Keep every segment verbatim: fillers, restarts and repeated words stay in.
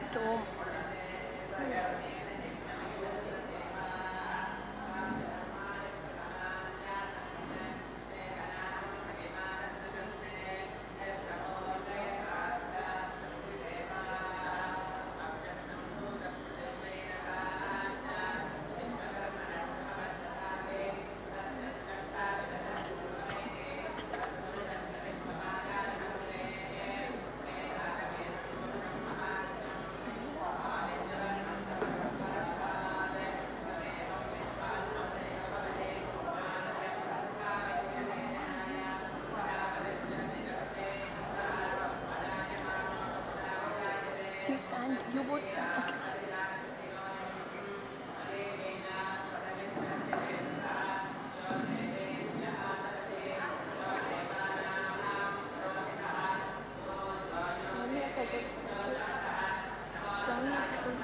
pronounced Om. You both stand. Okay. Somya Somya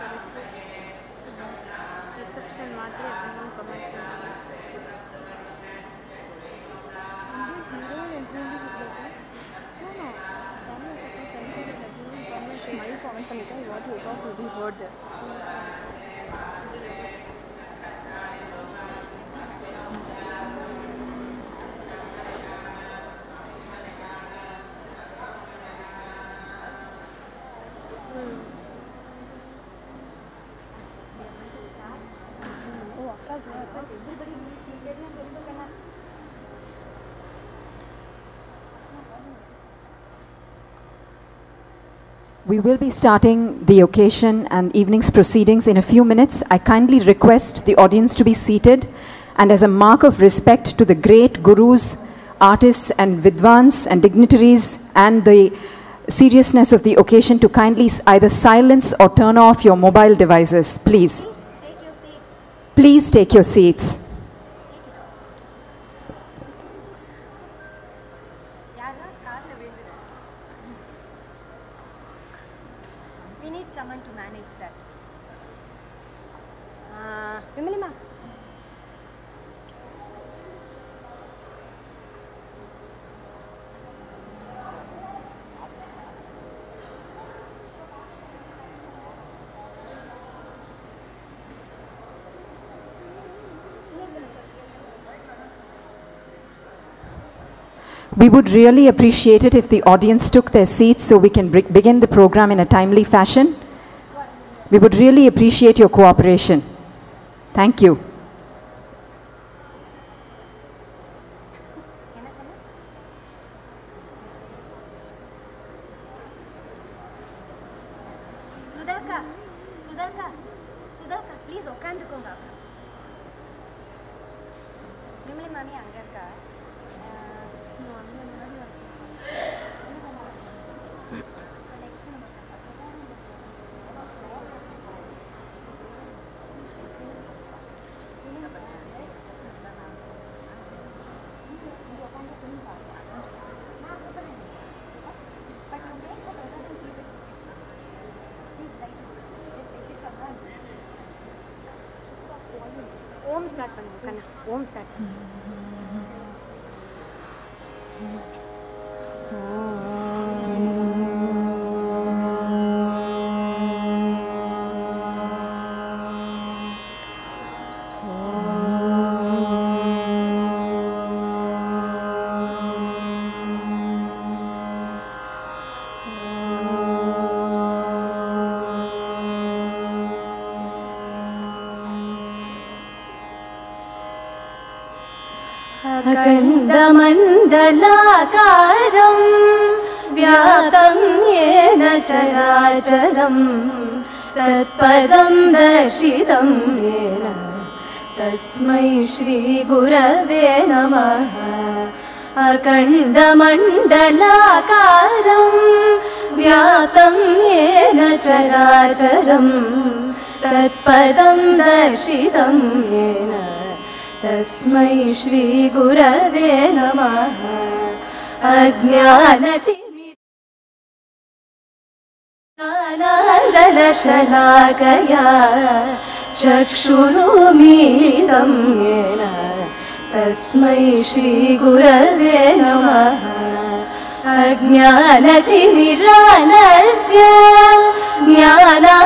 reception matter everyone comments on. Smile comment பண்ணிட்டா what you talk will be heard there. Oh, Akash, everybody will see it na sollu Kannan. We will be starting the occasion and evening's proceedings in a few minutes. I kindly request the audience to be seated, and as a mark of respect to the great gurus, artists and vidwans and dignitaries, and the seriousness of the occasion, to kindly either silence or turn off your mobile devices, please. Take your seats. Please take your seats. We need someone to manage that. Uh, Vimali ma. We would really appreciate it if the audience took their seats so we can begin the program in a timely fashion. We would really appreciate your cooperation. Thank you. Sudhaka, Sudhaka, Sudhaka, please உட்காந்துக்கோங்க. Vimali mami அங்க இருக்கா? Om start பண்ணுங்க கண்ணா. Om start. अखण्डमण्डलाकारं व्याप्तं येन चराचरं तत्पदं दर्शितं येन तस्मै श्रीगुरवे नमः। अखण्डमण्डलाकारं व्याप्तं येन चराचरं तत्पदं दर्शितं येन तस्मै श्रीगुरवे नमः। अज्ञानतिमिराजलशलाकया चक्षुरुमीलितं येन तस्मै श्रीगुरवे नमः। अज्ञानतिमिरालस्य ज्ञाना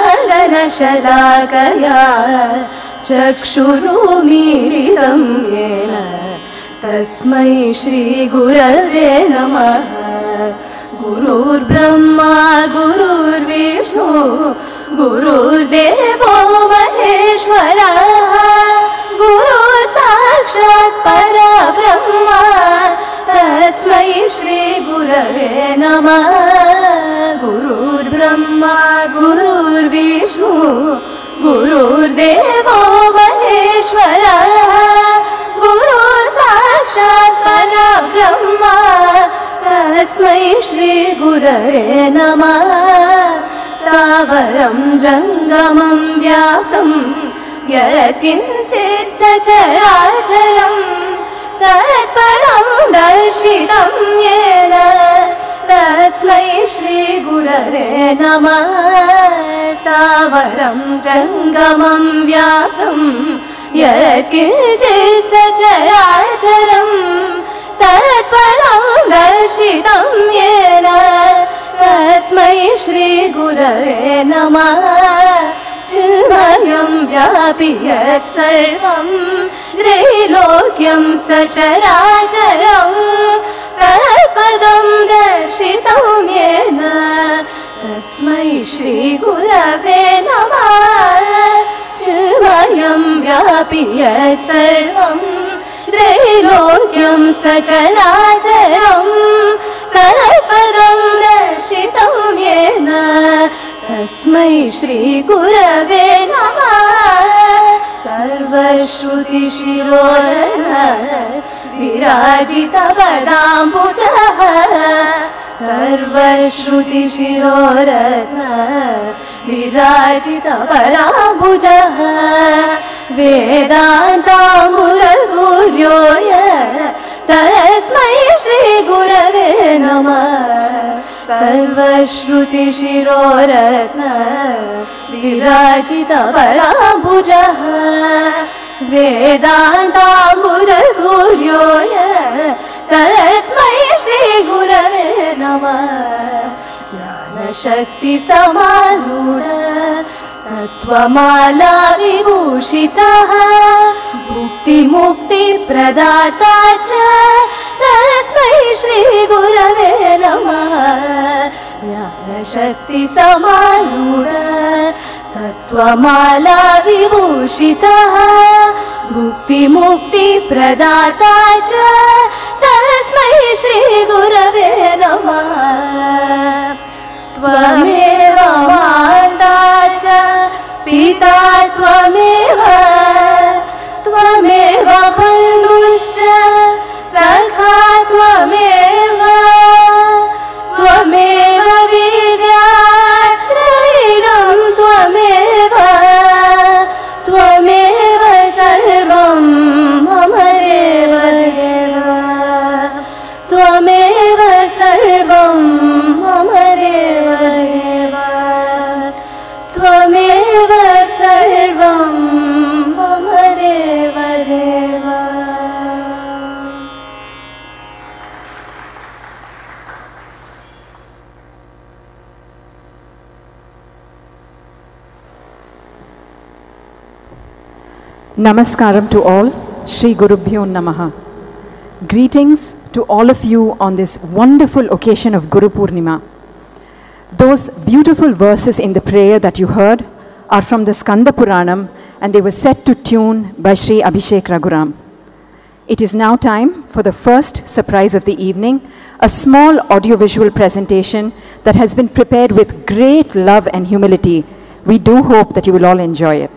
शलाकया चक्षुरुमीलितं येन तस्मै श्रीगुरवे नमः। गुरुर्ब्रह्मा गुरुर्विष्णु गुरुर्देवो महेश्वरः गुरु साक्षात् परब्रह्म तस्मै श्रीगुरवे नमः। गुरुर्ब्रह्मा गुरुर्विष्णु गुरुर्देवो महेश्वरः गुरु साक्षात् परब्रह्म तस्मै श्रीगुरवे नमः। स्थावरं जङ्गमं व्याप्तं यत्किञ्चित् सचराचरं तत्परं दर्शितं येन तस्मै श्रीगुरवे नमः। स्थावरं जङ्गमं व्याप्तं यत्किञ्चित् सचराचरं तत्परं दर्शितं येन तस्मै श्रीगुरवे नमः। चिन्मयं व्यापि यत्सर्वं त्रैलोक्यं सचराचरं तत्पदं दर्शितं येन तस्मै श्रीगुरवे नमः। चिन्मयं व्यापि यत्सर्वं त्रैलोक्यं सचराचरं तत्पदं दर्शितं येन तस्मै श्रीगुरवे नमः। सर्वश्रुतिशिरोरः विराजितपदाम्बुजः सर्वश्रुतिशिरोरत्न विराजितपदाम्बुजः वेदान्ताम्बुजसूर्यो तस्मै श्रीगुरवे नमः। सर्वश्रुतिशिरोरत्न विराजितपदाम्बुजः वेदान्ताम्बुजसूर्यो तस्मै श्रीगुरवे नमः। ज्ञानशक्तिसमारूढ तत्त्वमाला विभूषितः मुक्तिमुक्तिप्रदाता च तस्मै श्रीगुरवे नमः। ज्ञानशक्तिसमारूढ तत्त्वमाला विभूषितः मुक्तिमुक्तिप्रदाता च तस्मै श्रीगुरवे नमः। त्वमेव माता च पिता त्वमेव त्वमेव बन्धुश्च सखा त्वमेव त्वमेव विद्यात्रयीणं त्वमेव त्वमेव सर्वं मम देव देव त्वमेव सर्वं मम देव देव त्वमेव सर्वं मम देव देव। Namaskaram to all. Shri Gurubhyo Namaha. Greetings to all of you on this wonderful occasion of Guru Purnima. Those beautiful verses in the prayer that you heard are from the Skanda Puranam, and they were set to tune by Shri Abhishek Raghuram. It is now time for the first surprise of the evening, a small audiovisual presentation that has been prepared with great love and humility. We do hope that you will all enjoy it.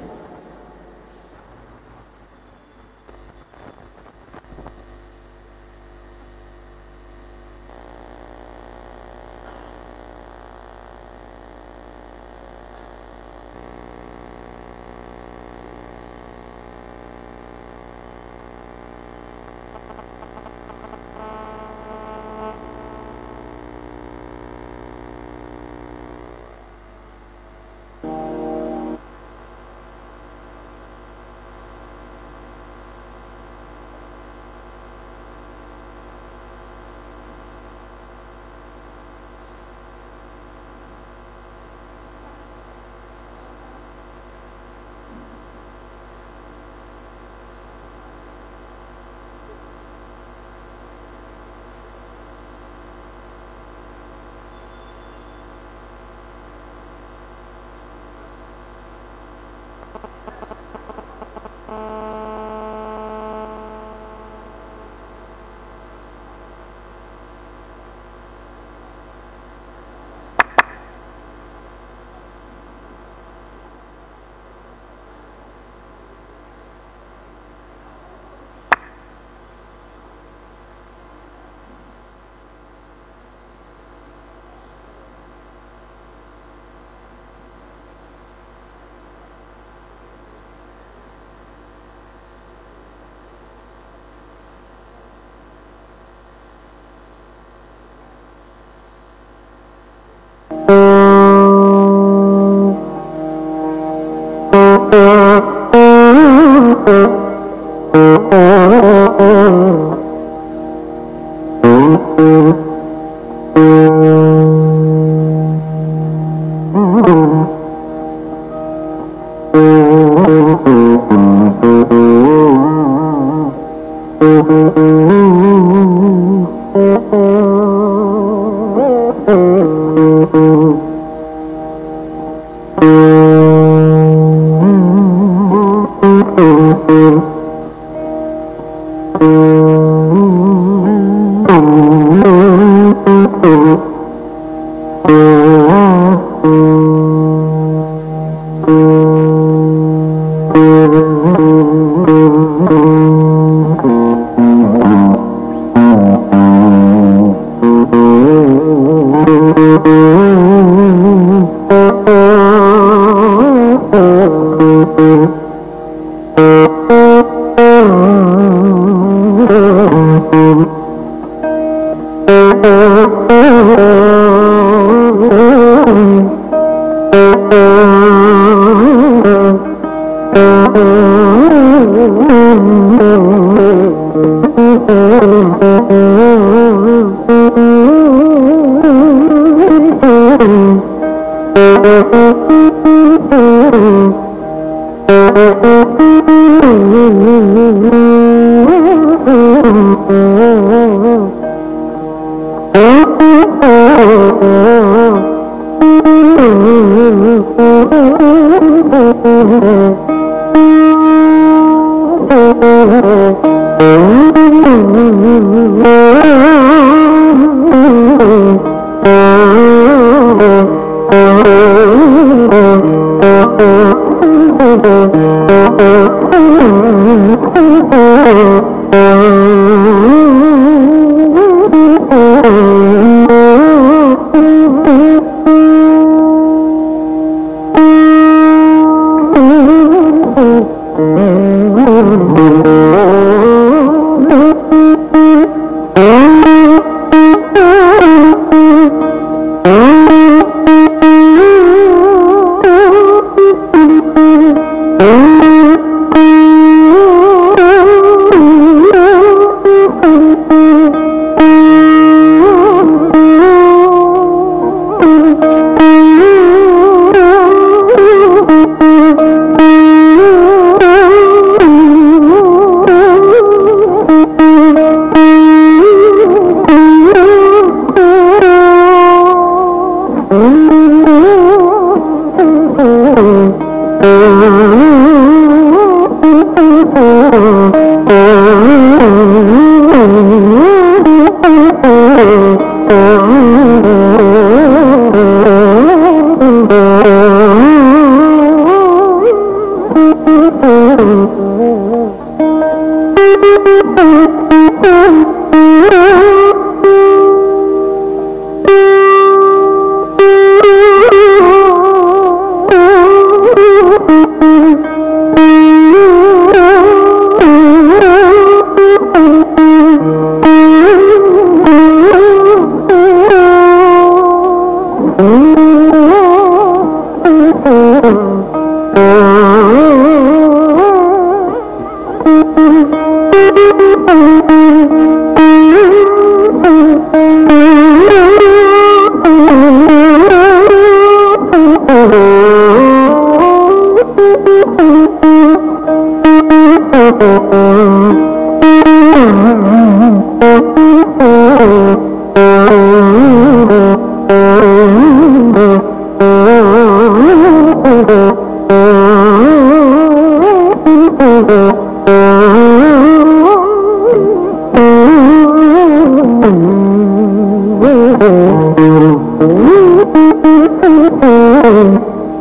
Oh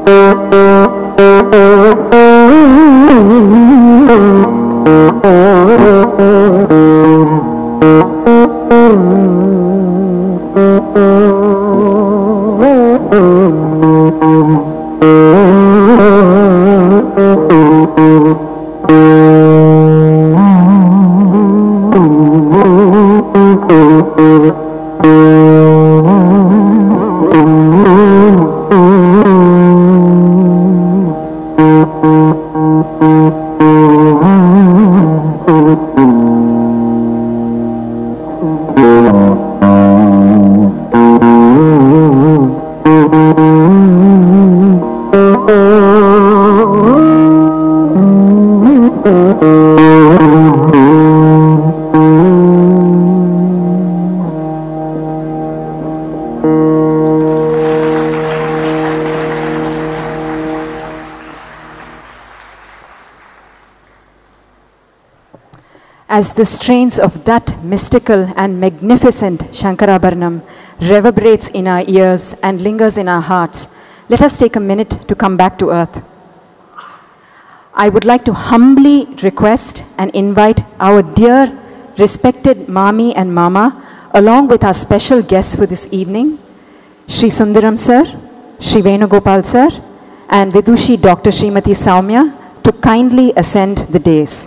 As the strains of that mystical and magnificent Shankarabharanam reverberates in our ears and lingers in our hearts, let us take a minute to come back to earth. I would like to humbly request and invite our dear, respected Mami and Mama, along with our special guests for this evening, Shri Sundaram Sir, Shri Venugopal Sir, and Vidhushi Doctor Srimati Sowmya, to kindly ascend the dais.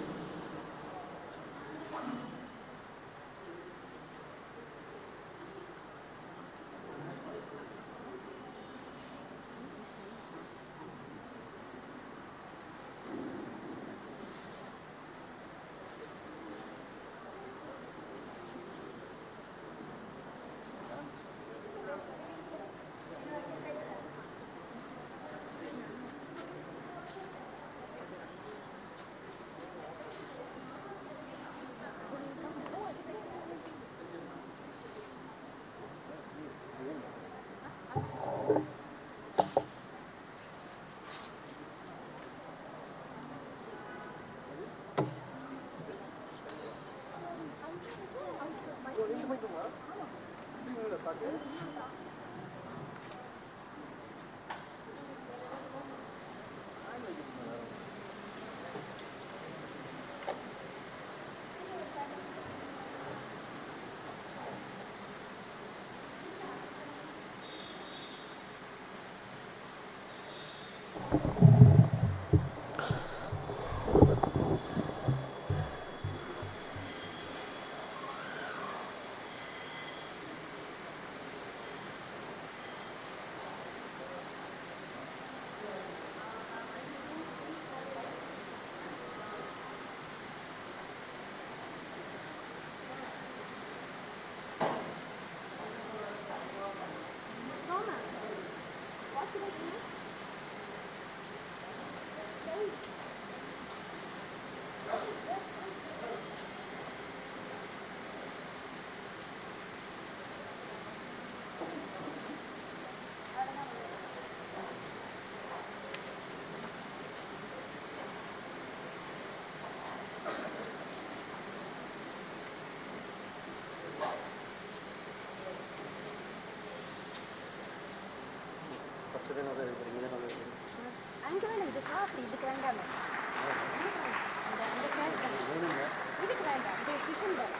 அங்கே வேணும் இது சாப்பிட்டு இதுக்கு வேண்டாம் இதுக்கு வேண்டாம் இது கிஷன் தான்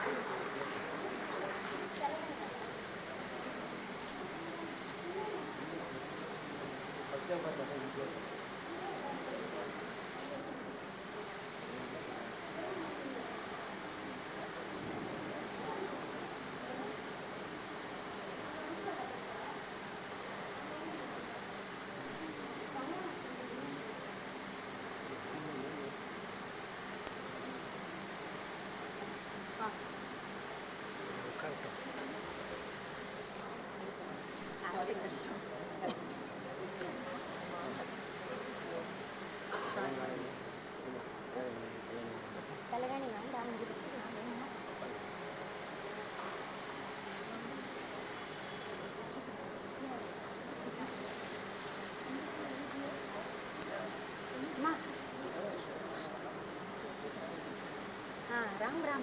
Ram Ram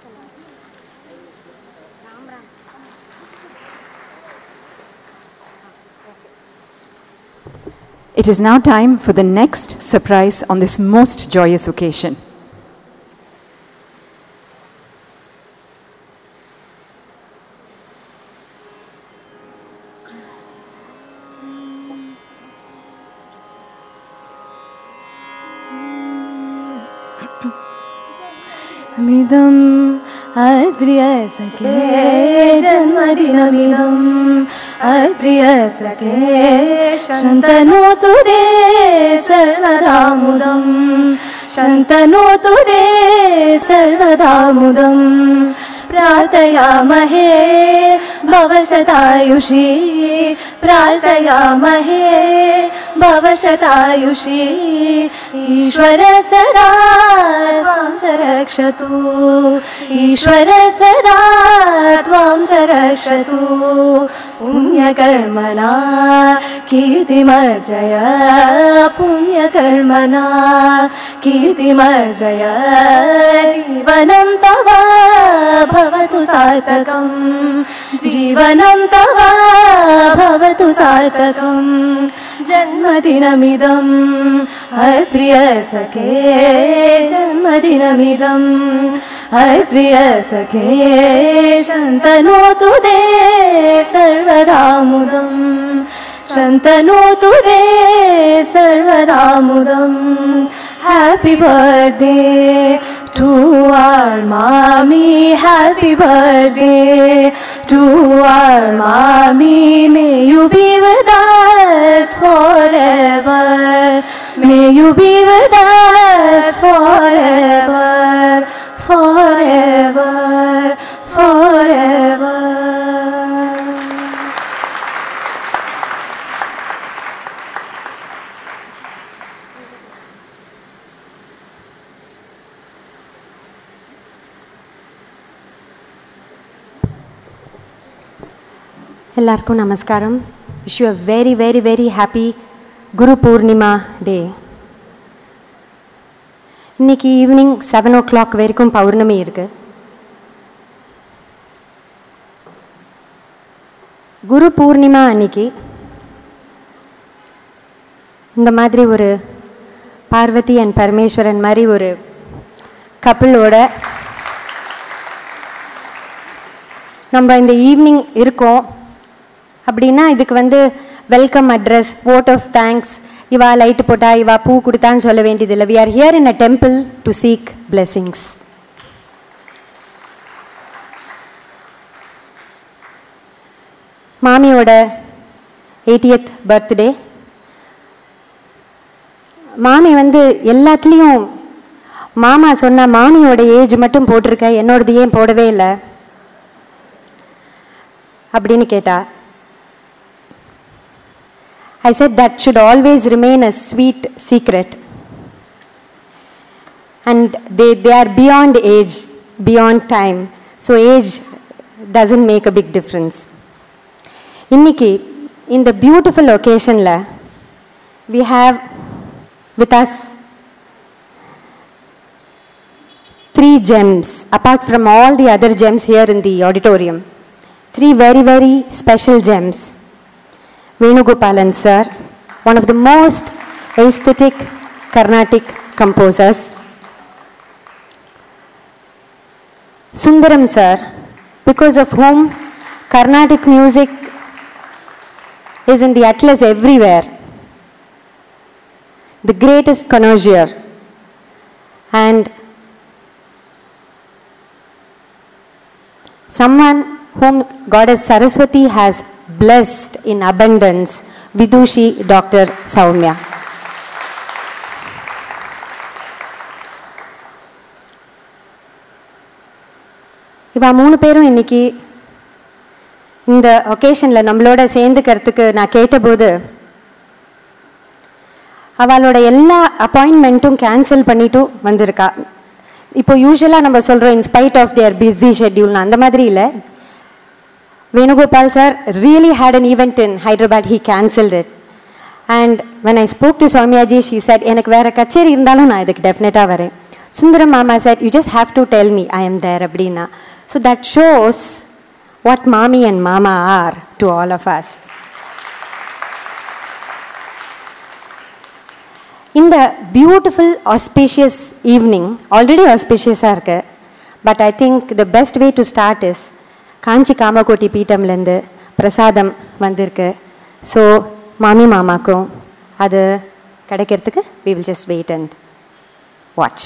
Ram Ram It is now time for the next surprise on this most joyous occasion. Midam Adpriya Sake Janmadinamidam Adpriya Sake Shantanoture Sarvadamudam Shantanoture Sarvadamudam Prarthayamahe Bhavashatayushi Prarthayamahe Bhavashatayushi Ishvara Sada Tvam Charakshatu Ishvara Sada Tvam Charakshatu Punya Karmana Kirtimarjaya Punya Karmana Kirtimarjaya Jivanam Tava Bhavatu Sartakam Jivanam Tava Bhavatu Sartakam Janmadinamidam Adpriya Sake Janmadinamidam Adpriya Sake Shantanotu De Sarvadamudam Shantanotu De Sarvadamudam Happy birthday to our mommy, happy birthday to our mommy. May you be with us forever. May you be with us forever, forever, forever. எல்லாருக்கும் நமஸ்காரம். Wish you a very very very happy Guru Purnima day. இன்னைக்கு evening seven ஓ clock வரைக்கும் பௌர்ணமி இருக்கு. குரு பூர்ணிமா அன்னைக்கு இந்த மாதிரி ஒரு Parvati and Parameswaran மாதிரி ஒரு கப்பிளோட நம்ம இந்த ஈவினிங் இருக்கோம் அப்படின்னா இதுக்கு வந்து welcome address, vote of thanks, இவா லைட்டு போட்டா இவா பூ கொடுத்தான்னு சொல்ல வேண்டியதில்லை. We are here in a temple to seek blessings. மாமியோட எயிட்டியத் பர்த்டே. மாமி வந்து எல்லாத்துலேயும் மாமா சொன்ன மாமியோட ஏஜ் மட்டும் போட்டிருக்க, என்னோடது ஏன் போடவே இல்லை அப்படின்னு கேட்டா. I said that should always remain a sweet secret. And they, they are beyond age, beyond time. So age doesn't make a big difference. Inniki, in the beautiful occasion, la, we have with us three gems, apart from all the other gems here in the auditorium. Three very, very special gems. Venugopalan sir, one of the most aesthetic Carnatic composers. Sundaram sir, because of whom Carnatic music is in the atlas everywhere. The greatest connoisseur. And someone whom Goddess Saraswati has blessed in abundance, Vidhushi Doctor Sowmya. இவா மூணு பேரும் இன்னைக்கு இந்த ஒகேஷனில் நம்மளோட சேர்ந்துக்கிறதுக்கு நான் கேட்டபோது அவளோட எல்லா அப்பாயின்மெண்ட்டும் கேன்சல் பண்ணிட்டு வந்திருக்கா. இப்போ யூஸ்வலாக நம்ம சொல்கிறோம் இன்ஸ்பைட் ஆஃப் தியர் பிஸி ஷெட்யூல்னு, அந்த மாதிரி இல்லை. Venugopal sir really had an event in Hyderabad, he cancelled it. And when I spoke to Somya ji, she said, எனக்கு வேற கச்சேரி இருந்தாலும் நான் இதுக்கு டெஃபினட்டாக வரேன். Sundaram mama said, you just have to tell me I am there அப்படின்னா. So that shows what mommy and mama are to all of us. இந்த பியூட்டிஃபுல் ஆஸ்பீஷியஸ் ஈவினிங் ஆல்ரெடி ஆஸ்பீஷியஸாக இருக்கு. But I think the best way to start is Kanchi Kamakoti பீட்டம்லேருந்து பிரசாதம் வந்திருக்கு. So மாமி மாமாக்கும் அது கிடைக்கிறதுக்கு we will just wait and watch.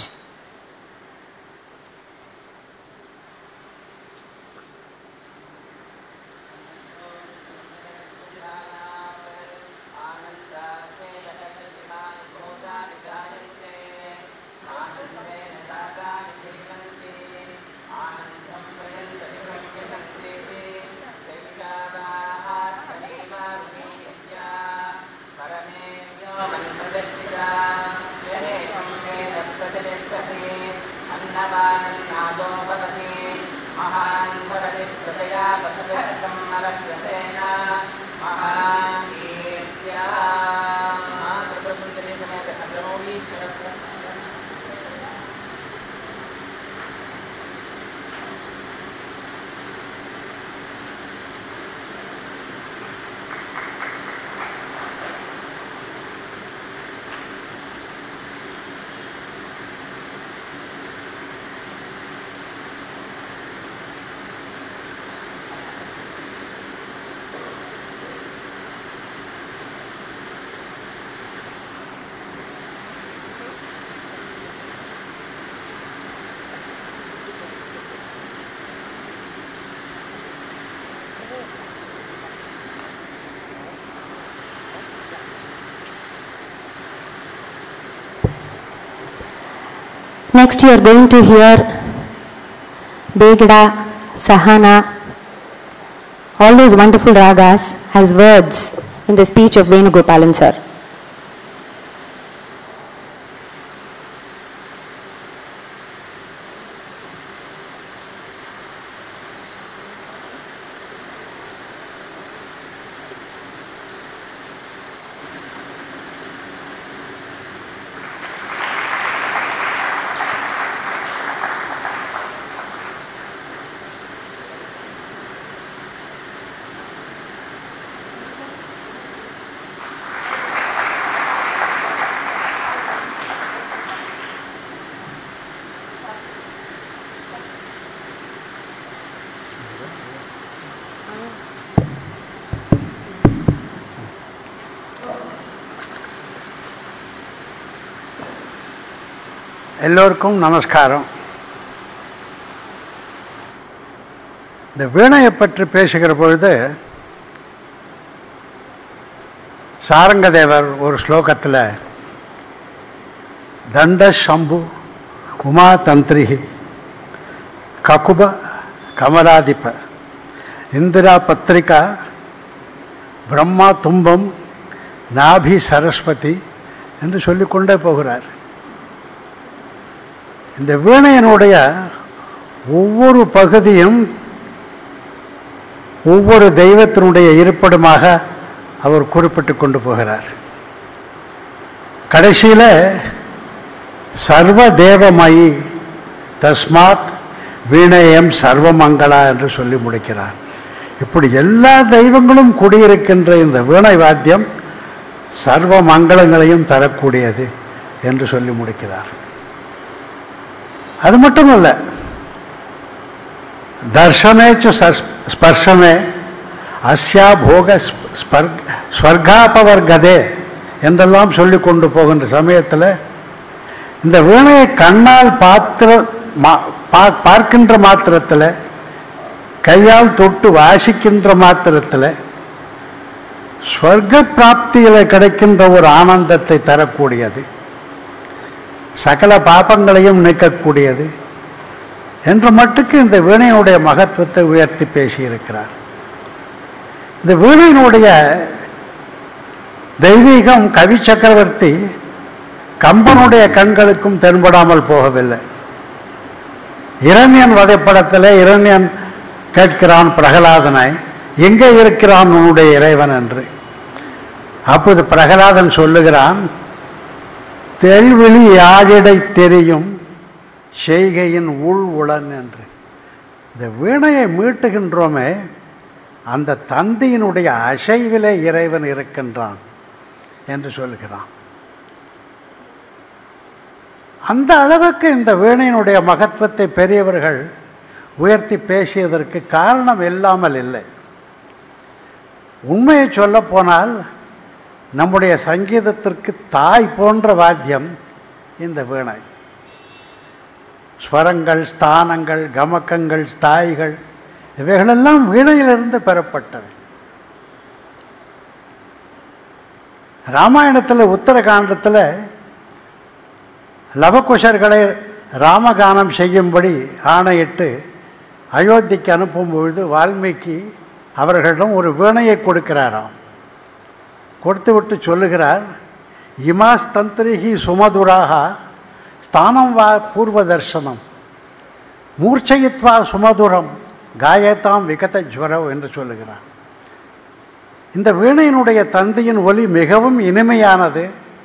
Next you are going to hear Begda, Sahana, all those wonderful ragas as words in the speech of Venugopalan sir. எல்லோருக்கும் நமஸ்காரம். இந்த வீணையை பற்றி பேசுகிற பொழுது சாரங்கதேவர் ஒரு ஸ்லோகத்தில் தண்ட சம்பு உமா தந்திரிகி ககுப கமலாதிப இந்திரா பத்திரிகா பிரம்மா தும்பம் நாபி சரஸ்வதி என்று சொல்லிக்கொண்டே போகிறார். இந்த வீணையினுடைய ஒவ்வொரு பகுதியும் ஒவ்வொரு தெய்வத்தினுடைய இருப்பிடமாக அவர் குறிப்பிட்டு கொண்டு போகிறார். கடைசியில் சர்வ தேவமயி தஸ்மாத் வீணயம் சர்வமங்களா என்று சொல்லி முடிக்கிறார். இப்படி எல்லா தெய்வங்களும் குடியிருக்கின்ற இந்த வீணை வாத்தியம் சர்வ மங்களங்களையும் தரக்கூடியது என்று சொல்லி முடிக்கிறார். அது மட்டுமல்ல, தர்சனேச்சு ஸ்பர்ஷமே அஸ்யா போக ஸ்வர்காபவர்கதே என்றெல்லாம் சொல்லி கொண்டு போகின்ற சமயத்தில் இந்த வீணையை கண்ணால் பாத்திர பார்க்கின்ற மாத்திரத்தில், கையால் தொட்டு வாசிக்கின்ற மாத்திரத்தில் ஸ்வர்க பிராப்தியில் கிடைக்கின்ற ஒரு ஆனந்தத்தை தரக்கூடியது, சகல பாபங்களையும் நீக்கக்கூடியது என்ற மட்டுக்கு இந்த வீணையினுடைய மகத்துவத்தை உயர்த்தி பேசியிருக்கிறார். இந்த வீணையினுடைய தெய்வீகம் கவி சக்கரவர்த்தி கம்பனுடைய கண்களுக்கும் தென்படாமல் போகவில்லை. இரண்யன் வதைப்படத்தில் இரண்யன் கேட்கிறான் பிரகலாதனை, எங்கே இருக்கிறான் உன்னுடைய இறைவன் என்று. அப்போது பிரகலாதன் சொல்லுகிறான், தெல்விழி யாழிடை தெரியும் செய்கையின் உள் உளன் என்று. இந்த வீணையை மீட்டுகின்றோமே, அந்த தந்தியினுடைய அசைவிலே இறைவன் இருக்கின்றான் என்று சொல்கிறான். அந்த அளவுக்கு இந்த வீணையினுடைய மகத்துவத்தை பெரியவர்கள் உயர்த்தி பேசியதற்கு காரணம் இல்லாமல் இல்லை. உண்மையை சொல்ல போனால் நம்முடைய சங்கீதத்திற்கு தாய் போன்ற வாத்தியம் இந்த வீணை. ஸ்வரங்கள், ஸ்தானங்கள், கமக்கங்கள், ஸ்தாயிகள் இவைகளெல்லாம் வீணையிலிருந்து பெறப்பட்டவை. ராமாயணத்தில் உத்தரகாண்டத்தில் லவகுஷர்களை ராமகானம் செய்யும்படி ஆணையிட்டு அயோத்திக்கு அனுப்பும்பொழுது வால்மீகி அவர்களிடம் ஒரு வீணையை கொடுக்கிறாராம். கொடுத்து விட்டு சொல்லுகிறார், இமாஸ் தந்திரிகி சுமதுராக ஸ்தானம் வா பூர்வ தர்சனம் மூர்ச்சயித்வா சுமதுரம் காயத்தாம் விகத ஜுவரவ் என்று சொல்லுகிறார். இந்த வீணையினுடைய தந்தையின் ஒலி மிகவும் இனிமையானது.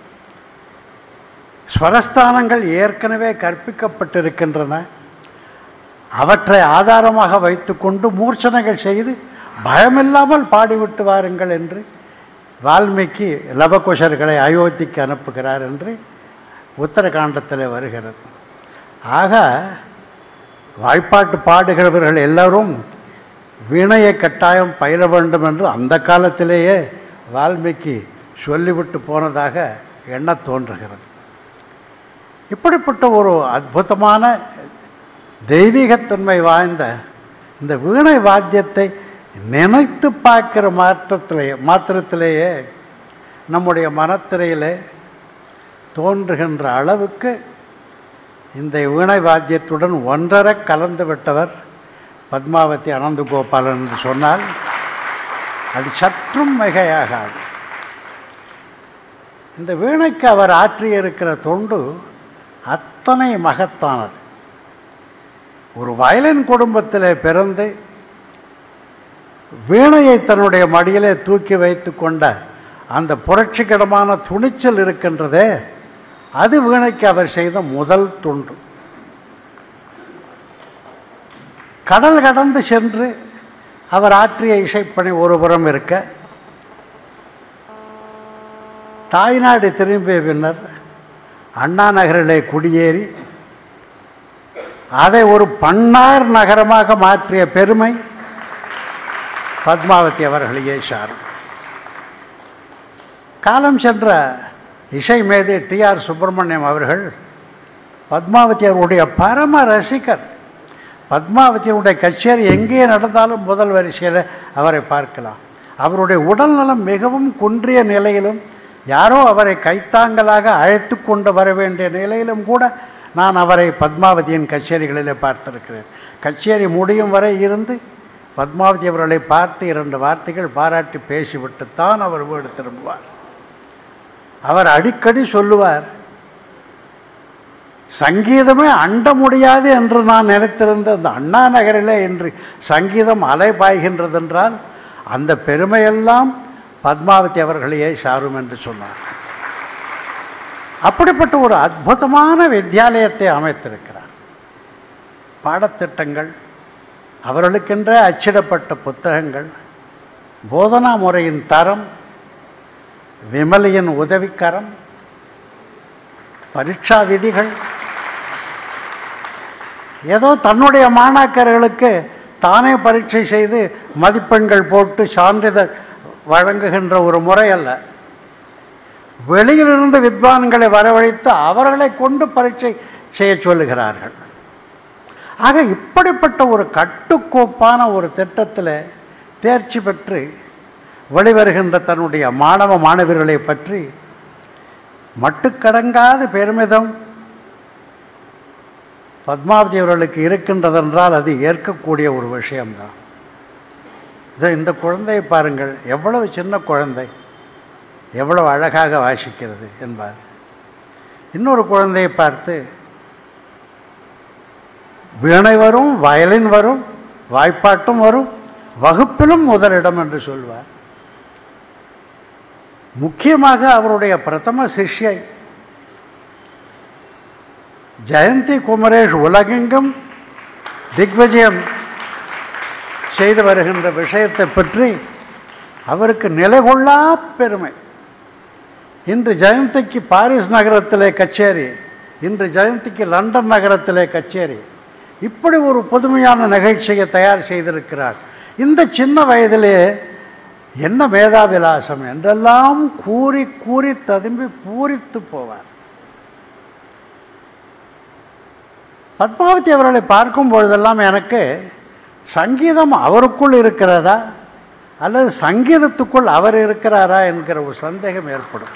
ஸ்வரஸ்தானங்கள் ஏற்கனவே கற்பிக்கப்பட்டிருக்கின்றன. அவற்றை ஆதாரமாக வைத்துக்கொண்டு மூர்ச்சனைகள் செய்து பயமில்லாமல் பாடிவிட்டு வாருங்கள் என்று வால்மீகி லவகுஷர்களை அயோத்திக்கு அனுப்புகிறார் என்று உத்தரகாண்டத்தில் வருகிறது. ஆக வாய்ப்பாட்டு பாடுகிறவர்கள் எல்லோரும் வீணையை கட்டாயம் பயில வேண்டும் என்று அந்த காலத்திலேயே வால்மீகி சொல்லிவிட்டு போனதாக எண்ண தோன்றுகிறது. இப்படிப்பட்ட ஒரு அற்புதமான தெய்வீகத்தன்மை வாய்ந்த இந்த வீணை வாத்தியத்தை நினைத்து பார்க்கிற மாற்றத்திலேயே மாத்திரத்திலேயே நம்முடைய மனத்திரையில் தோன்றுகின்ற அளவுக்கு இந்த வீணை வாத்தியத்துடன் ஒன்றரை கலந்து விட்டவர் பத்மாவதி அனந்தகோபாலன் என்று சொன்னால் அது சற்றும் மிகையாகாது. இந்த வீணைக்கு அவர் ஆற்றியிருக்கிற தொண்டு அத்தனை மகத்தானது. ஒரு வயலின் குடும்பத்தில் பிறந்து வீணையை தன்னுடைய மடியிலே தூக்கி வைத்து கொண்ட அந்த புரட்சிகரமான துணிச்சல் இருக்கின்றதே, அது வீணைக்கு அவர் செய்த முதல் தொண்டு. கடல் கடந்து சென்று அவர் ஆற்றிய இசைப்பணி ஒருபுறம் இருக்க, தாய்நாடு திரும்பிய பின்னர் அண்ணா நகரிலே குடியேறி அதை ஒரு பன்னார் நகரமாக மாற்றிய பெருமை பத்மாவதி அவர்களையே சாரும். காலம் சென்ற இசை மேதை டி ஆர் சுப்பிரமணியம் அவர்கள் பத்மாவதி அவருடைய பரம ரசிகர். பத்மாவதியினுடைய கச்சேரி எங்கே நடந்தாலும் முதல் வரிசையில் அவரை பார்க்கலாம். அவருடைய உடல்நலம் மிகவும் குன்றிய நிலையிலும் யாரோ அவரை கைத்தாங்கலாக அழைத்து கொண்டு வர வேண்டிய நிலையிலும் கூட நான் அவரை பத்மாவதியின் கச்சேரிகளில் பார்த்திருக்கிறேன். கச்சேரி முடியும் வரை இருந்து பத்மாவதி அவர்களை பார்த்து இரண்டு வார்த்தைகள் பாராட்டி பேசிவிட்டுத்தான் அவர் வீடு திரும்புவார். அவர் அடிக்கடி சொல்லுவார், சங்கீதமே அண்ட முடியாது என்று நான் நினைத்திருந்த அந்த அண்ணா நகரிலே இன்று சங்கீதம் அலை பாய்கின்றது என்றால் அந்த பெருமையெல்லாம் பத்மாவதி அவர்களையே சாரும் என்று சொன்னார். அப்படிப்பட்ட ஒரு அற்புதமான வித்யாலயத்தை அமைத்திருக்கிறார். பாடத்திட்டங்கள், அவர்களுக்கென்ற அச்சிடப்பட்ட புத்தகங்கள், போதனா முறையின் தரம், விமலியின் உதவிக்கரம், பரீட்சா விதிகள், ஏதோ தன்னுடைய மாணாக்கர்களுக்கு தானே பரீட்சை செய்து மதிப்பெண்கள் போட்டு சான்றிதழ் வழங்குகின்ற ஒரு முறை அல்ல. வெளியிலிருந்து வித்வான்களை வரவழைத்து அவர்களை கொண்டு பரீட்சை செய்ய சொல்லுகிறார்கள். ஆக இப்படிப்பட்ட ஒரு கட்டுக்கோப்பான ஒரு திட்டத்தில் தேர்ச்சி பெற்று வெளிவருகின்ற தன்னுடைய மாணவ மாணவர்களை பற்றி மட்டுக்கடங்காத பெருமிதம் பத்மாவதி அவர்களுக்கு இருக்கின்றதென்றால் அது ஏற்கக்கூடிய ஒரு விஷயம்தான். இதை இந்த குழந்தையை பாருங்கள், எவ்வளவு சின்ன குழந்தை, எவ்வளவு அழகாக வாசிக்கிறது என்பார். இன்னொரு குழந்தையை பார்த்து வீணை வரும், வயலின் வரும், வாய்ப்பாட்டும் வரும், வகுப்பிலும் முதலிடம் என்று சொல்வார். முக்கியமாக அவருடைய பிரதம சிஷ்யை ஜெயந்தி குமரேஷ் உலகெங்கும் திக்விஜயம் செய்து வருகின்ற விஷயத்தை பற்றி அவருக்கு நிலைகொள்ளா பெருமை. இன்று ஜெயந்திக்கு பாரிஸ் நகரத்திலே கச்சேரி இன்று ஜெயந்திக்கு லண்டன் நகரத்திலே கச்சேரி. இப்படி ஒரு புதுமையான நிகழ்ச்சியை தயார் செய்திருக்கிறார். இந்த சின்ன வயதிலே என்ன மேதாவிலாசம் என்றெல்லாம் கூறி கூறி ததும்பி பூரித்து போவார். பத்மாவதி அவர்களை பார்க்கும் பொழுதெல்லாம் எனக்கு சங்கீதம் அவருக்குள் இருக்கிறதா அல்லது சங்கீதத்துக்குள் அவர் இருக்கிறாரா என்கிற ஒரு சந்தேகம் ஏற்படும்.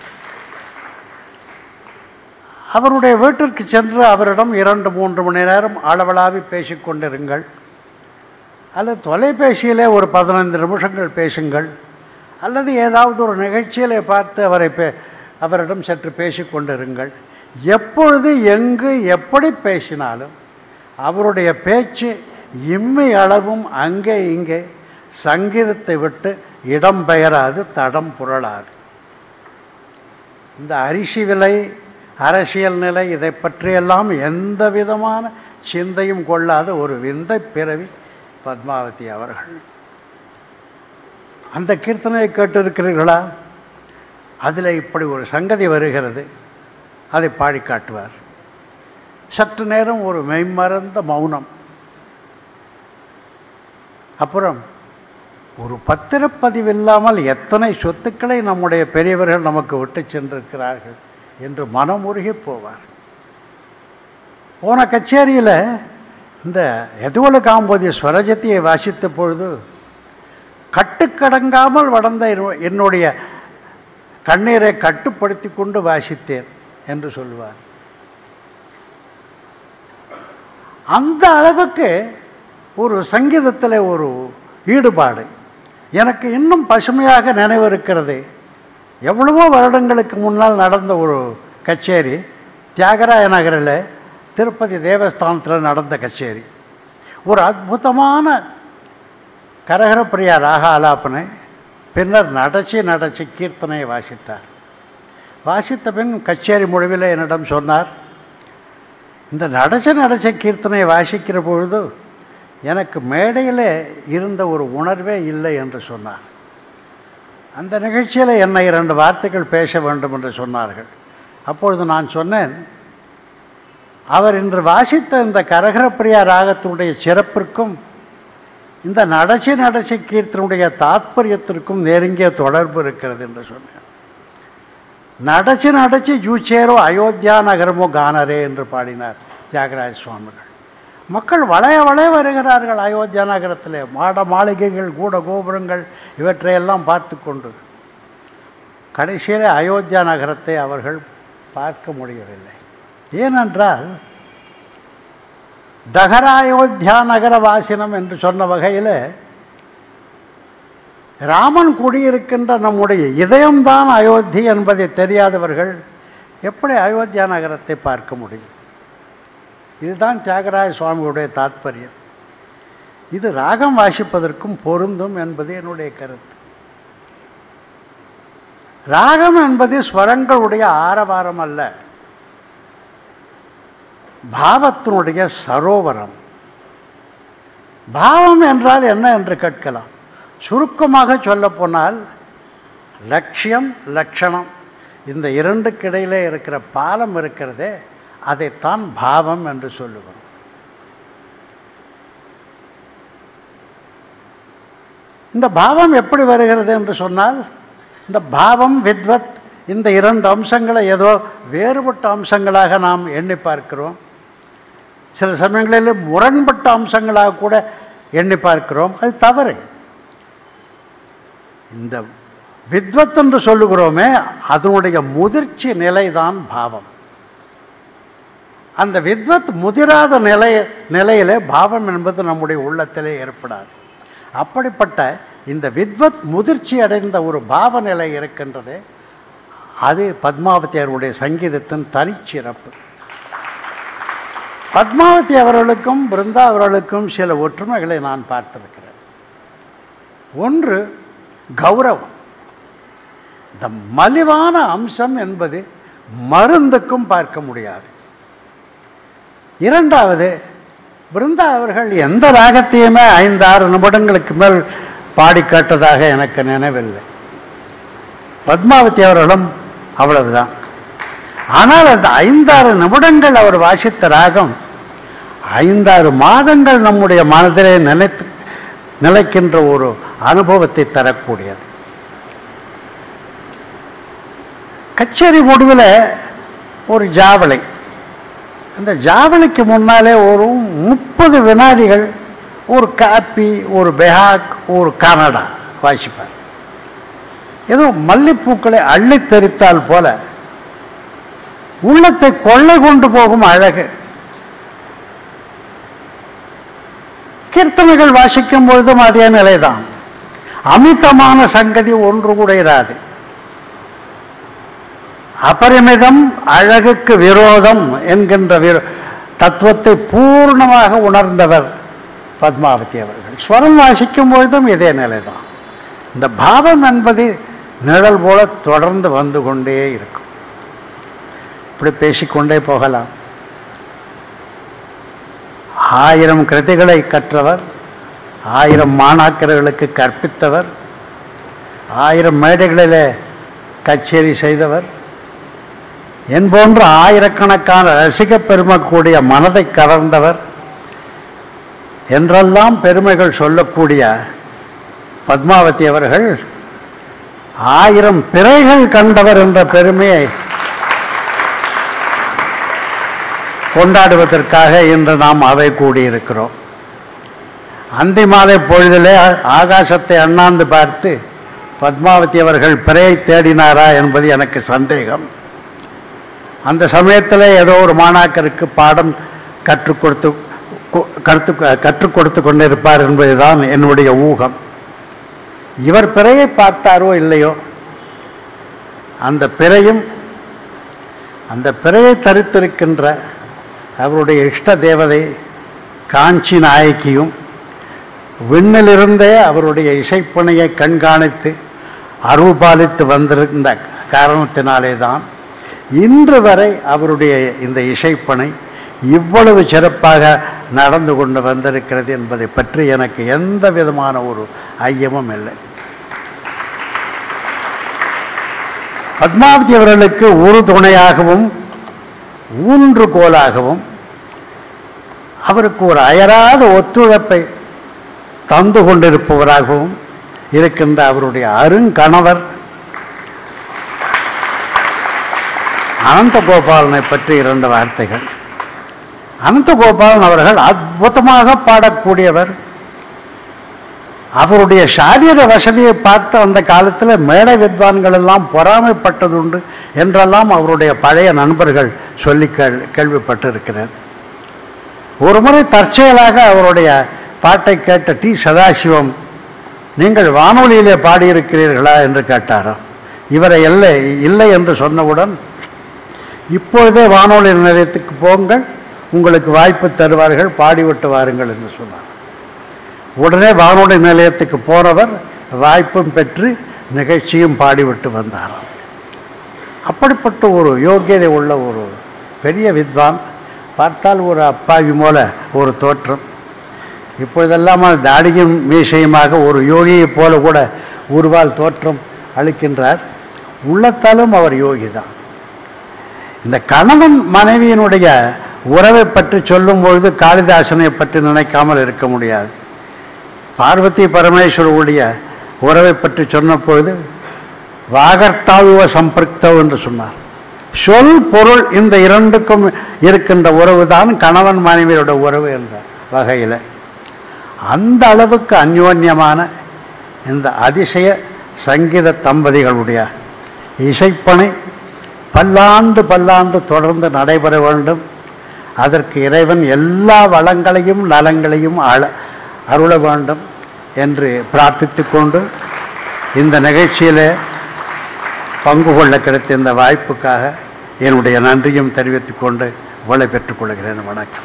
அவருடைய வீட்டிற்கு சென்று அவரிடம் இரண்டு மூன்று மணி நேரம் அளவலாவி பேசிக்கொண்டிருங்கள், அல்லது தொலைபேசியிலே ஒரு பதினைந்து நிமிஷங்கள் பேசுங்கள், அல்லது ஏதாவது ஒரு நிகழ்ச்சியிலே பார்த்து அவரை பே அவரிடம் சற்று பேசிக்கொண்டிருங்கள். எப்பொழுது எங்கு எப்படி பேசினாலும் அவருடைய பேச்சு இம்மி அளவும் அங்கே இங்கே சங்கீதத்தை விட்டு இடம் பெயராது, தடம் புரளாது. இந்த அரிசி விலை, அரசியல் நிலை, இதை பற்றியெல்லாம் எந்த விதமான சிந்தையும் கொள்ளாத ஒரு விந்தை பிறவி பத்மாவதி அவர்கள். அந்த கீர்த்தனையை கேட்டிருக்கிறீர்களா? அதில் இப்படி ஒரு சங்கதி வருகிறது, அதை பாடி காட்டுவார். சற்று நேரம் ஒரு மெய்மறந்த மௌனம். அப்புறம் ஒரு பத்திரப்பதிவில்லாமல் எத்தனை சொத்துக்களை நம்முடைய பெரியவர்கள் நமக்கு விட்டு சென்றிருக்கிறார்கள் என்று மனமுருகி போவார். போன கச்சேரியில் இந்த எதுவல காம்போதி ஸ்வரஜத்தியை வாசித்த பொழுது கட்டுக்கடங்காமல் வளர்ந்த என்னுடைய கண்ணீரை கட்டுப்படுத்தி கொண்டு வாசித்தேன் என்று சொல்லுவார். அந்த அளவுக்கு ஒரு சங்கீதத்தில் ஒரு ஈடுபாடு எனக்கு இன்னும் பசுமையாக நினைவு இருக்கிறது. எவ்வளவோ வருடங்களுக்கு முன்னால் நடந்த ஒரு கச்சேரி, தியாகராய நகரில் திருப்பதி தேவஸ்தானத்தில் நடந்த கச்சேரி. ஒரு அற்புதமான கரகரப்பிரியா ராக ஆலாபனை, பின்னர் நடச்சி நடச்சி கீர்த்தனையை வாசித்தார். வாசித்த பின் கச்சேரி முடிவில் என்னிடம் சொன்னார், இந்த நடச்சி நடச்சி கீர்த்தனையை வாசிக்கிற பொழுது எனக்கு மேடையில் இருந்த ஒரு உணர்வே இல்லை என்று சொன்னார். அந்த நிகழ்ச்சியில் என்னை இரண்டு வார்த்தைகள் பேச வேண்டும் என்று சொன்னார்கள். அப்பொழுது நான் சொன்னேன், அவர் இன்று வாசித்த இந்த கரகரப்பிரியா ராகத்தினுடைய சிறப்பிற்கும் இந்த நடச்சி நடச்சி கீர்த்தனுடைய தாத்பரியத்திற்கும் நெருங்கிய தொடர்பு இருக்கிறது என்று சொன்னேன். நடச்சி நடச்சி ஜூச்சேரோ அயோத்தியா நகரமோ கானரே என்று பாடினார் தியாகராஜ சுவாமிகள். மக்கள் வளைய வளைய வருகிறார்கள் அயோத்தியா நகரத்தில். மாட மாளிகைகள், கூட கோபுரங்கள் இவற்றையெல்லாம் பார்த்து கொண்டு கடைசியில் அயோத்தியா நகரத்தை அவர்கள் பார்க்க முடியவில்லை. ஏனென்றால் தகராயோத்தியா நகர வாசினம் என்று சொன்ன வகையில் ராமன் குடியிருக்கின்ற நம்முடைய இதயம்தான் அயோத்தி என்பதை தெரியாதவர்கள் எப்படி அயோத்தியா நகரத்தை பார்க்க முடியும்? இதுதான் தியாகராஜ சுவாமியுடைய தாத்பரியம். இது ராகம் வாசிப்பதற்கும் பொருந்தும் என்பது என்னுடைய கருத்து. ராகம் என்பது ஸ்வரங்களுடைய ஆரவாரம் அல்ல, பாவத்தினுடைய சரோவரம். பாவம் என்றால் என்ன என்று கேட்கலாம். சுருக்கமாக சொல்லப்போனால் லட்சியம், லட்சணம், இந்த இரண்டுக்கு இடையிலே இருக்கிற பாலம் இருக்கிறதே, அதைத்தான் பாவம் என்று சொல்லுகிறோம். இந்த பாவம் எப்படி வருகிறது என்று சொன்னால், இந்த பாவம், வித்வத், இந்த இரண்டு அம்சங்களை ஏதோ வேறுபட்ட அம்சங்களாக நாம் எண்ணி பார்க்கிறோம். சில சமயங்களில் முரண்பட்ட அம்சங்களாக கூட எண்ணி பார்க்கிறோம். அது தவறு. இந்த வித்வத் என்று சொல்லுகிறோமே, அதனுடைய முதிர்ச்சி நிலைதான் பாவம். அந்த வித்வத் முதிராத நிலை நிலையிலே பாவம் என்பது நம்முடைய உள்ளத்திலே ஏற்படாது. அப்படிப்பட்ட இந்த வித்வத் முதிர்ச்சி அடைந்த ஒரு பாவ நிலை இருக்கின்றது. அது பத்மாவதியருடைய சங்கீதத்தின் தனிச்சிறப்பு. பத்மாவதி அவர்களுக்கும் பிருந்தா அவர்களுக்கும் சில ஒற்றுமைகளை நான் பார்த்திருக்கிறேன். ஒன்று கௌரவம். இந்த மலிவான அம்சம் என்பது மருந்துக்கும் பார்க்க முடியாது. இரண்டாவது, பிருந்தா அவர்கள் எந்த ராகத்தையுமே ஐந்து ஆறு நிமிடங்களுக்கு மேல் பாடி கேட்டதாக எனக்கு நினைவில்லை. பத்மாவதி அவர்களும் அவ்வளவுதான். ஆனால் அந்த ஐந்தாறு நிமிடங்கள் அவர் வாசித்த ராகம் ஐந்தாறு மாதங்கள் நம்முடைய மனதிலே நிலைத்து நிலைக்கின்ற ஒரு அனுபவத்தை தரக்கூடியது. கச்சேரி முடிவில் ஒரு ஜாவளை, அந்த ஜாவளிக்கு முன்னாலே ஒரு முப்பது வினாடிகள் ஒரு காப்பி, ஒரு பெஹாக், ஒரு கனடா வாசிப்பார். ஏதோ மல்லிப்பூக்களை அள்ளி தெரித்தால் போல உள்ளத்தை கொள்ளை கொண்டு போகும் அழகு. கீர்த்தனைகள் வாசிக்கும் பொழுதும் அதே நிலைதான். அமிதமான சங்கதி ஒன்று கூட இராது. அபரிமிதம் அழகுக்கு விரோதம் என்கின்ற தத்துவத்தை பூர்ணமாக உணர்ந்தவர் பத்மாவதி அவர்கள். ஸ்வரம் வாசிக்கும் பொழுதும் இதே நிலைதான். இந்த பாவம் என்பது நிழல் போல தொடர்ந்து வந்து கொண்டே இருக்கும். இப்படி பேசிக்கொண்டே போகலாம். ஆயிரம் கிருதிகளை கற்றவர், ஆயிரம் மாணாக்கர்களுக்கு கற்பித்தவர், ஆயிரம் மேடைகளிலே கச்சேரி செய்தவர், என் போன்ற ஆயிரக்கணக்கான ரசிக பெருமக்கூடிய மனதை கவர்ந்தவர் என்றெல்லாம் பெருமைகள் சொல்லக்கூடிய பத்மாவதி அவர்கள் ஆயிரம் பிறைகள் கண்டவர் என்ற பெருமையை கொண்டாடுவதற்காக இன்று நாம் அவை கூடியிருக்கிறோம். அந்தி மாலை பொழுதிலே ஆகாசத்தை அண்ணாந்து பார்த்து பத்மாவதி அவர்கள் பிறையை தேடினாரா என்பது எனக்கு சந்தேகம். அந்த சமயத்தில் ஏதோ ஒரு மாணாக்கருக்கு பாடம் கற்றுக் கொடுத்து கருத்து கற்றுக் கொடுத்து கொண்டிருப்பார் என்பதுதான் என்னுடைய ஊகம். இவர் பிறையை பார்த்தாரோ இல்லையோ, அந்த பிறையும் அந்த பிறையை தரித்திருக்கின்ற அவருடைய இஷ்ட தேவதை காஞ்சி நாயக்கியும் விண்ணிலிருந்தே அவருடைய இசைப்பணியை கண்காணித்து அருள் பாலித்து வந்திருந்த காரணத்தினாலே தான் இன்று வரை அவருடைய இந்த இசைப்பணி இவ்வளவு சிறப்பாக நடந்து கொண்டு வந்திருக்கிறது என்பதை பற்றி எனக்கு எந்த விதமான ஒரு ஐயமும் இல்லை. பத்மாவதி அவர்களுக்கு ஒரு துணையாகவும் ஊன்றுகோலாகவும் அவருக்கு ஒரு அயராத ஒத்துழைப்பை தந்து கொண்டிருப்பவராகவும் இருக்கின்ற அவருடைய அருங்கணவர் அனந்தகோபாலனை பற்றி இரண்டு வார்த்தைகள். அனந்தகோபாலன் அவர்கள் அற்புதமாக பாடக்கூடியவர். அவருடைய சாரீர வசதியை பார்த்து அந்த காலத்தில் மேடை வித்வான்கள் எல்லாம் பொறாமைப்பட்டதுண்டு என்றெல்லாம் அவருடைய பழைய நண்பர்கள் சொல்லி கேள் கேள்விப்பட்டிருக்கிறார். ஒரு முறை தற்செயலாக அவருடைய பாட்டை கேட்ட டி சதாசிவம், நீங்கள் வானொலியிலே பாடியிருக்கிறீர்களா என்று கேட்டாராம். இவரை இல்லை இல்லை என்று சொன்னவுடன், இப்பொழுதே வானொலி நிலையத்துக்கு போங்கள், உங்களுக்கு வாய்ப்பு தருவார்கள், பாடிவிட்டு வாருங்கள் என்று சொன்னார். உடனே வானொலி நிலையத்துக்கு போனவர் வாய்ப்பும் பெற்று நிகழ்ச்சியும் பாடிவிட்டு வந்தார். அப்படிப்பட்ட ஒரு யோகியதை உள்ள ஒரு பெரிய வித்வான். பார்த்தால் ஒரு அப்பாவி போல ஒரு தோற்றம். இப்பொழுதெல்லாம் தாடியும் மீசையுமாக ஒரு யோகியை போல கூட உருவால் தோற்றம் அளிக்கின்றார். உள்ளத்தாலும் அவர் யோகி தான். இந்த கணவன் மனைவியினுடைய உறவை பற்றி சொல்லும் பொழுது காளிதாசனை பற்றி நினைக்காமல் இருக்க முடியாது. பார்வதி பரமேஸ்வருடைய உறவை பற்றி சொன்ன பொழுது வாகர்த்தாவிவ சம்பிருக்தவ் என்று சொன்னார். சொல் பொருள் இந்த இரண்டுக்கும் இருக்கின்ற உறவு தான் கணவன் மனைவியோட உறவு என்ற வகையில் அந்த அளவுக்கு அந்யோன்யமான இந்த அதிசய சங்கீத தம்பதிகளுடைய இசைப்பணி பல்லாண்டு பல்லாண்டு தொடர்ந்து நடைபெற வேண்டும். அதற்கு இறைவன் எல்லா வளங்களையும் நலங்களையும் அழ அருள வேண்டும் என்று பிரார்த்தித்து கொண்டு இந்த நிகழ்ச்சியில் பங்கு கொள்ள கிடைத்த இந்த வாய்ப்புக்காக என்னுடைய நன்றியும் தெரிவித்துக் கொண்டு விடை பெற்றுக் கொள்கிறேன். வணக்கம்.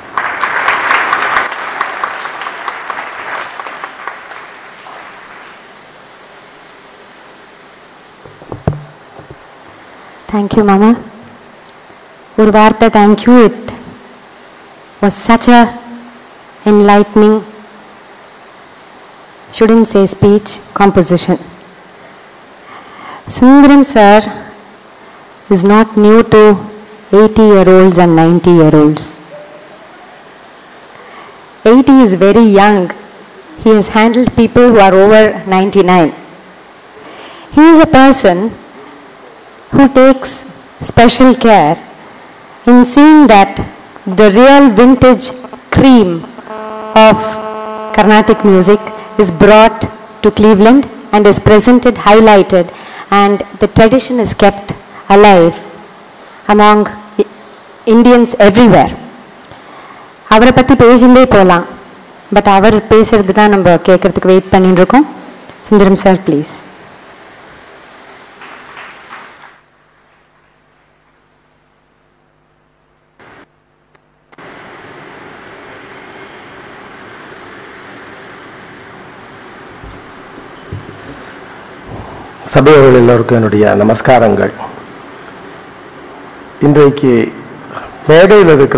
தேங்க்யூ மாமா. ஒரு வார்த்தை thank you. It was such a enlightening, shouldn't say speech, composition. Sundaram sir is not new to eighty-year-olds and ninety-year-olds. eighty is very young. He has handled people who are over ninety-nine. He is a person who takes special care in seeing that the real vintage cream of Carnatic music is brought to Cleveland and is presented, highlighted, and the tradition is kept alive among Indians everywhere. அவரை பற்றி பேசிண்டே போகலாம், but அவர் பேசுறது தான் நம்ம கேட்கறதுக்கு wait பண்ணிட்டு இருக்கோம். Sundaram sir please. சபையோர்கள் எல்லோருக்கும் என்னுடைய நமஸ்காரங்கள். இன்றைக்கு மேடையில் இருக்கிற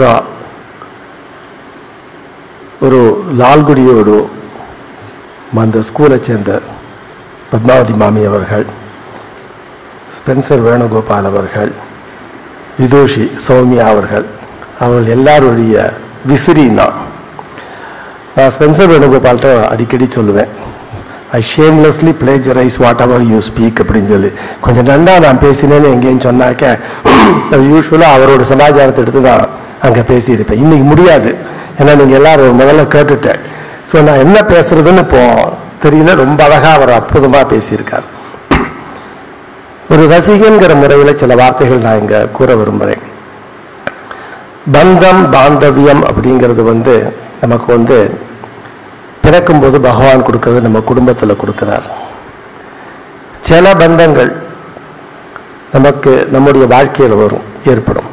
ஒரு லால்குடியோடு அந்த ஸ்கூலை சேர்ந்த பத்மாவதி மாமி அவர்கள், ஸ்பென்சர் வேணுகோபால் அவர்கள், விதுஷி சௌமியா அவர்கள், அவர்கள் எல்லாருடைய விசிறினா நான் ஸ்பென்சர் வேணுகோபால்கிட்ட அடிக்கடி சொல்லுவேன், I shamelessly plagiarise whatever you speak அப்படின்னு சொல்லி. கொஞ்சம் நன்றா நான் பேசினேன்னு எங்கேன்னு சொன்னாக்க யூஸ்வலாக அவரோட சமாச்சாரத்தை எடுத்து தான் அங்கே பேசியிருப்பேன். இன்றைக்கி முடியாது, ஏன்னா நீங்கள் எல்லோரும் முதல்ல கேட்டுட்டேன். ஸோ நான் என்ன பேசுகிறதுன்னு இப்போ தெரியல. ரொம்ப அழகாக அவர் அற்புதமாக பேசியிருக்கார். ஒரு ரசிகங்கிற முறையில் சில வார்த்தைகள் நான் இங்கே கூற விரும்புகிறேன். பந்தம் பாந்தவியம் அப்படிங்கிறது வந்து நமக்கு வந்து பிறக்கும்போது பகவான் கொடுக்கறது நம்ம குடும்பத்தில் கொடுக்கிறார். சில பந்தங்கள் நமக்கு நம்முடைய வாழ்க்கையில் வரும், ஏற்படும்.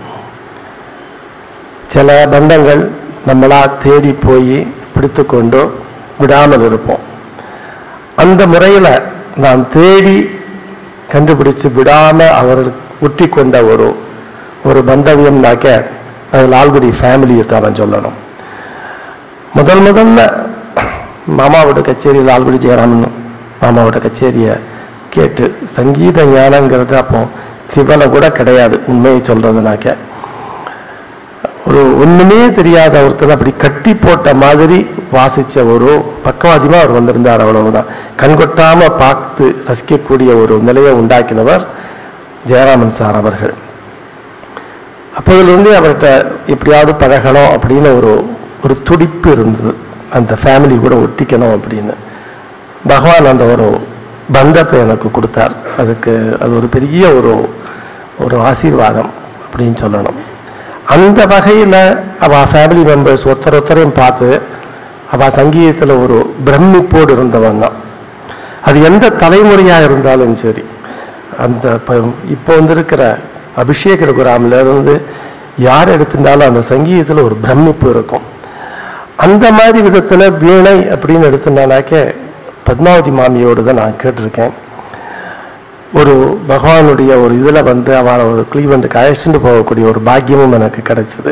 சில பந்தங்கள் நம்மளா தேடி போய் பிடித்து கொண்டு விடாமல் இருப்போம். அந்த முறையில் நான் தேடி கண்டுபிடிச்சு விடாமல் அவர்களுக்கு ஒட்டி கொண்ட ஒரு ஒரு பந்தவியம்னாக்க அது லால்குடி ஃபேமிலியை தான் சொல்லணும். முதல் முதல்ல மாமாவோட கச்சேரி, லால்குடி ஜெயராமன் மாமாவோட கச்சேரியை கேட்டு சங்கீத ஞானங்கிறது அப்போ சிவனை கூட கிடையாது. உண்மையை சொல்றதுனாக்க ஒரு ஒன்றுமே தெரியாத ஒருத்தர் அப்படி கட்டி போட்ட மாதிரி வாசித்த ஒரு பக்கவாதியமாக அவர் வந்திருந்தார். அவ்வளவுதான். கண்கொட்டாமல் பார்த்து ரசிக்கக்கூடிய ஒரு நிலையை உண்டாக்கினவர் ஜெயராமன் சார் அவர்கள். அப்போதிலிருந்து அவர்கிட்ட எப்படியாவது பழகணும் அப்படின்னு ஒரு ஒரு துடிப்பு இருந்தது, அந்த ஃபேமிலி கூட ஒட்டிக்கணும் அப்படின்னு. பகவான் அந்த ஒரு பந்தத்தை எனக்கு கொடுத்தார். அதுக்கு அது ஒரு பெரிய ஒரு ஒரு ஆசீர்வாதம் அப்படின்னு சொல்லணும். அந்த வகையில் அவள் ஃபேமிலி மெம்பர்ஸ் ஒருத்தர் ஒருத்தரையும் பார்த்து அவள் சங்கீதத்தில் ஒரு பிரமிப்போடு இருந்தவங்க. அது எந்த தலைமுறையாக இருந்தாலும் சரி, அந்த இப்போ வந்திருக்கிற அபிஷேக குராமில் இருந்து யார் எடுத்துட்டாலும் அந்த சங்கீதத்தில் ஒரு பிரமிப்பு இருக்கும். அந்த மாதிரி விதத்தில் வீணை அப்படின்னு எடுத்துனாக்க பத்மாவதி மாமியோடு தான் நான் கேட்டிருக்கேன். ஒரு பகவானுடைய ஒரு இதில் வந்து அவளை ஒரு கிளீவெண்டுக்கு அழைச்சிட்டு போகக்கூடிய ஒரு பாக்கியமும் எனக்கு கிடைச்சது.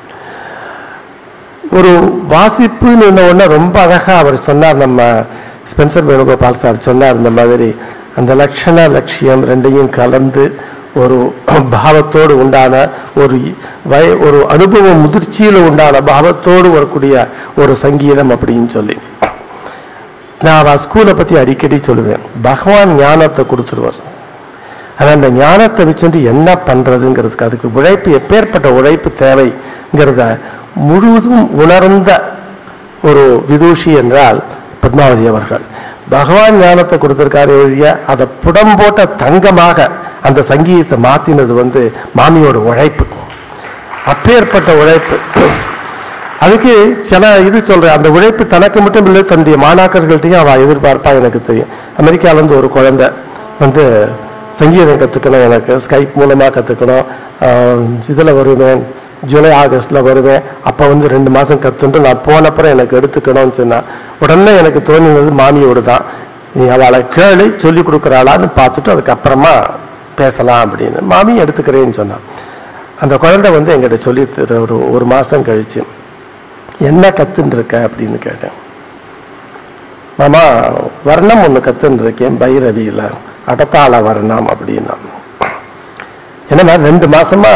ஒரு வாசிப்புன்னு ஒன்று ரொம்ப அழகாக அவர் சொன்னார். நம்ம ஸ்பென்சர் வேணுகோபால் சார் சொன்னார், இந்த மாதிரி அந்த லட்சண லட்சியம் ரெண்டையும் கலந்து ஒரு பாவத்தோடு உண்டான ஒரு வய ஒரு அனுபவ முதிர்ச்சியில் உண்டான பாவத்தோடு வரக்கூடிய ஒரு சங்கீதம் அப்படின்னு சொல்லி நான் அவள் ஸ்கூலை பற்றி அடிக்கடி சொல்லுவேன். பகவான் ஞானத்தை கொடுத்துருவார். ஆனால் அந்த ஞானத்தை வச்சுட்டு என்ன பண்ணுறதுங்கிறதுக்கு அதுக்கு உழைப்பு, எப்பேற்பட்ட உழைப்பு தேவைங்கிறத முழுவதும் உணர்ந்த ஒரு விதுஷி என்றால் பத்மாவதி அவர்கள். பகவான் ஞானத்தை கொடுத்திருக்காரு ஒழிய அதை புடம் போட்ட தங்கமாக அந்த சங்கீதத்தை மாற்றினது வந்து மாமியோட உழைப்பு, அப்பேற்பட்ட உழைப்பு. அதுக்கு சில இது சொல்கிறேன், அந்த உழைப்பு தனக்கு மட்டும் இல்லை, தன்னுடைய மாணாக்கர்கள்ட்டையும் அவள் எதிர்பார்ப்பா. எனக்கு தெரியும், அமெரிக்காவிலேருந்து ஒரு குழந்தை வந்து சங்கீதம் கற்றுக்கணும், எனக்கு ஸ்கைப் மூலமாக கற்றுக்கணும், இதில் வருவேன், ஜூலை ஆகஸ்டில் வருவேன், அப்போ வந்து ரெண்டு மாதம் கற்றுன்ட்டு நான் போனப்புறம் எனக்கு எடுத்துக்கணும்னு சொன்னால் உடனே எனக்கு தோணினது மாமியோடு தான். நீ அவளை கேளு, சொல்லி கொடுக்குறாளான்னு பார்த்துட்டு அதுக்கப்புறமா பேசலாம் அப்படின்னு. மாமியும் எடுத்துக்கிறேன்னு சொன்னான். அந்த குழந்தை வந்து எங்கிட்ட சொல்லி ஒரு ஒரு மாதம் கழிச்சு என்ன கற்றுன்னு இருக்க அப்படின்னு கேட்டேன். மாமா வர்ணம் ஒன்று கற்றுன்னு இருக்கேன், பைரவியில் அடத்தாள வர்ணம் அப்படின்னா. என்னன்னா ரெண்டு மாசமா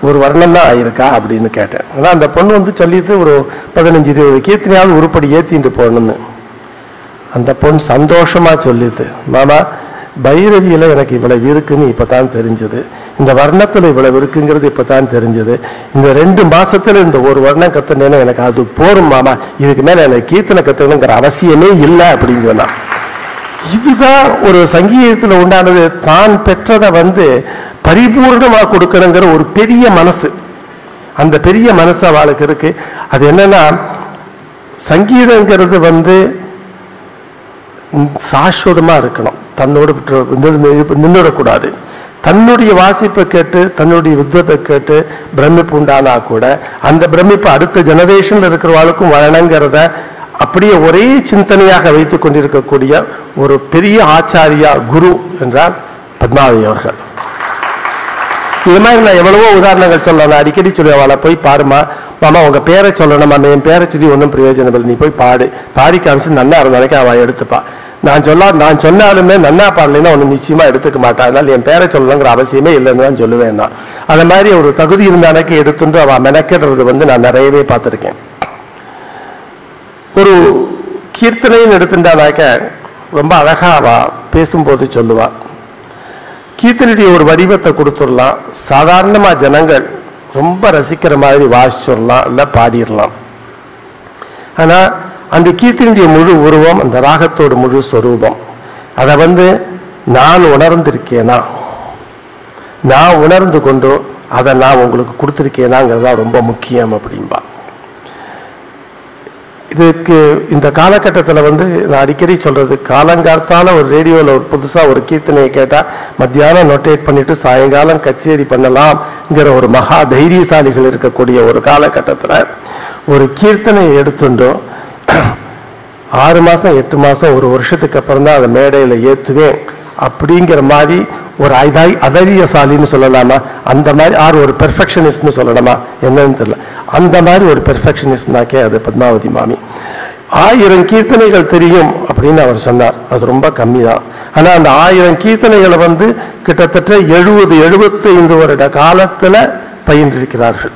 ஒரு வர்ணம் தான் ஆயிருக்கா அப்படின்னு கேட்டேன். ஆனால் அந்த பொண்ணு வந்து சொல்லிட்டு ஒரு பதினஞ்சு இருபது கீர்த்தனையாவது உருப்படி ஏற்றிட்டு போகணுன்னு. அந்த பொண்ணு சந்தோஷமாக சொல்லிது, மாமா பைரவியில் எனக்கு இவ்வளவு இருக்குன்னு இப்போ தான் தெரிஞ்சது, இந்த வர்ணத்தில் இவ்வளவு இருக்குங்கிறது இப்போ தான் தெரிஞ்சது, இந்த ரெண்டு மாதத்தில் இந்த ஒரு வர்ணம் கற்றுனேன்னு எனக்கு அது போரும் மாமா, இதுக்கு மேலே எனக்கு கீர்த்தனை கற்றுக்கணுங்கிற அவசியமே இல்லை அப்படின்னு சொன்னான். இதுதான் ஒரு சங்கீதத்தில் உண்டானது. தான் பெற்றதை வந்து பரிபூர்ணமாக கொடுக்கணுங்கிற ஒரு பெரிய மனசு, அந்த பெரிய மனசு அவளுக்கு இருக்கு. அது என்னன்னா, சங்கீதங்கிறது வந்து சாஸ்வதமாக இருக்கணும், தன்னோடு நின்றுடக்கூடாது. தன்னுடைய வாசிப்பை கேட்டு தன்னுடைய வித்வத்தை கேட்டு பிரமிப்பு உண்டானா கூட அந்த பிரமிப்பு அடுத்த ஜெனரேஷன்ல இருக்கிறவாளுக்கும் வரணுங்கிறத அப்படியே ஒரே சிந்தனையாக வைத்துக் கொண்டிருக்கக்கூடிய ஒரு பெரிய ஆச்சாரியா குரு என்றால் பத்மாவதி அவர்கள். இது மாதிரி நான் எவ்வளவோ உதாரணங்கள் சொல்லலாம். அடிக்கடி சொல்லி அவளை போய் பாருமா, மாமா உங்க பேரை சொல்லணும், மாமா என் பேரை சொல்லி ஒன்றும் பிரயோஜனம் இல்லை, நீ போய் பாடு, பாடி காமிச்சு நன்னா இருந்தாலும் அவள் எடுத்துப்பா. நான் சொல்ல நான் சொன்னாலுமே நன்னா பாடலைன்னா ஒன்று நிச்சயமா எடுத்துக்க மாட்டான், அதனால என் பேரை சொல்லணுங்கிற அவசியமே இல்லைன்னு தான் சொல்லுவேன் நான். அந்த மாதிரி ஒரு தகுதி இருந்தானக்கு எடுத்துட்டு அவள் மெனக்கிடுறது வந்து நான் நிறையவே பார்த்துருக்கேன். ஒரு கீர்த்தனைன்னு எடுத்துட்டானாக்க ரொம்ப அழகா அவ பேசும்போது சொல்லுவா. கீர்த்தனையுடைய ஒரு வடிவத்தை கொடுத்துடலாம், சாதாரணமா ஜனங்கள் ரொம்ப ரசிக்கிற மாதிரி வாசிச்சிடலாம், இல்லை பாடிடலாம். ஆனா அந்த கீர்த்தனையுடைய முழு உருவம், அந்த ராகத்தோட முழு ஸ்வரூபம், அதை வந்து நான் உணர்ந்திருக்கேனா, நான் உணர்ந்து கொண்டு அதை நான் உங்களுக்கு கொடுத்துருக்கேனாங்கிறதா ரொம்ப முக்கியம் அப்படின்பா. இதுக்கு இந்த காலகட்டத்தில் வந்து நான் அடிக்கடி சொல்றது, காலங்காலத்தால ஒரு ரேடியோவில் ஒரு புதுசாக ஒரு கீர்த்தனையை கேட்டால் மத்தியானம் நோட்டேட் பண்ணிட்டு சாயங்காலம் கச்சேரி பண்ணலாம்ங்கிற ஒரு மகா தைரியசாலிகள் இருக்கக்கூடிய ஒரு காலகட்டத்தில் ஒரு கீர்த்தனையை எடுத்துட்டோம். ஆறு மாதம் எட்டு மாதம் ஒரு வருஷத்துக்கு அப்புறம் தான் அதை மேடையில் ஏற்றுவேன் அப்படிங்கிற மாதிரி ஒரு ஐதாய் அதரியசாலின்னு சொல்லலாமா, அந்த மாதிரி ஆறு ஒரு பெர்ஃபெக்ஷனிஸ்ட்னு சொல்லலாமா என்னன்னு தெரியல, அந்த மாதிரி ஒரு பெர்ஃபெக்ஷனிஸ்ட்னாக்கே அது பத்மாவதி மாமி. ஆயிரம் கீர்த்தனைகள் தெரியும் அப்படின்னு அவர் சொன்னார், அது ரொம்ப கம்மி தான். ஆனால் அந்த ஆயிரம் கீர்த்தனைகளை வந்து கிட்டத்தட்ட எழுபது எழுபத்தி ஐந்து வருட காலத்தில் பயின்றிருக்கிறார்கள்.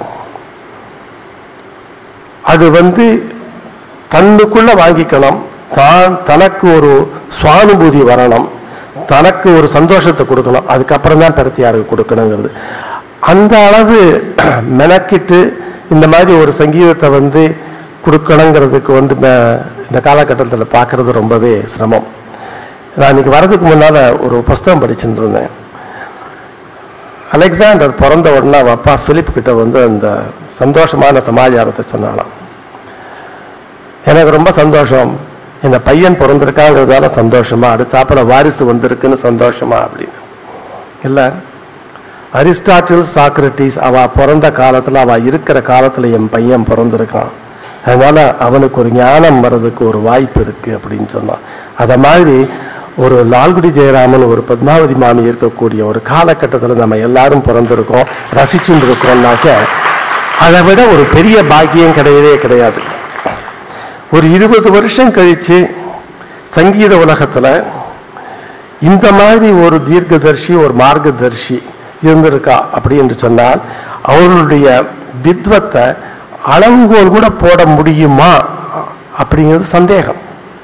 அது வந்து தன்னுக்குள்ள வாங்கிக்கணும், தான் தனக்கு ஒரு சுவானுபூதி வரணும், தனக்கு ஒரு சந்தோஷத்தை கொடுக்கணும், அதுக்கப்புறம் தான் பிரத்தியாருக்கு கொடுக்கணுங்கிறது. அந்த அளவு மெனக்கிட்டு இந்த மாதிரி ஒரு சங்கீதத்தை வந்து கொடுக்கணுங்கிறதுக்கு வந்து இந்த காலகட்டத்தில் பார்க்கறது ரொம்பவே சிரமம். நான் இன்னைக்கு வர்றதுக்கு முன்னால் ஒரு புஸ்தகம் படிச்சுட்டு இருந்தேன். அலெக்சாண்டர் பிறந்த உடனே அவன் அப்பா பிலிப் கிட்ட வந்து அந்த சந்தோஷமான சமாச்சாரத்தை சொன்னாலாம். எனக்கு ரொம்ப சந்தோஷம், இந்த பையன் பிறந்திருக்காங்கிறதால சந்தோஷமா, அடுத்தாப்புல வாரிசு வந்திருக்குன்னு சந்தோஷமா அப்படின்னு இல்லை. அரிஸ்டாட்டில் சாக்ரட்டிஸ் அவ பிறந்த காலத்தில் அவ இருக்கிற காலத்தில் என் பையன் பிறந்திருக்கான், அதனால அவனுக்கு ஒரு ஞானம் வர்றதுக்கு ஒரு வாய்ப்பு இருக்கு அப்படின்னு சொன்னான். அதை மாதிரி ஒரு லால்குடி ஜெயராமன் ஒரு பத்மாவதி மாமி இருக்கக்கூடிய ஒரு காலகட்டத்தில் நம்ம எல்லாரும் பிறந்திருக்கோம், ரசிச்சுட்டு இருக்கிறோம்னாக்க அதை விட ஒரு பெரிய பாக்கியம் கிடையவே கிடையாது. ஒரு இருபது வருஷம் கழிச்சு சங்கீத உலகத்தில் இந்த மாதிரி ஒரு தீர்க்கதர்ஷி ஒரு மார்க்கதர்ஷி இருந்திருக்கா அப்படி என்று சொன்னால் அவர்களுடைய வித்வத்தை அளவுகோல் கூட போட முடியுமா அப்படிங்கிறது சந்தேகம்.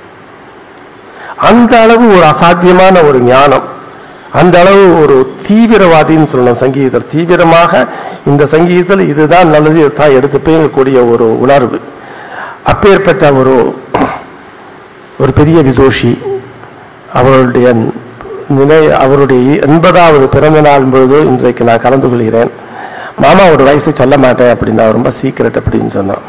அந்த அளவு ஒரு அசாத்தியமான ஒரு ஞானம், அந்த அளவு ஒரு தீவிரவாதின்னு சொல்லணும் சங்கீதத்தில். தீவிரமாக இந்த சங்கீதத்தில் இதுதான் நல்லது, இதுதான் எடுத்துப்பேங்கக்கூடிய ஒரு உணர்வு. அப்பேற்பட்ட ஒரு ஒரு பெரிய விதுஷி அவருடைய நிலை, அவருடைய எண்பதாவது பிறந்த நாள் பொழுது இன்றைக்கு நான் கலந்து கொள்கிறேன். மாமா ஒரு வயசு சொல்ல மாட்டேன் அப்படின்னா ரொம்ப சீக்கிரட் அப்படின்னு சொன்னான்.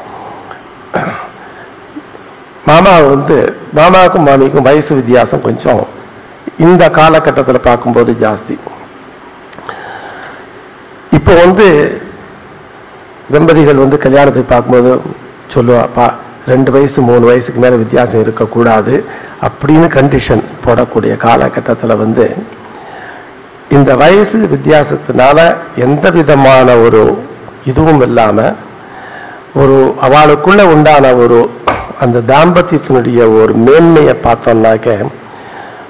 மாமா வந்து மாமாவுக்கும் மாமிக்கும் வயசு வித்தியாசம் கொஞ்சம் இந்த காலகட்டத்தில் பார்க்கும்போது ஜாஸ்தி. இப்போ வந்து தம்பதிகள் வந்து கல்யாணத்தை பார்க்கும்போது சொல்லுவாப்பா ரெண்டு வயசு மூணு வயசுக்கு மேலே வித்தியாசம் இருக்கக்கூடாது அப்படின்னு கண்டிஷன் போடக்கூடிய காலகட்டத்தில் வந்து இந்த வயசு வித்தியாசத்தினால எந்த விதமான ஒரு இதுவும் இல்லாமல் ஒரு அவளுக்குள்ள உண்டான ஒரு அந்த தாம்பத்தியத்தினுடைய ஒரு மேன்மையை பார்த்தோம்னாக்க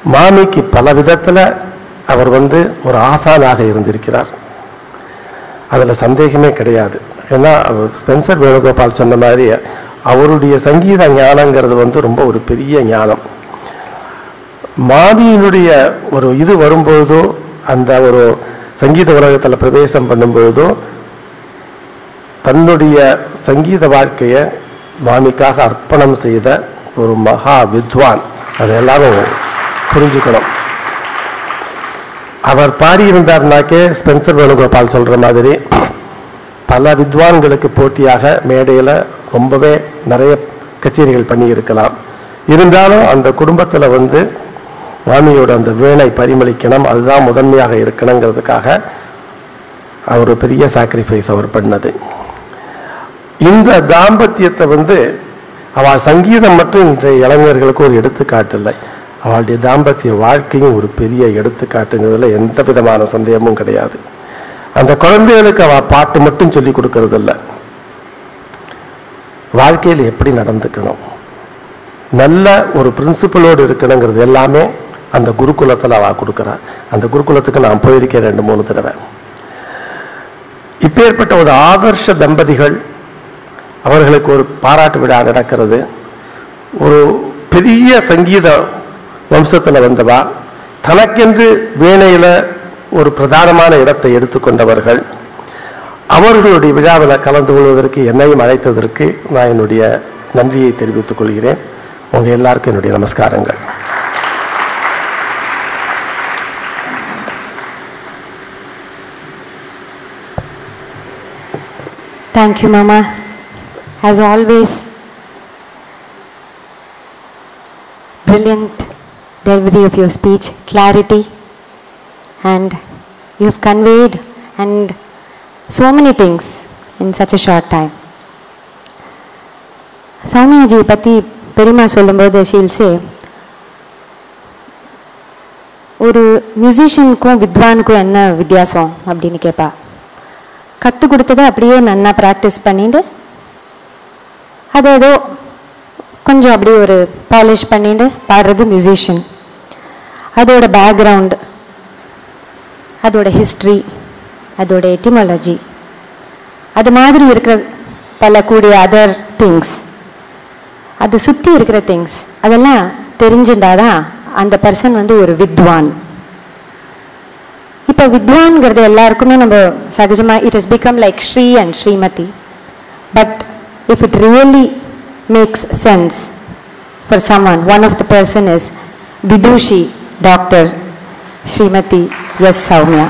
மாமிக்கு பல விதத்தில் அவர் வந்து ஒரு ஆசானாக இருந்திருக்கிறார். அதில் சந்தேகமே கிடையாது. ஏன்னா ஸ்பென்சர் வேணுகோபால் சொன்ன மாதிரி அவருடைய சங்கீத ஞானங்கிறது வந்து ரொம்ப ஒரு பெரிய ஞானம். மாமியினுடைய ஒரு இது வரும்பொழுதோ, அந்த ஒரு சங்கீத உலகத்தில் பிரவேசம் பண்ணும்பொழுதோ தன்னுடைய சங்கீத வாழ்க்கையை மாமிக்காக அர்ப்பணம் செய்த ஒரு மகா வித்வான். அதை எல்லாரும் புரிஞ்சுக்கணும். அவர் பாடியிருந்தார்னாக்கே ஸ்பென்சர் வேணுகோபால் சொல்கிற மாதிரி பல வித்வான்களுக்கு போட்டியாக மேடையில் ரொம்பவே நிறைய கச்சேரிகள் பண்ணியிருக்கலாம். இருந்தாலும் அந்த குடும்பத்தில் வந்து மாமியோட அந்த வீணை பரிமளிக்கணும், அதுதான் முதன்மையாக இருக்கணுங்கிறதுக்காக அவர் பெரிய சாக்ரிஃபைஸ் அவர் பண்ணது. இந்த தாம்பத்தியத்தை வந்து அவள் சங்கீதம் மட்டும் இன்றைய இளைஞர்களுக்கு ஒரு எடுத்துக்காட்டு இல்லை, அவளுடைய தாம்பத்திய வாழ்க்கையும் ஒரு பெரிய எடுத்துக்காட்டுங்கிறதுல எந்த விதமான சந்தேகமும் கிடையாது. அந்த குழந்தைகளுக்கு அவள் பாட்டு மட்டும் சொல்லி கொடுக்கறது இல்லை, வாழ்க்கையில் எப்படி நடந்துக்கணும், நல்ல ஒரு பிரின்சிபலோடு இருக்கணுங்கிறது எல்லாமே அந்த குருகுலத்தில் அவள் கொடுக்குறான். அந்த குருகுலத்துக்கு நான் போயிருக்கேன் ரெண்டு மூணு தடவை. இப்பேற்பட்ட ஒரு ஆதர்ஷ தம்பதிகள், அவர்களுக்கு ஒரு பாராட்டு விழா நடக்கிறது. ஒரு பெரிய சங்கீத வம்சத்தில் வந்தவா, தனக்கென்று வீணையில் ஒரு பிரதானமான இடத்தை எடுத்துக்கொண்டவர்கள். அவர்களுடைய விழாவில் கலந்து கொள்வதற்கு என்னையும் அழைத்ததற்கு நான் என்னுடைய நன்றியை தெரிவித்துக் கொள்கிறேன். உங்கள் எல்லாருக்கும் என்னுடைய நமஸ்காரங்கள். Thank you, Mama. As always, brilliant delivery of your speech, clarity, and you have conveyed and so many things in such a short time. Somya ji பத்தி பெரியமா சொல்லும்போது she will say, ஒரு மியூசிஷியனுக்கும் வித்வானுக்கும் என்ன வித்தியாசம் அப்படின்னு கேட்பா. கற்றுக் கொடுத்ததை அப்படியே நன்னா ப்ராக்டிஸ் பண்ணிட்டு அதை ஏதோ கொஞ்சம் அப்படியே ஒரு பாலிஷ் பண்ணிட்டு பாடுறது மியூசிஷியன். அதோட பேக்ரவுண்ட், அதோட ஹிஸ்ட்ரி, அதோட எட்டிமாலஜி, அது மாதிரி இருக்கிற பல கூடிய அதர் திங்ஸ், அது சுற்றி இருக்கிற திங்ஸ், அதெல்லாம் தெரிஞ்சுட்டாதான் அந்த பர்சன் வந்து ஒரு வித்வான். இப்போ வித்வான்ங்கிறது எல்லாருக்குமே நம்ம சகஜமாக it is become like Shri and Shrimati. But if it really makes sense for someone, one of the person is Vidushi doctor Shrimati S Sowmya.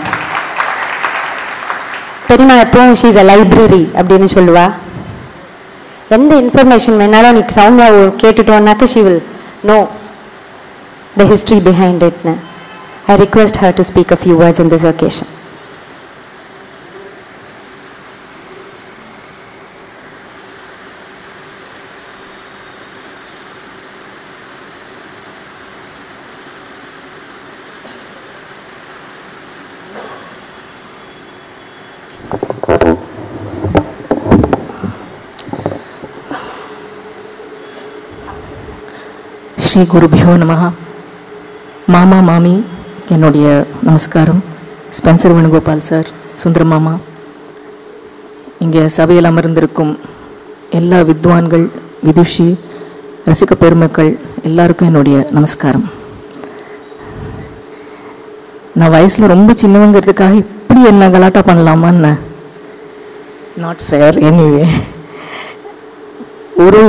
பெரியமா எப்பவும் ஷீ இஸ் அ லைப்ரரி அப்படின்னு சொல்லுவா. எந்த இன்ஃபர்மேஷன் வேணாலும் நீ சௌமியா கேட்டுட்டோன்னாக்க she will know the history behind it. I request her to speak a few words in this occasion. Shri குருபியோ நமஹ. மாமா மாமி என்னுடைய நமஸ்காரம். ஸ்பென்சர் வேணுகோபால் சார், சுந்தர மாமா, இங்கே சபையில் அமர்ந்திருக்கும் எல்லா வித்வான்கள், விதுஷி, ரசிக பெருமக்கள் எல்லாருக்கும் என்னுடைய நமஸ்காரம். நான் வயசில் ரொம்ப சின்னவங்கிறதுக்காக இப்படி என்ன கலாட்டா பண்ணலாமான்னு நாட் ஃபேர். எனிவே, ஒரு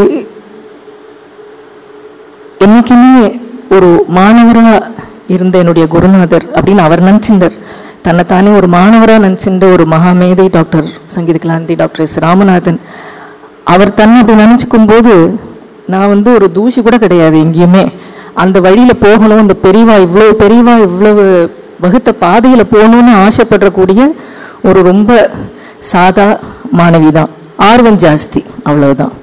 என்னைக்குமே ஒரு மாணவராக இருந்த என்னுடைய குருநாதர் அப்படின்னு அவர் நினச்சிண்டார். தன்னைத்தானே ஒரு மாணவராக நினச்சின்ற ஒரு மகாமேதை doctor Sangeetha Kalanidhi doctor S Ramanathan. அவர் தன்னை அப்படி நினச்சிக்கும் போது நான் வந்து ஒரு தூசி கூட கிடையாது எங்கேயுமே. அந்த வழியில் போகணும், அந்த பெரியவா இவ்வளவு பெரியவா இவ்வளவு வகுத்த பாதையில் போகணும்னு ஆசைப்படக்கூடிய ஒரு ரொம்ப சாதா மாணவி தான். ஆர்வம் ஜாஸ்தி, அவ்வளவுதான்.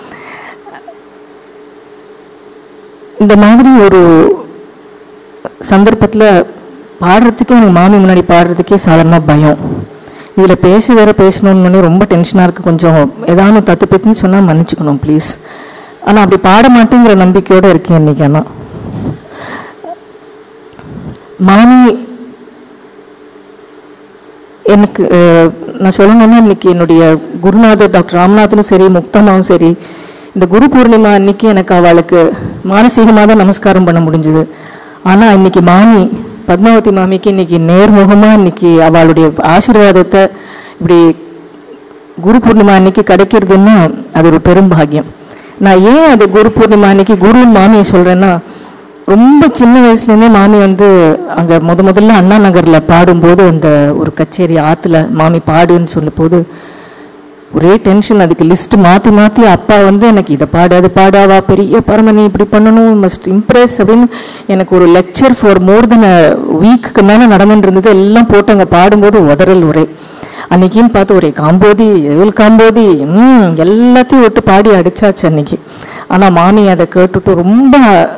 இந்த மாதிரி ஒரு சந்தர்ப்பத்தில் பாடுறதுக்கே எனக்கு மாமி முன்னாடி பாடுறதுக்கே சாதாரணமாக பயம். இதில் பேச வேற பேசணும்னு ரொம்ப டென்ஷனாக இருக்குது. கொஞ்சம் ஏதாவது தத்து பத்துன்னு சொன்னால் மன்னிச்சுக்கணும் ப்ளீஸ். ஆனால் அப்படி பாட மாட்டேங்கிற நம்பிக்கையோடு இருக்கேன் இன்னைக்கு. ஆனால் மாமி எனக்கு நான் சொல்லணும்னா இன்னைக்கு என்னுடைய குருநாதர் டாக்டர் ராமநாதனும் சரி முக்தமாவும் சரி இந்த குரு பூர்ணிமா அன்னைக்கு எனக்கு அவளுக்கு மானசீகமாக தான் நமஸ்காரம் பண்ண முடிஞ்சுது. ஆனால் இன்னைக்கு மாமி பத்மாவதி மாமிக்கு இன்னைக்கு நேர்முகமாக இன்னைக்கு அவளுடைய ஆசீர்வாதத்தை இப்படி குரு பூர்ணிமா அன்னைக்கு கிடைக்கிறதுன்னா அது ஒரு பெரும் பாக்கியம். நான் ஏன் அது குரு பூர்ணிமா அன்னைக்கு குரு மாமியை சொல்கிறேன்னா, ரொம்ப சின்ன வயசுலேருந்தே மாமி வந்து அங்கே முத முதல்ல அண்ணா நகரில் பாடும்போது அந்த ஒரு கச்சேரி ஆற்றுல மாமி பாடுன்னு சொல்லும் போது ஒரே டென்ஷன். அதுக்கு லிஸ்ட் மாற்றி மாற்றி அப்பா வந்து எனக்கு இதை பாடு அது பாடாவா பெரிய பரமணி இப்படி பண்ணணும் மஸ்ட் இம்ப்ரெஸ் அப்படின்னு எனக்கு ஒரு லெக்சர் ஃபார் மோர் தென் அ வீக்குக்கு மேலே நடந்துட்டு இருந்தது. எல்லாம் போட்டு அங்கே பாடும்போது உதறல் ஒரே. அன்னைக்குன்னு பார்த்து ஒரே காம்போதி எவ்வளோ காம்போதி ம் எல்லாத்தையும் விட்டு பாடி அடிச்சாச்சு அன்னைக்கு. ஆனால் மாமி அதை கேட்டுட்டு ரொம்ப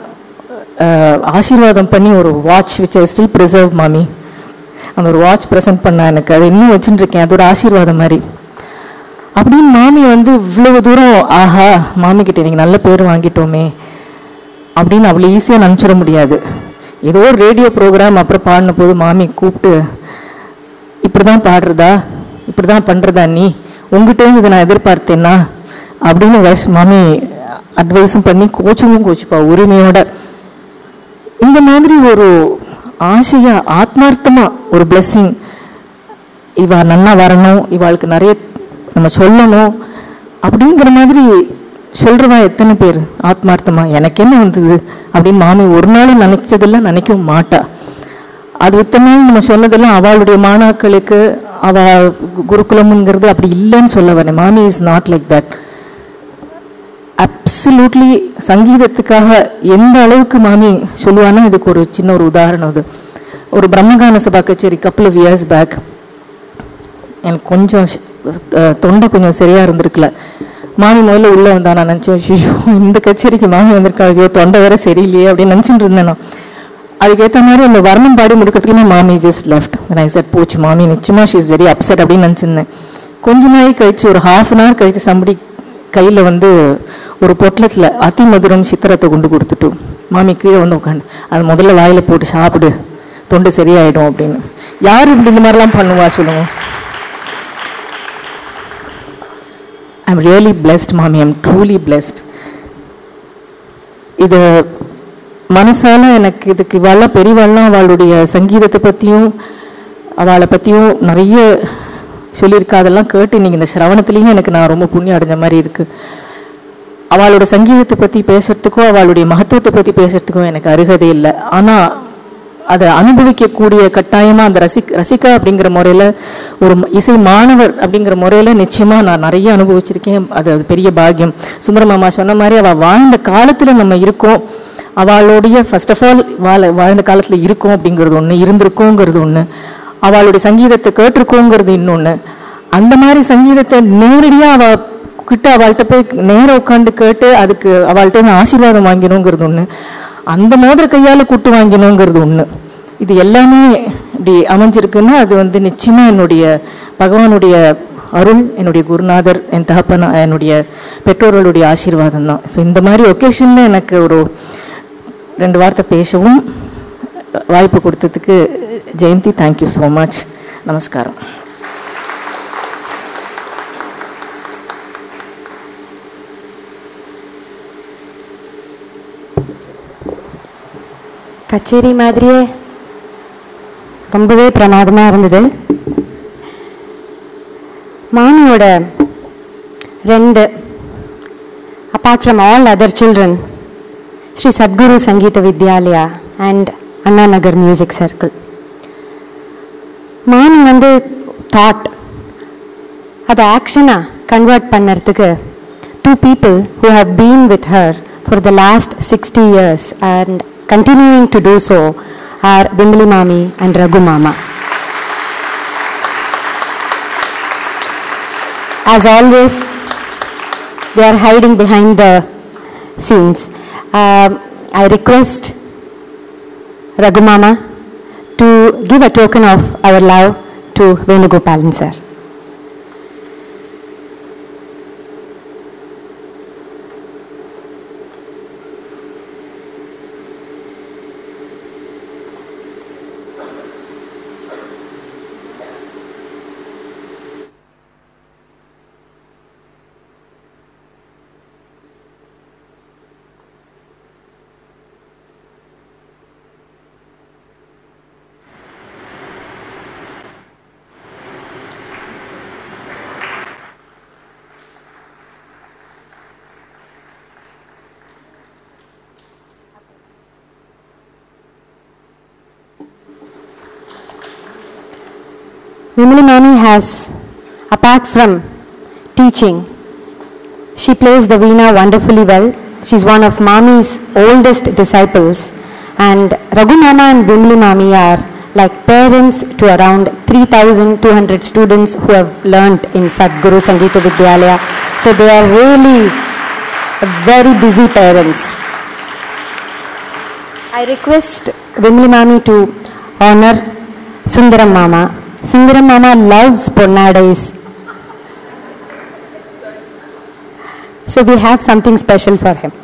ஆசீர்வாதம் பண்ணி ஒரு watch which I still preserve மாமி, அந்த ஒரு வாட்ச் ப்ரெசென்ட் பண்ண எனக்கு அதை இன்னும் வச்சுட்டு இருக்கேன். அது ஒரு ஆசீர்வாதம் மாதிரி. அப்படின்னு மாமி வந்து இவ்வளவு தூரம் ஆஹா மாமிக்கிட்ட எனக்கு நல்ல பேர் வாங்கிட்டோமே அப்படின்னு அவ்வளோ ஈஸியாக நினச்சிட முடியாது. ஏதோ ஒரு ரேடியோ ப்ரோக்ராம் அப்புறம் பாடின போது மாமி கூப்பிட்டு இப்படி தான் பாடுறதா இப்படி தான் பண்ணுறதா நீ உங்ககிட்டேருந்து இதை நான் எதிர்பார்த்தேன்னா அப்படின்னு வயசு மாமி அட்வைஸும் பண்ணி கோச்சும் கோச்சுப்பா உரிமையோட. இந்த மாதிரி ஒரு ஆசையா ஆத்மார்த்தமா ஒரு பிளெஸ்ஸிங், இவா நன்னா வரணும், இவாளுக்கு நிறைய நம்ம சொல்லணும் அப்படிங்கிற மாதிரி சொல்றவா எத்தனை பேர் ஆத்மார்த்தமா எனக்கு என்ன வந்தது அப்படின்னு மாமி ஒரு நாளும் நினைச்சதெல்லாம் நினைக்கவும் மாட்டா. அது இத்தனை நாள் நம்ம சொன்னதெல்லாம் அவளுடைய மாணாக்களுக்கு அவ குருகுலம்ங்கிறது அப்படி இல்லைன்னு சொல்ல வரேன். மாமி is not like that. Absolutely சங்கீதத்துக்காக எந்த அளவுக்கு மாமி சொல்லுவான்னா, இதுக்கு ஒரு சின்ன ஒரு உதாரணம். அது ஒரு பிரம்மகான சபா கச்சேரி கப்பல் ஆஃப் இயர்ஸ் பேக். எனக்கு கொஞ்சம் தொண்டை கொஞ்சம் சரியா இருந்திருக்கல. மாமி முதல்ல உள்ள வந்தா நான் நினச்சேன் ஐயோ இந்த கச்சேரிக்கு மாமி வந்திருக்கா, ஐயோ தொண்டை வேற சரியில்லையே அப்படின்னு நினச்சிட்டு இருந்தேன் நான். அதுக்கேற்ற மாதிரி அந்த வர்ணம் பாடி முடிக்கிறதுக்குமே மாமி ஜஸ்ட் லெஃப்ட். ஐ செட் போச்சு மாமி நிச்சயமா ஷி இஸ் வெரி அப்செட் அப்படின்னு நினச்சிருந்தேன். கொஞ்ச நாள் கழிச்சு ஒரு ஹாஃப் அன் ஹவர் கழிச்சு சம்படி கையில் வந்து ஒரு பொட்டலத்தில் அதிமதுரம் சித்திரத்தை கொண்டு கொடுத்துட்டு மாமி கீழே வந்து உட்காந்து அது முதல்ல வாயில் போட்டு சாப்பிடு தொண்டை சரியாயிடும் அப்படின்னு. யார் இப்படி இந்த மாதிரிலாம் பண்ணுவா சொல்லுங்க? ஐ எம் ரியலி பிளெஸ்ட் மாமி, ஐ எம் ட்ரூலி பிளெஸ்ட். இது மனசால எனக்கு இதுக்கு இவாள பெரியவாள்லாம் அவளுடைய சங்கீதத்தை பற்றியும் அவளை பற்றியும் நிறைய சொல்லியிருக்கா. அதெல்லாம் கேட்டு இன்னைக்கு இந்த சிரவணத்துலேயும் எனக்கு நான் ரொம்ப புண்ணியம் அடைஞ்ச மாதிரி இருக்குது. அவளோட சங்கீதத்தை பற்றி பேசுறதுக்கோ அவளுடைய மகத்துவத்தை பற்றி பேசுறதுக்கோ எனக்கு அருகதை இல்லை. ஆனால் அதை அனுபவிக்கக்கூடிய கட்டாயமாக அந்த ரசிக் ரசிகா அப்படிங்கிற முறையில் ஒரு இசை மாணவர் அப்படிங்கிற முறையில் நிச்சயமாக நான் நிறைய அனுபவிச்சிருக்கேன். அது அது பெரிய பாக்கியம். சுந்தரம் மாமா சொன்ன மாதிரி அவள் வாழ்ந்த காலத்தில் நம்ம இருக்கோம், அவளுடைய ஃபர்ஸ்ட் ஆஃப் ஆல் வாழ வாழ்ந்த காலத்தில் இருக்கோம் அப்படிங்கிறது ஒன்று, இருந்திருக்கோங்கிறது ஒன்று, அவளுடைய சங்கீதத்தை கேட்டிருக்கோங்கிறது இன்னொன்று. அந்த மாதிரி சங்கீதத்தை நேரடியாக அவள் கிட்ட அவள்கிட்ட போய் நேரம் உட்காந்து கேட்டு அதுக்கு அவள்கிட்ட ஆசீர்வாதம் வாங்கினோங்கிறது ஒன்று, அந்த மோதிர கையால் கூட்டு வாங்கினோங்கிறது ஒன்று. இது எல்லாமே இப்படி அமைஞ்சிருக்குன்னா அது வந்து நிச்சயமாக என்னுடைய பகவானுடைய அருள், என்னுடைய குருநாதர், என் தகப்பன், என்னுடைய பெற்றோர்களுடைய ஆசீர்வாதம் தான். ஸோ இந்த மாதிரி ஒகேஷனில் எனக்கு ஒரு ரெண்டு வார்த்தை பேசவும் வாய்ப்பு கொடுத்ததுக்கு ஜெயந்தி தேங்க்யூ ஸோ மச். நமஸ்காரம். கச்சேரி மாதிரியே ரொம்பவே பிரமாதமாக இருந்தது. மாமியோட ரெண்டு apart from all other children, Sri Sadguru Sangeeta Vidyalaya and Anna Nagar Music Circle. மாமி வந்து தாட் அதை ஆக்ஷனாக கன்வெர்ட் பண்ணுறதுக்கு two people who have been with her for the last sixty years and continuing to do so are Bimbali Mami and Raghu Mama. As always, they are hiding behind the scenes. Uh, I request Raghu Mama to give a token of our love to Venugopalan sir. Vimali Mami has, apart from teaching, she plays the veena wonderfully well. She's one of Mami's oldest disciples. And Raghu Mama and Vimali Mami are like parents to around three thousand two hundred students who have learnt in Sadguru Sangeeta Vidyalaya. So they are really very busy parents. I request Vimali Mami to honor Sundaram Mama. Sundaram Mama loves Ponnadais. So we have something special for him.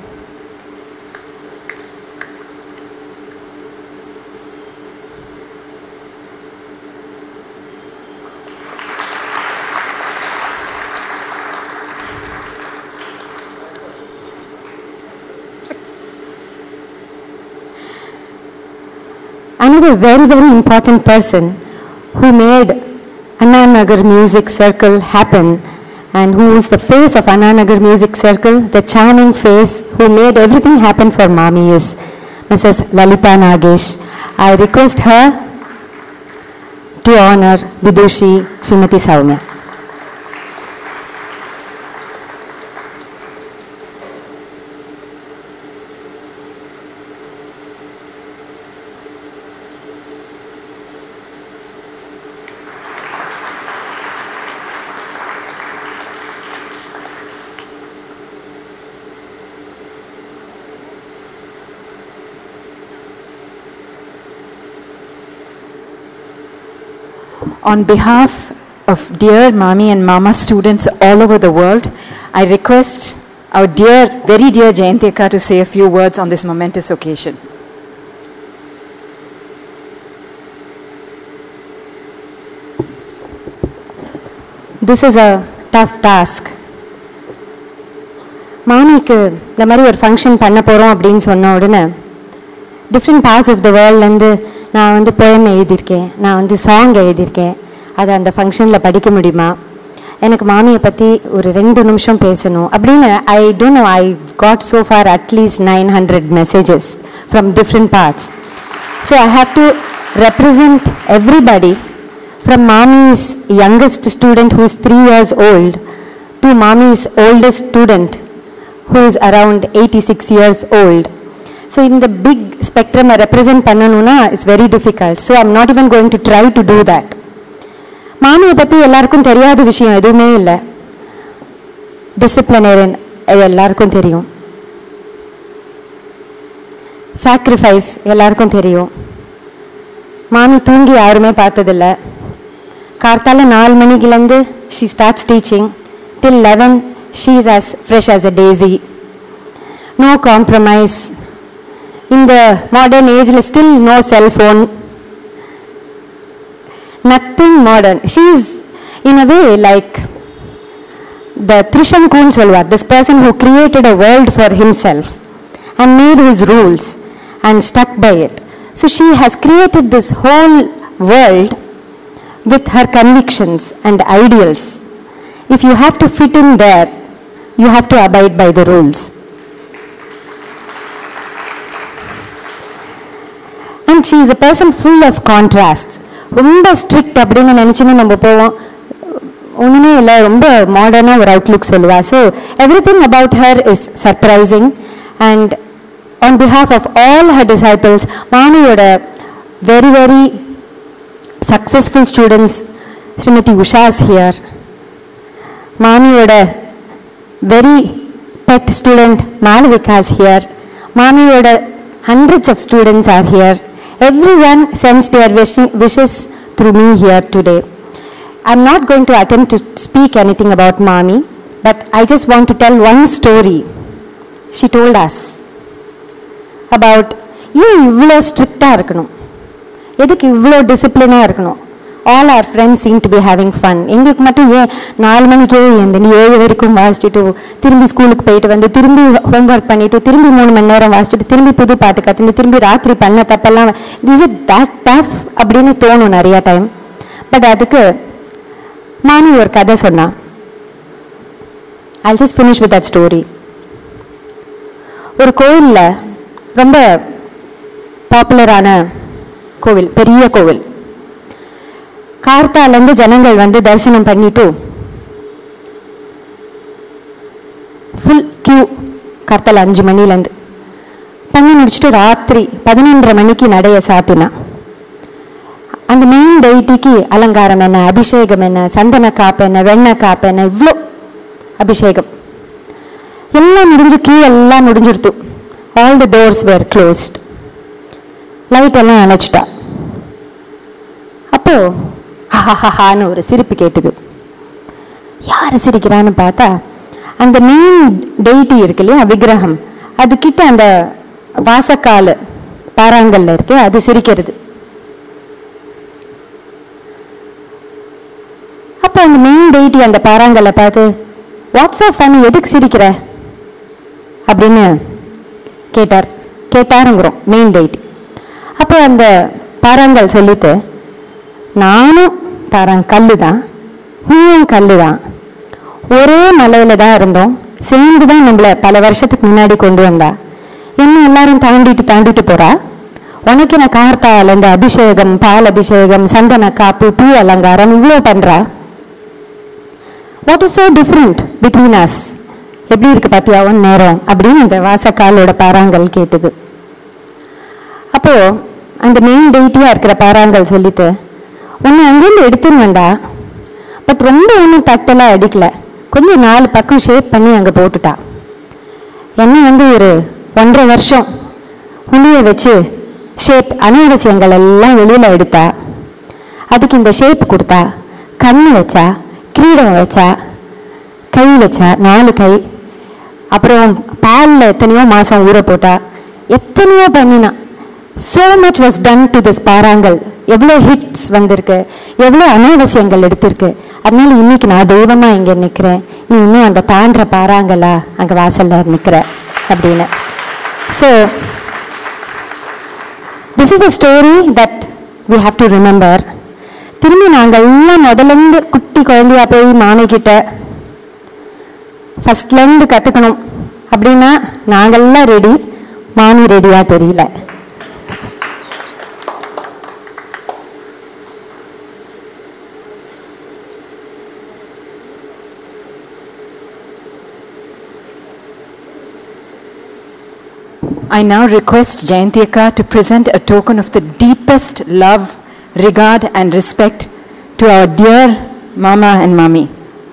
Another very, very important person who made Ananthagopalan Music Circle happen and who is the face of Ananthagopalan Music Circle, the charming face who made everything happen for Mami is Missus Lalita Nagesh. I request her to honor Vidhushi Srimati Sowmya. On behalf of dear Mami and Mama students all over the world, I request our dear, very dear Jayanti Akka to say a few words on this momentous occasion. This is a tough task. மாமிக்கு இந்த மாதிரி ஒரு function பண்ண போகிறோம் அப்படின்னு சொன்ன உடனே different parts of the வேர்ல்ட்லேருந்து நான் வந்து போயம் எழுதியிருக்கேன், நான் வந்து சாங் எழுதியிருக்கேன், அதை அந்த ஃபங்க்ஷனில் படிக்க முடியுமா, எனக்கு மாமியை பற்றி ஒரு ரெண்டு நிமிஷம் பேசணும் அப்படின்னு I don't know, I got so far at least nine hundred messages from different parts. So I have to represent everybody from Mami's youngest student who is three years old to Mami's oldest student who is around eighty-six years old. So in the big spectrum I represent Pannanuna, it's very difficult. So I'm not even going to try to do that. Mamiயை பற்றி எல்லாருக்கும் தெரியாத விஷயம் எதுவுமே இல்லை. Disciplinarian எல்லாருக்கும் தெரியும், sacrifice எல்லாருக்கும் தெரியும். மாமி தூங்கி யாருமே பார்த்ததில்லை. கார்த்தால நாலு மணிக்குலேருந்து she starts teaching till eleven she is as fresh as a daisy. No compromise. In the modern age still no cell phone. Nothing modern. She is in a way like the Trishankun solvar, this person who created a world for himself and made his rules and stuck by it. So she has created this whole world with her convictions and ideals. If you have to fit in there, you have to abide by the rules. And she is a person full of contrasts. ரொம்ப strict அப்படின்னு நினச்சின்னு நம்ம போவோம், ஒன்றுமே இல்லை, ரொம்ப மாடர்னாக ஒரு outlook சொல்லுவா. So everything about her is surprising. And on behalf of all her disciples, மாமியோட very very successful students, Srimati Usha is here. மாமியோட very pet student Malavika is here. மாமியோட hundreds of students are here. Everyone sends their wishes through me here today. I'm not going to attempt to speak anything about Mami, but I just want to tell one story. She told us about ஏன் இவ்வளோ ஸ்ட்ரிக்டாக இருக்கணும், எதுக்கு இவ்வளோ டிசிப்ளினாக இருக்கணும். All our friends seem to be having fun. எங்களுக்கு மட்டும் ஏன் நாலு மணிக்கே எழுந்து நீ ஏழு வரைக்கும் வாசிச்சுட்டு திரும்பி ஸ்கூலுக்கு போயிட்டு வந்து திரும்பி ஹோம்ஒர்க் பண்ணிவிட்டு திரும்பி மூணு மணி நேரம் வாசிச்சுட்டு திரும்பி புது பாட்டு கற்றுந்து திரும்பி ராத்திரி பண்ண தப்பெல்லாம் இஸ் இட் தட் டஃப் அப்படின்னு தோணும் நிறையா டைம். பட் அதுக்கு மாமி ஒரு கதை சொன்னா. I'll just finish with that story. ஒரு கோவிலில், ரொம்ப பாப்புலரான கோவில், பெரிய கோவில், கார்த்தாலேருந்து ஜனங்கள் வந்து தரிசனம் பண்ணிட்டு ஃபுல் கியூ கார்த்தால அஞ்சு மணிலேருந்து பண்ணி முடிச்சுட்டு ராத்திரி பதினொன்றரை மணிக்கு நடைய சாத்தினா. அந்த மெயின் டெய்ட்டிக்கு அலங்காரம் என்ன, அபிஷேகம் என்ன, சந்தன காப்பு என்ன, வெண்ணெய் காப்பு என்ன, இவ்வளோ அபிஷேகம் எல்லாம் முடிஞ்சு கியூ எல்லாம் முடிஞ்சிருத்து. All the doors were closed. Light எல்லாம் அணைச்சிட்டா. அப்போ ஹஹஹான்னு ஒரு சிரிப்பு கேட்டுது. யார் சிரிக்கிறான்னு பார்த்தா அந்த மெயின் டெய்ட்டி இருக்கு இல்லையா விக்கிரகம், அதுக்கிட்ட அந்த வாசக்கால் பாறாங்கல்ல இருக்கு, அது சிரிக்கிறது. அப்போ அந்த மெயின் டெய்ட்டி அந்த பாறாங்கல்ல பார்த்து வாட்ஸ் ஆஃப் ஃபன், எதுக்கு சிரிக்கிற அப்படின்னு கேட்டார். கேட்டாருங்கிறோம் மெயின் டெய்ட்டி. அப்போ அந்த பாறாங்கல் சொல்லிட்டு, நானும் பாறாங்க கல்லு தான், நீயும் கல்லு தான், ஒரே மலையில தான் இருந்தோம், சேர்ந்து தான் நம்மளை பல வருஷத்துக்கு முன்னாடி கொண்டு வந்தா, என்ன எல்லாரும் தாண்டிட்டு தாண்டிட்டு போறா, உனக்கு நான் கார்த்தால இந்த அபிஷேகம், பால் அபிஷேகம், சந்தன காப்பு, பூ அலங்காரம் இவ்வளோ பண்றா, what is so different between us, எப்படி இருக்கு பாத்தியா ஒன் நேரம் அப்படின்னு இந்த வாசக்காலோட பாறாங்கல் கேட்டுது. அப்போ அந்த மெயின் டெய்ட்டியா இருக்கிற பாறாங்கல் சொல்லிட்டு, ஒன்னு அங்கேருந்து எடுத்துன்னு வந்தா, பட் ரொம்ப ஒன்றும் தட்டெல்லாம் அடிக்கல, கொஞ்சம் நாலு பக்கம் ஷேப் பண்ணி அங்கே போட்டுட்டா. என்ன வந்து ஒரு ஒன்றரை வருஷம் உளிய வச்சு ஷேப் அனாவசியங்கள் எல்லாம் வெளியில எடுத்தா. அதுக்கு இந்த ஷேப் கொடுத்தா, கண்ணு வச்சா, கிரீடம் வச்சா, கை வச்சா, நாலு கை, அப்புறம் பாலில் எத்தனையோ மாசம் ஊற போட்டா, எத்தனையோ பண்ணினா. so much was done to this பாறாங்கல். எவ்வளோ ஹிட்ஸ் வந்திருக்கு, எவ்வளோ அனாவசியங்கள் எடுத்திருக்கு. அதனால இன்னைக்கு நான் தெய்வமா இங்க நிக்கிறேன், நீ இன்னும் அந்த தாண்டற பாறாங்கலா அங்க வாசல்ல நிக்கிற அப்படின்னு. So this is a story that we have to remember. திரும்பி நாங்கள் எல்லாம் முதலேருந்து குட்டி குழந்தையா போய் மாமி கிட்ட ஃபர்ஸ்ட்லேருந்து கற்றுக்கணும் அப்படின்னா நாங்கள்லாம் ரெடி, மாமி ரெடியா தெரியல. I now request Jayanti Akka to present a token of the deepest love, regard and respect to our dear Mama and Mummy.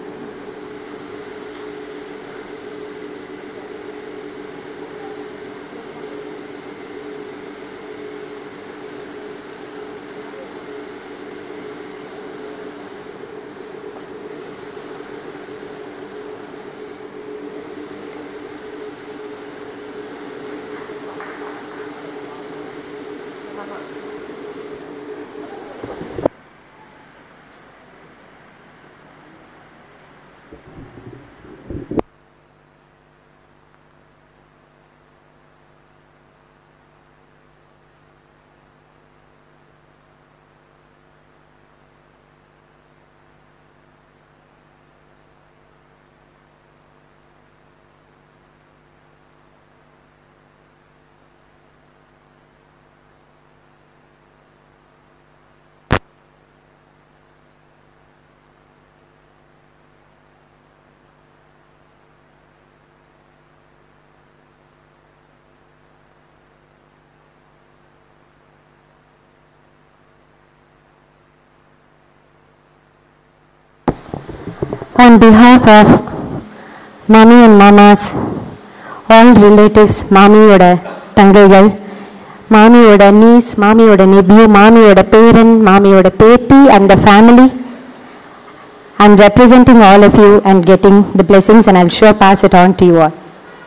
On behalf of Mummy and Mamas, all relatives, மாமியோட தங்கைகள், மாமியோட niece, மாமியோட nephew, மாமியோட parent, மாமியோட பேத்தி and the family, I'm representing all of you and getting the blessings, and I'll sure pass it on to you all.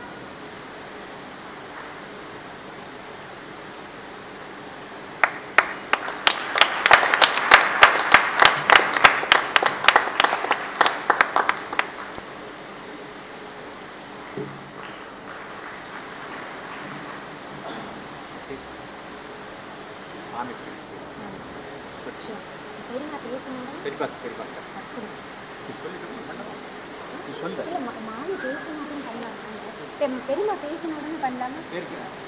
பெரியமா பேசின உடனே பண்ணலாமா?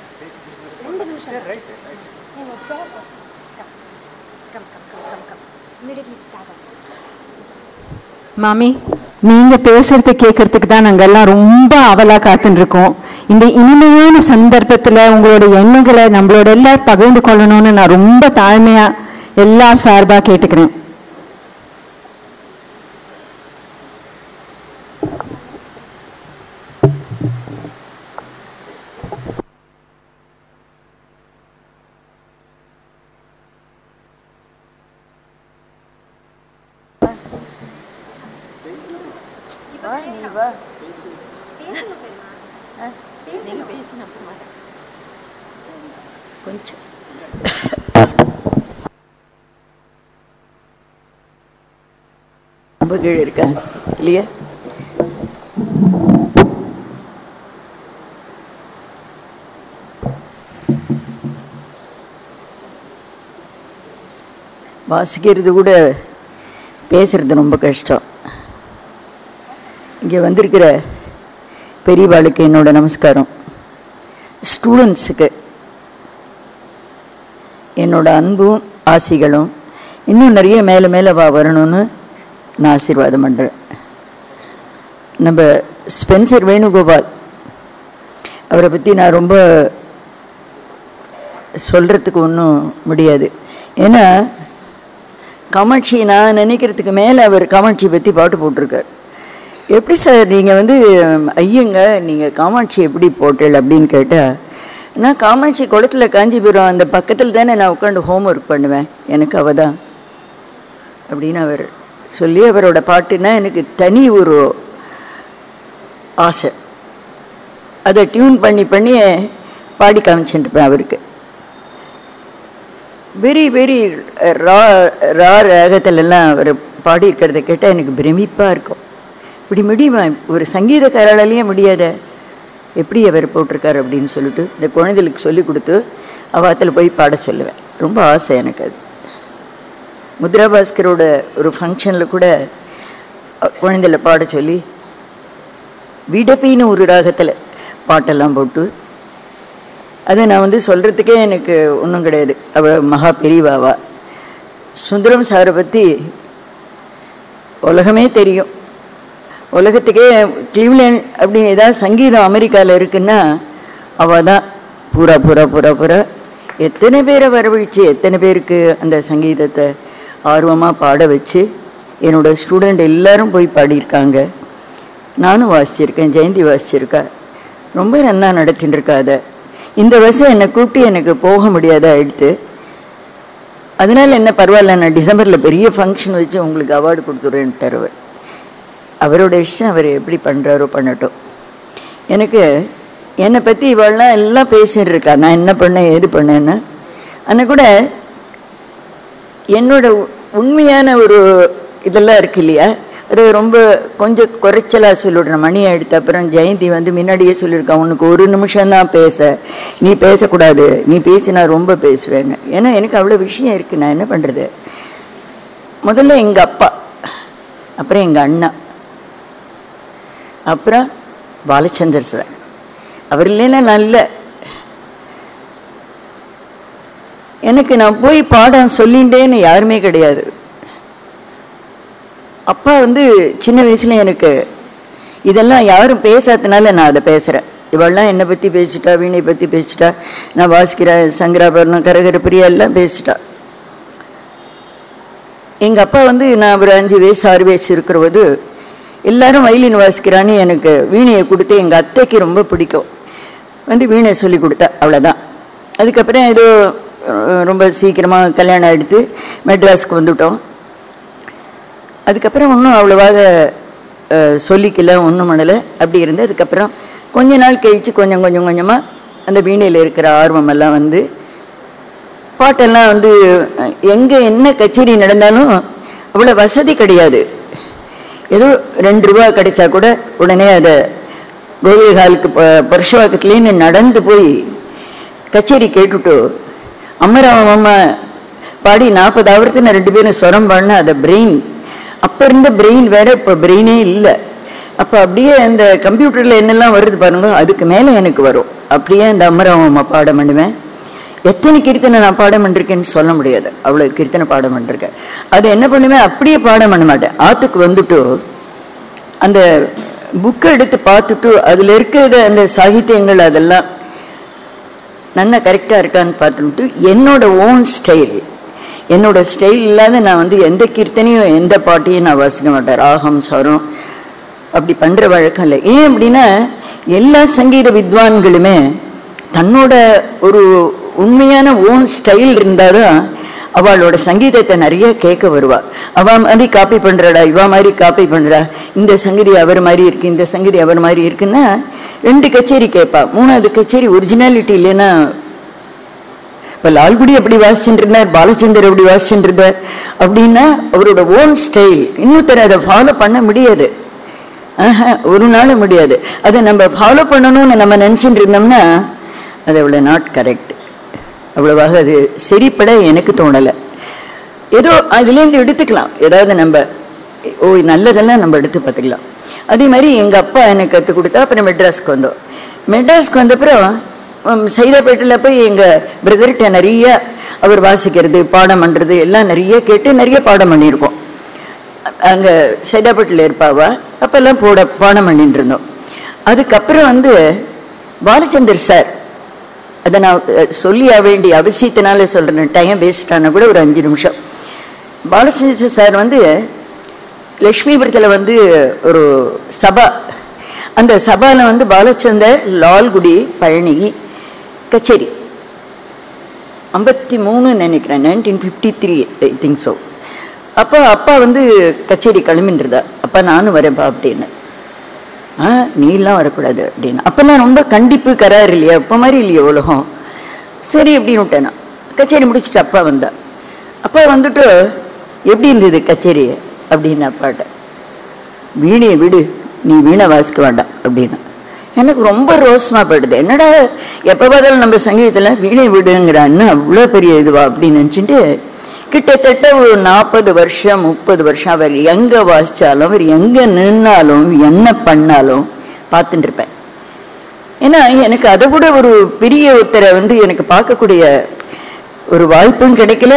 ரெண்டு நிமிஷம் come come come come come immediately start off. மாமி, நீங்கள் பேசுகிறத கேட்கறதுக்கு தான் நாங்கள் எல்லாம் ரொம்ப ஆவலாக காத்துன்னு இருக்கோம். இந்த இனிமையான சந்தர்ப்பத்தில் உங்களோட எண்ணங்களை நம்மளோட எல்லாரும் பகிர்ந்து கொள்ளணும்னு நான் ரொம்ப தாழ்மையாக எல்லா சார்பாக கேட்டுக்கிறேன். கொஞ்சம் ரொம்ப கீழே இருக்கா இல்லையா? வாசிக்கிறது கூட பேசுறது ரொம்ப கஷ்டம். இங்கே வந்திருக்கிற பெரியவாளுக்கு என்னோட நமஸ்காரம். ஸ்டூடெண்ட்ஸுக்கு என்னோட அன்பும் ஆசிகளும் இன்னும் நிறைய மேலே மேலே வா வரணும்னு நான் ஆசீர்வாதம் பண்ணுறேன். நம்ம ஸ்பென்சர் வேணுகோபால் அவரை பற்றி நான் ரொம்ப சொல்கிறதுக்கு ஒன்றும் முடியாது. ஏன்னா காமாட்சி நான் நினைக்கிறதுக்கு மேலே அவர் காமாட்சி பற்றி பாட்டு போட்டிருக்கார். எப்படி சார் நீங்கள் வந்து ஐயங்க நீங்கள் காமாட்சி எப்படி போட்டல் அப்படின்னு கேட்டால், நான் காமாட்சி குளத்தில் காஞ்சிபுரம் அந்த பக்கத்தில் தானே நான் உட்காந்து ஹோம் ஒர்க் பண்ணுவேன், எனக்கு அவள் தான் அப்படின்னு அவர் சொல்லி அவரோட பாட்டுன்னா எனக்கு தனி ஒரு ஆசை. அதை டியூன் பண்ணி பண்ணி பாடி காமிச்சுட்டுருப்பேன் அவருக்கு. வெரி வெரி ரா ரா ராகத்திலெல்லாம் அவர் பாடியிருக்கிறத கேட்டால் எனக்கு பிரமிப்பாக இருக்கும். இப்படி முடியுமா ஒரு சங்கீதக்காராலேயே முடியாத, எப்படி அவர் போட்டிருக்கார் அப்படின்னு சொல்லிட்டு இந்த குழந்தைகளுக்கு சொல்லி கொடுத்து அவாத்தில் போய் பாட சொல்லுவேன். ரொம்ப ஆசை எனக்கு அது. முத்ராபாஸ்கரோட ஒரு ஃபங்க்ஷனில் கூட குழந்தைகளை பாட சொல்லி விடப்பின்னு ஒரு ராகத்தில் பாட்டெல்லாம் போட்டு, அதை நான் வந்து சொல்கிறதுக்கே எனக்கு ஒன்றும் கிடையாது. அவள் மகா பெரியவாவா. சுந்தரம் சாரை பற்றி உலகமே தெரியும். உலகத்துக்கே கிளீவ்லேண்ட் அப்படின்னு ஏதாவது சங்கீதம் அமெரிக்காவில் இருக்குன்னா அவள் தான் பூரா பூரா பூரா பூரா எத்தனை பேரை வரவழைச்சு எத்தனை பேருக்கு அந்த சங்கீதத்தை ஆர்வமாக பாட வச்சு என்னோடய ஸ்டூடெண்ட் எல்லோரும் போய் பாடியிருக்காங்க. நானும் வாசிச்சிருக்கேன், ஜெயந்தி வாசிச்சிருக்கா, ரொம்ப நன்னா நடத்தின்னு இருக்கா. அதை இந்த வருஷம் என்னை கூப்பிட்டு எனக்கு போக முடியாத ஆயிடுத்து. அதனால் என்ன பரவாயில்ல, நான் டிசம்பரில் பெரிய ஃபங்க்ஷன் வச்சு உங்களுக்கு அவார்டு கொடுத்துட்றேன்ட்டார் அவர். அவரோட இஷ்டம், அவர் எப்படி பண்ணுறாரோ பண்ணட்டும். எனக்கு என்னை பற்றி இவள்லாம் எல்லாம் பேசின்னு இருக்கா, நான் என்ன பண்ணேன் ஏது பண்ணேன்னு. ஆனால் கூட என்னோட உண்மையான ஒரு இதெல்லாம் இருக்கு இல்லையா, அது ரொம்ப கொஞ்சம் குறைச்சலாக சொல்லிவிட்றேன். மணியை எடுத்த அப்புறம் ஜெயந்தி வந்து முன்னாடியே சொல்லியிருக்கான், உனக்கு ஒரு நிமிஷம்தான் பேச, நீ பேசக்கூடாது, நீ பேசினா ரொம்ப பேசுவேங்க. ஏன்னா எனக்கு அவ்வளோ விஷயம் இருக்குது, நான் என்ன பண்ணுறது. முதல்ல எங்கள் அப்பா, அப்புறம் எங்கள் அண்ணா, அப்புறம் பாலச்சந்தர் சார். அவர் இல்லைன்னா நான் இல்லை. எனக்கு நான் போய் பாடம் சொல்லிட்டேன்னு யாருமே கிடையாது. அப்பா வந்து சின்ன வயசில் எனக்கு இதெல்லாம் யாரும் பேசாததுனால நான் அதை பேசுகிறேன். இவெல்லாம் என்னை பற்றி பேசிட்டா, வீணை பற்றி பேசிட்டா, நான் வாசிக்கிறேன், சங்கராபரணம், கரகர பிரியா எல்லாம் பேசிட்டா. எங்கள் அப்பா வந்து நான் ஒரு அஞ்சு வயசு ஆறு வயசு இருக்கிறபோது எல்லாரும் வயலின் வாசிக்கிறான்னு எனக்கு வீணையை கொடுத்து எங்கள் அத்தைக்கு ரொம்ப பிடிக்கும், வந்து வீணை சொல்லி கொடுத்தா, அவ்வளோதான். அதுக்கப்புறம் ஏதோ ரொம்ப சீக்கிரமாக கல்யாணம் எடுத்து மெட்ராஸுக்கு வந்துவிட்டோம். அதுக்கப்புறம் ஒன்றும் அவ்வளோவாக சொல்லிக்கல, ஒன்றும் பண்ணலை, அப்படி இருந்து அதுக்கப்புறம் கொஞ்ச நாள் கழித்து கொஞ்சம் கொஞ்சம் கொஞ்சமாக அந்த வீணையில் இருக்கிற ஆர்வமெல்லாம் வந்து பாட்டெல்லாம் வந்து எங்கே என்ன கச்சேரி நடந்தாலும் அவ்வளோ வசதி கிடையாது. ஏதோ ரெண்டு ரூபா கிடைச்சா கூட உடனே அதை கோவில் ஹாலுக்கு பர்ஷவாக்கத்துலேன்னு நடந்து போய் கச்சேரி கேட்டுட்டு அம்மராம அம்மா பாடி நாற்பது ஆவரத்தில் ரெண்டு பேரும் ஸ்வரம் பாடினா அதை பிரெயின், அப்போ இருந்த பிரெயின் வேற, இப்போ பிரெயினே இல்லை. அப்போ அப்படியே அந்த கம்ப்யூட்டரில் என்னெல்லாம் வருது பாருங்க, அதுக்கு மேலே எனக்கு வரும். அப்படியே அந்த அம்மராம அம்மா பாடம் பண்ணுவேன். எத்தனை கீர்த்தனை நான் பாடம் பண்ணிருக்கேன்னு சொல்ல முடியாது, அவ்வளோ கீர்த்தனை பாடம் பண்ணிருக்கேன். அது என்ன பண்ணுவேன், அப்படியே பாடம் பண்ண மாட்டேன். ஆற்றுக்கு வந்துட்டு அந்த புக்கை எடுத்து பார்த்துட்டு அதில் இருக்கிற அந்த சாகித்யங்கள் அதெல்லாம் நல்லா கரெக்டாக இருக்கான்னு பார்த்துட்டு என்னோட ஓன் ஸ்டைல், என்னோட ஸ்டைல் இல்லாத நான் வந்து எந்த கீர்த்தனையும் எந்த பாட்டையும் நான் வாசிக்க மாட்டேன். ராகம் ஸ்வரம் அப்படி பண்ணுற வழக்கம் இல்லை. ஏன் அப்படின்னா எல்லா சங்கீத வித்வான்களுமே தன்னோட ஒரு உண்மையான ஓன் ஸ்டைல் இருந்தால் தான் அவளோட சங்கீதத்தை நிறைய கேட்க வருவா. அவள் மாதிரி காப்பி பண்ணுறாடா, இவா மாதிரி காப்பி பண்ணுறா, இந்த சங்கீதி அவர் மாதிரி இருக்குது, இந்த சங்கீதி அவர் மாதிரி இருக்குன்னா ரெண்டு கச்சேரி கேட்பா. மூணாவது கச்சேரி ஒரிஜினாலிட்டி இல்லைன்னா, இப்போ லால்குடி அப்படி வாசிச்சுட்டு இருந்தார், பாலச்சந்தர் அப்படி வாசிச்சுட்டு இருந்தார் அப்படின்னா அவரோட ஓன் ஸ்டைல் இன்னொருத்தர அதை ஃபாலோ பண்ண முடியாது. ஆஹா, ஒரு நாள் முடியாது. அதை நம்ம ஃபாலோ பண்ணணும்னு நம்ம நினச்சிட்டு இருந்தோம்னா அது அவ்வளோ நாட் கரெக்ட். அவ்வளவாக அது சரிப்பட எனக்கு தோணலை. ஏதோ அதுலேருந்து எடுத்துக்கலாம், ஏதாவது நம்ம ஓ நல்லதெல்லாம் நம்ம எடுத்து பார்த்துக்கலாம். அதே மாதிரி எங்கள் அப்பா எனக்கு கற்றுக் கொடுத்தா. அப்புறம் மெட்ராஸ்க்கு வந்தோம். மெட்ராஸ்க்கு வந்தப்புறம் சைதாப்பேட்டில் போய் எங்கள் பிரதர்கிட்ட நிறைய அவர் வாசிக்கிறது பாடம் பண்ணுறது எல்லாம் நிறைய கேட்டு நிறைய பாடம் பண்ணியிருக்கோம். அங்கே சைதாப்பேட்டில் இருப்பாவா, அப்போல்லாம் போட பாடம் பண்ணிட்டு இருந்தோம். அதுக்கப்புறம் வந்து பாலச்சந்தர் சார், அதை நான் சொல்லி ஆக வேண்டிய அவசியத்தினால சொல்கிறேன், டைம் வேஸ்ட் ஆனால் கூட ஒரு அஞ்சு நிமிஷம். பாலச்சந்தர் சார் வந்து லக்ஷ்மிபுரத்தில் வந்து ஒரு சபா, அந்த சபாவில் வந்து பாலச்சந்தர், லால்குடி, பழனி கச்சேரி ஐம்பத்தி மூணு நினைக்கிறேன், nineteen fifty three I think so. அப்போ அப்பா வந்து கச்சேரி கிளம்பின்றதா, அப்பா நானும் வரேன்ப்பா அப்படின்னு. ஆ நீலாம் வரக்கூடாது அப்படின்னு. அப்போல்லாம் ரொம்ப கண்டிப்பு கரார் இல்லையா, இப்போ மாதிரி இல்லையா உலகம். சரி அப்படின்னு விட்டேன் நான். கச்சேரி முடிச்சுட்டு அப்பா வந்தா. அப்பா வந்துட்டு எப்படி இருந்தது கச்சேரி அப்படின்னு அப்பாட்ட. வீணையை விடு, நீ வீணை வாசிக்க வேண்டாம் அப்படின்னு. எனக்கு ரொம்ப ரோசமாக போயிடுது. என்னடா எப்போ பார்த்தாலும் நம்ம சங்கீதத்தில் வீணை விடுங்கிறான்னு அவ்வளோ பெரிய இதுவா அப்படின்னு நினச்சிட்டு கிட்டத்தட்ட ஒரு நாற்பது வருஷம் முப்பது வருஷம் அவர் எங்கே வாசித்தாலும் அவர் எங்கே நின்னாலும் என்ன பண்ணாலும் பார்த்துட்டு இருப்பேன். ஏன்னா எனக்கு அதை கூட ஒரு பெரிய ஒருத்தரை வந்து எனக்கு பார்க்கக்கூடிய ஒரு வாய்ப்பும் கிடைக்கல,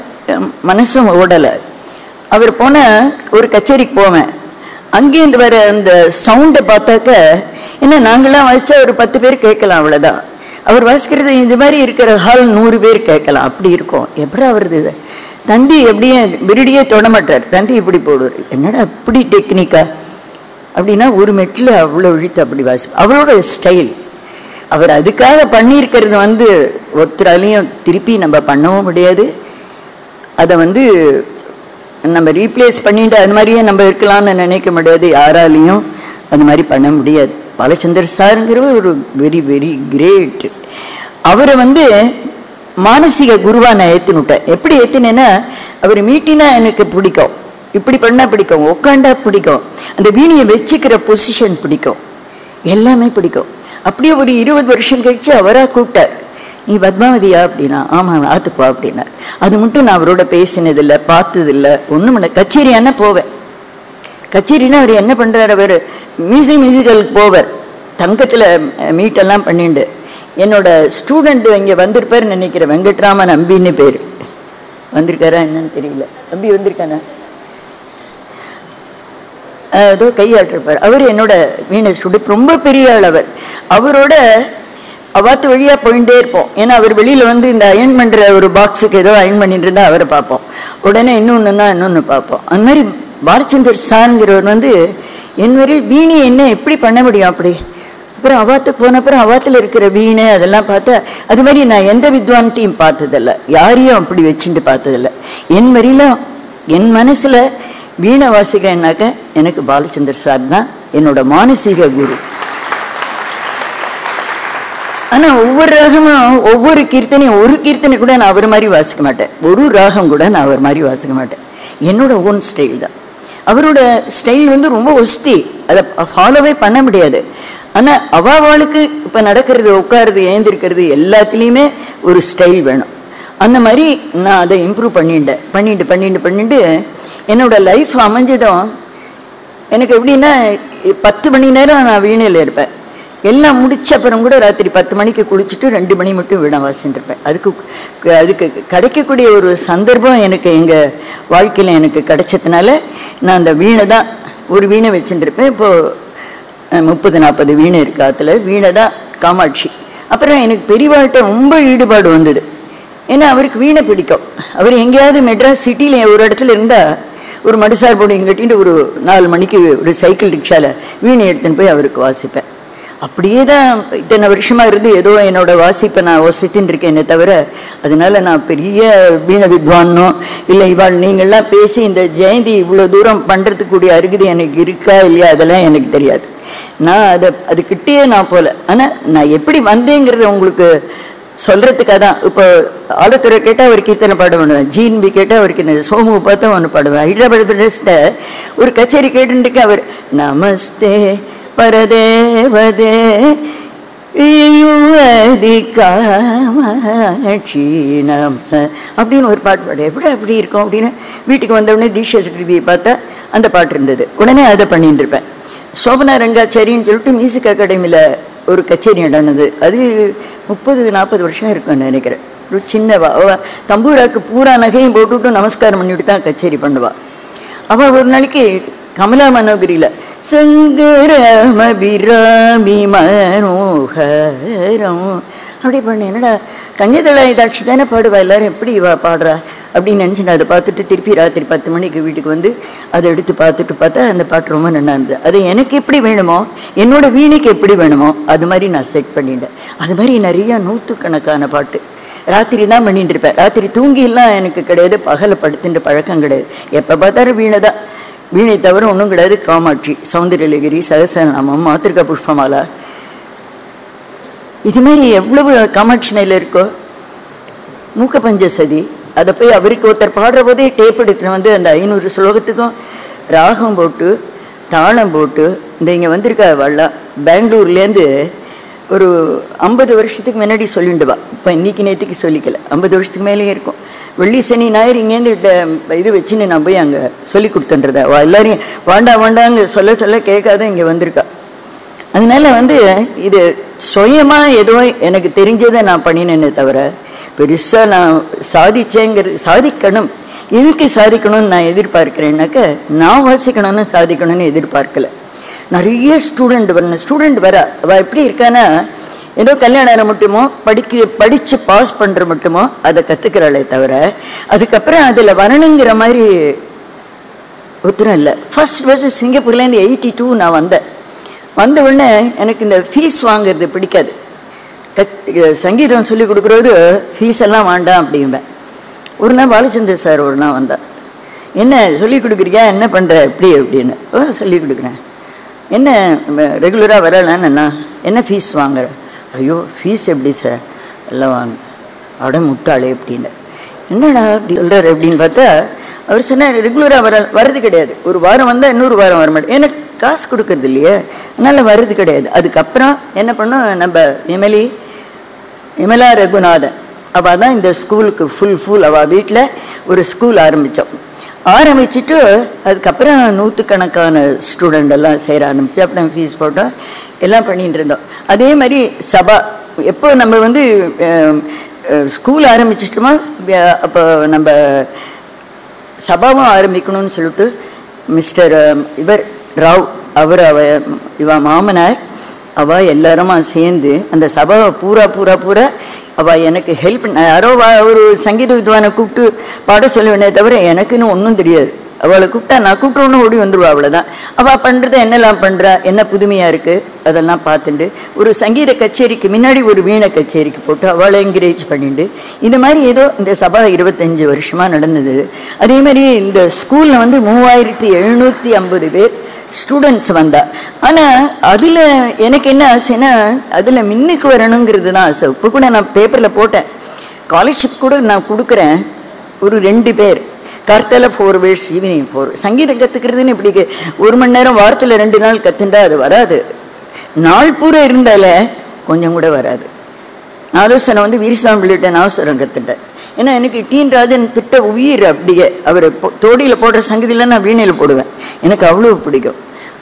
மனசும் ஓடலை. அவர் போன ஒரு கச்சேரிக்கு போவேன், அங்கேருந்து வர அந்த சவுண்டை பார்த்தாக்க ஏன்னா நாங்களாம் வாசித்தா ஒரு பத்து பேர் கேட்கலாம், அவ்வளோதான். அவர் வாசிக்கிறது இந்த மாதிரி இருக்கிற ஹால் நூறு பேர் கேட்கலாம், அப்படி இருக்கும். எப்படி அவரது தந்தி எப்படியே விருடியே தொட மாட்டார், தந்தி இப்படி போடுவார். என்னடா அப்படி டெக்னிக்கா அப்படின்னா ஒரு மெட்டில் அவ்வளோ இழுத்து அப்படி வாசிப்பார். அவரோட ஸ்டைல், அவர் அதுக்காக பண்ணியிருக்கிறது வந்து ஒருத்தராலையும் திருப்பி நம்ம பண்ணவும் முடியாது. அதை வந்து நம்ம ரீப்ளேஸ் பண்ணிட்டு அது மாதிரியே நம்ம இருக்கலாம்னு நினைக்க முடியாது, யாராலையும் அது மாதிரி பண்ண முடியாது. பாலச்சந்தர் சாருங்கிறவர் ஒரு வெரி வெரி கிரேட். அவரை வந்து மானசீக குருவா நான் ஏற்றுனுட்டேன். எப்படி ஏற்றினேன்னா, அவர் மீட்டினா எனக்கு பிடிக்கும், இப்படி பண்ணால் பிடிக்கும், உட்காண்டா பிடிக்கும், அந்த வீணையை வச்சுக்கிற பொசிஷன் பிடிக்கும், எல்லாமே பிடிக்கும். அப்படியே ஒரு இருபது வருஷம் கழிச்சு அவராக கூப்பிட்டார், நீ பத்மாவதியா அப்படின்னா, ஆமாம் ஆத்துப்பா அப்படின்னா. அது மட்டும் நான் அவரோட பேசினதில்லை, பார்த்ததில்லை, ஒன்றும் இல்லை. கச்சேரியானா போவேன். கச்சேரினா அவர் என்ன பண்ணுறாரு, அவர் மியூசிக் மியூசிக்கலுக்கு போவார், தங்கத்தில் மீட்டெல்லாம் பண்ணிண்டு. என்னோட ஸ்டூடெண்ட் இங்கே வந்திருப்பார் நினைக்கிறேன், வெங்கட்ராமன் அம்பின்னு பேர். வந்திருக்காரா என்னன்னு தெரியல, அம்பி வந்திருக்கானா, ஏதோ கையாட்டிருப்பார். அவர் என்னோட வீணை ஸ்டூடெண்ட், ரொம்ப பெரிய ஆள் அவர். அவரோட அவாத்து வழியாக போயிட்டே இருப்போம். ஏன்னா அவர் வெளியில் வந்து இந்த அயன் பண்ணுற ஒரு பாக்ஸுக்கு ஏதோ அயன் பண்ணிட்டு இருந்தால் அவரை பார்ப்போம், உடனே இன்னொன்றுன்னா இன்னொன்று பார்ப்போம். அந்த மாதிரி பாலச்சந்தர் சாருங்கிறவர் வந்து என் வரையில் வீணை என்ன எப்படி பண்ண முடியும் அப்படி. அப்புறம் அவாத்துக்கு போன அப்புறம் அவாத்தில் இருக்கிற வீணை அதெல்லாம் பார்த்தா அது மாதிரி நான் எந்த வித்வான்ட்டையும் பார்த்ததில்ல, யாரையும் அப்படி வச்சுட்டு பார்த்ததில்ல. என் வரையிலும் என் மனசில் வீணை வாசிக்கிறேன்னாக்க எனக்கு பாலச்சந்தர் சார் தான் என்னோட மானசீக குரு. ஆனால் ஒவ்வொரு ராகமும் ஒவ்வொரு கீர்த்தனையும், ஒரு கீர்த்தனை கூட நான் அவர் மாதிரி வாசிக்க மாட்டேன், ஒரு ராகம் கூட நான் அவர் மாதிரி வாசிக்க மாட்டேன். என்னோட ஓன் ஸ்டைல் தான். அவரோட ஸ்டைல் வந்து ரொம்ப ஒஸ்தி, அதை ஃபாலோவே பண்ண முடியாது. ஆனால் அவாவாளுக்கு இப்போ நடக்கிறது, உட்காருது, ஏந்திருக்கிறது எல்லாத்துலேயுமே ஒரு ஸ்டைல் வேணும். அந்த மாதிரி நான் அதை இம்ப்ரூவ் பண்ணிட்டேன். பண்ணிட்டு பண்ணிட்டு பண்ணிட்டு என்னோட லைஃப் அமைஞ்சதும் எனக்கு எப்படின்னா பத்து மணி நேரம் நான் வீணையில் இருப்பேன். எல்லாம் முடிச்ச அப்புறம் கூட ராத்திரி பத்து மணிக்கு குளிச்சுட்டு ரெண்டு மணி மட்டும் வீணை வாசிட்டு இருப்பேன். அதுக்கு அதுக்கு கிடைக்கக்கூடிய ஒரு சந்தர்ப்பம் எனக்கு எங்கள் வாழ்க்கையில் எனக்கு கிடைச்சதுனால நான் அந்த வீணை தான் ஒரு வீணை வச்சுட்டு இருப்பேன். இப்போது முப்பது நாற்பது வீணை இருக்கு. அதில் வீணை தான் காமாட்சி. அப்புறம் எனக்கு பெரியவாழ்கிட்ட ரொம்ப ஈடுபாடு வந்தது. ஏன்னா அவருக்கு வீணை பிடிக்கும். அவர் எங்கேயாவது மெட்ராஸ் சிட்டியில் ஒரு இடத்துல இருந்தால் ஒரு மடுசார் போடு கட்டிட்டு ஒரு நாலு மணிக்கு ஒரு சைக்கிள் ரிக்ஷாவில் வீணை எடுத்துன்னு போய் அவருக்கு வாசிப்பேன். அப்படியே தான் இத்தனை வருஷமாக இருந்து ஏதோ என்னோட வாசிப்பை நான் வாசித்துன்னு இருக்கேன் தவிர அதனால நான் பெரிய வீண வித்வானோ இல்லை இவாள் நீங்கள்லாம் பேசி இந்த ஜெயந்தி இவ்வளோ தூரம் பண்ணுறதுக்கூடிய அருகதை எனக்கு இருக்கா இல்லையா அதெல்லாம் எனக்கு தெரியாது. நான் அதை அதுக்கிட்டே நான் போகல. ஆனால் நான் எப்படி வந்தேங்கிறத உங்களுக்கு சொல்கிறதுக்காக தான். இப்போ ஆலத்துறை கேட்டால் அவர் கீர்த்தனை பாட பண்ணுவேன், ஜீன்பி கேட்டால் அவருக்கு இந்த சோமு பார்த்தா ஒன்று பாடுவேன். ஹைதராபாத் பிரதேசத்தை ஒரு கச்சேரி கேட்டுருக்கு. அவர் நமஸ்தே பரதேவதே காமாட்சி நம அப்படின்னு ஒரு பாட்டு பாடு. எப்படி அப்படி இருக்கும் அப்படின்னு வீட்டுக்கு வந்தவுடனே தீட்சை சக்கரவர்த்தியை பார்த்தா அந்த பாட்டு இருந்தது. உடனே அதை பண்ணிட்டு இருப்பேன். சோபனா ரங்காச்சாரின்னு சொல்லிட்டு மியூசிக் அகாடமியில் ஒரு கச்சேரி நடந்தது. அது முப்பது நாற்பது வருஷம் இருக்குன்னு நினைக்கிறேன். ஒரு சின்னவா அவள் தம்பூராக்கு பூரா நகையும் போட்டுவிட்டு நமஸ்காரம் பண்ணிவிட்டு தான் கச்சேரி பண்ணுவாள். அவள் ஒரு நாளைக்கு கமலா மனோகிரியில் சங்கரமபிராமி மனோகரம் அப்படி பண்ண என்னடா கன்னியதளாயுதாட்சி தானே பாடுவா, எல்லாரும் எப்படி இவா பாடுறா அப்படின்னு நினச்சி நான் அதை பார்த்துட்டு திருப்பி ராத்திரி பத்து மணிக்கு வீட்டுக்கு வந்து அதை எடுத்து பார்த்துட்டு பார்த்தா அந்த பாட்டு ரொம்ப நல்லா இருந்தது. அது எனக்கு எப்படி வேணுமோ என்னோட வீணைக்கு எப்படி வேணுமோ அது மாதிரி நான் செட் பண்ணிட்டேன். அது மாதிரி நிறையா நூற்றுக்கணக்கான பாட்டு ராத்திரி தான் பண்ணிட்டு இருப்பேன். ராத்திரி தூங்கிலாம் எனக்கு கிடையாது, பகலை படுத்துன்ற பழக்கம் கிடையாது. எப்போ பார்த்தாலும் வீணை தான். வீணை தவிர ஒன்றும் கிடையாது. காமாட்சி, சௌந்தரலகிரி, சகசரநாமம், மாத்திருக்கா புஷ்பமாலா, இது மாதிரி எவ்வளவு காமாட்சி மேலே இருக்கோ. மூக்க பஞ்சசதி அதை போய் அவருக்கு ஒருத்தர் பாடுற போதே டேப் எடுத்துன்னு வந்து அந்த ஐநூறு ஸ்லோகத்துக்கும் ராகம் போட்டு தாளம் போட்டு இந்த இங்கே வந்திருக்கா வள்ளா பெங்களூர்லேருந்து ஒரு ஐம்பது வருஷத்துக்கு முன்னாடி சொல்லிண்டுவா. இப்போ இன்னைக்கு நேற்றுக்கு சொல்லிக்கல, ஐம்பது வருஷத்துக்கு மேலேயே இருக்கும். வெள்ளி சனி ஞாயிறு இங்கேருந்து இது வச்சுன்னு நான் போய் அங்கே சொல்லி கொடுத்துன்றதா. வா எல்லாரையும் வாண்டா வாண்டாங்க சொல்ல சொல்ல கேட்காத இங்கே வந்திருக்கா. அதனால வந்து இது சுயமாக ஏதோ எனக்கு தெரிஞ்சதை நான் பண்ணினேன்னே தவிர பெருசாக நான் சாதிச்சேங்கிறது சாதிக்கணும் எனக்கு சாதிக்கணும்னு நான் எதிர்பார்க்கிறேன்னாக்க நான் வாசிக்கணும்னு சாதிக்கணும்னு எதிர்பார்க்கல. நிறைய ஸ்டூடெண்ட் வரணும். ஸ்டூடெண்ட் வர அவள் எப்படி இருக்கான்னா ஏதோ கல்யாணம் மட்டுமோ படிக்க படித்து பாஸ் பண்ணுற மட்டுமோ அதை கற்றுக்கிறாளே தவிர அதுக்கப்புறம் அதில் வரணுங்கிற மாதிரி ஒத்துரும் இல்லை. ஃபர்ஸ்ட் ஃபர்ஸ்ட் சிங்கப்பூர்லேருந்து எயிட்டி டூ நான் வந்தேன். வந்த உடனே எனக்கு இந்த ஃபீஸ் வாங்கிறது பிடிக்காது. கத் சங்கீதம் சொல்லி கொடுக்குறது ஃபீஸ் எல்லாம் வேண்டாம் அப்படிம்பேன். ஒரு நாள் பாலச்சந்திர சார் ஒரு நாள் வந்தார். என்ன சொல்லி கொடுக்குறியா, என்ன பண்ணுற எப்படி அப்படின்னு. ஓ சொல்லி கொடுக்குறேன். என்ன ரெகுலராக வரலான்னு என்ன என்ன ஃபீஸ் வாங்குற? ஐயோ ஃபீஸ் எப்படி சார் எல்லாம் வாங்க அட முட்டாளே அப்படின்னு. என்னடா அப்படி சொல்கிறார் அப்படின்னு பார்த்தா அவர் சொன்னார் ரெகுலராக வர வர்றது கிடையாது. ஒரு வாரம் வந்தால் இன்னொரு வாரம் வர மாட்டேன், எனக்கு காசு கொடுக்கறது இல்லையே அதனால் வர்றது கிடையாது. அதுக்கப்புறம் என்ன பண்ணோம், நம்ம விமலி விமலா ரகுநாதன் அவள் தான் இந்த ஸ்கூலுக்கு ஃபுல் ஃபுல் அவள் வீட்டில் ஒரு ஸ்கூல் ஆரம்பித்தோம். ஆரம்பிச்சுட்டு அதுக்கப்புறம் நூற்றுக்கணக்கான ஸ்டூடெண்ட் எல்லாம் சேர ஆரம்பிச்சு அப்புறம் ஃபீஸ் போட்டோம் எல்லாம் பண்ணிட்டு இருந்தோம். அதே மாதிரி சபா எப்போ நம்ம வந்து ஸ்கூல் ஆரம்பிச்சிட்டோமோ அப்போ நம்ம சபாவும் ஆரம்பிக்கணும்னு சொல்லிட்டு மிஸ்டர் இவர் ராவ் அவர் அவ இவ மாமனார் அவள் எல்லாருமா சேர்ந்து அந்த சபாவை பூரா பூரா பூரா அவள் எனக்கு ஹெல்ப் யாரோ ஒரு சங்கீத வித்வானை கூப்பிட்டு பாட சொல்லுவேனே தவிர எனக்குன்னு ஒன்றும் தெரியாது. அவளை கூப்பிட்டா நான் கூப்பிட்டோன்னு ஓடி வந்துடுவா. அவ்வளோதான். அவள் பண்ணுறத என்னெல்லாம் பண்ணுறா என்ன புதுமையாக இருக்குது அதெல்லாம் பார்த்துட்டு ஒரு சங்கீத கச்சேரிக்கு முன்னாடி ஒரு வீணை கச்சேரிக்கு போட்டு அவளை என்கரேஜ் பண்ணிட்டு இந்த மாதிரி ஏதோ இந்த சபா இருபத்தஞ்சி வருஷமாக நடந்தது. அதே மாதிரி இந்த ஸ்கூலில் வந்து மூவாயிரத்தி எழுநூற்றி ஐம்பது பேர் ஸ்டூடெண்ட்ஸ் வந்தா. ஆனால் அதில் எனக்கு என்ன ஆசைன்னா அதில் மின்னுக்கு வரணுங்கிறது தான் ஆசை. இப்போ கூட நான் பேப்பரில் போட்டேன், ஸ்காலர்ஷிப் கூட நான் கொடுக்குறேன். ஒரு ரெண்டு பேர் கர்த்தால ஃபோர் வேர்ஸ் ஈவினிங் ஃபோர் சங்கீதம் கற்றுக்கிறதுன்னு இப்படி ஒரு மணி நேரம் வாரத்தில் ரெண்டு நாள் கற்றுண்டா அது வராது. நாள் பூரா இருந்தால கொஞ்சம் கூட வராது. ஆலோசனை வந்து வீரசாமி பிள்ளைகிட்ட நாவஸ்வரம் கற்றுட்டேன். ஏன்னா எனக்கு டீன் ராஜன் திட்ட உயிர் அப்படியே அவர் தோடியில் போடுற சங்கீதியில் நான் வீணையில் போடுவேன். எனக்கு அவ்வளோ பிடிக்கும்.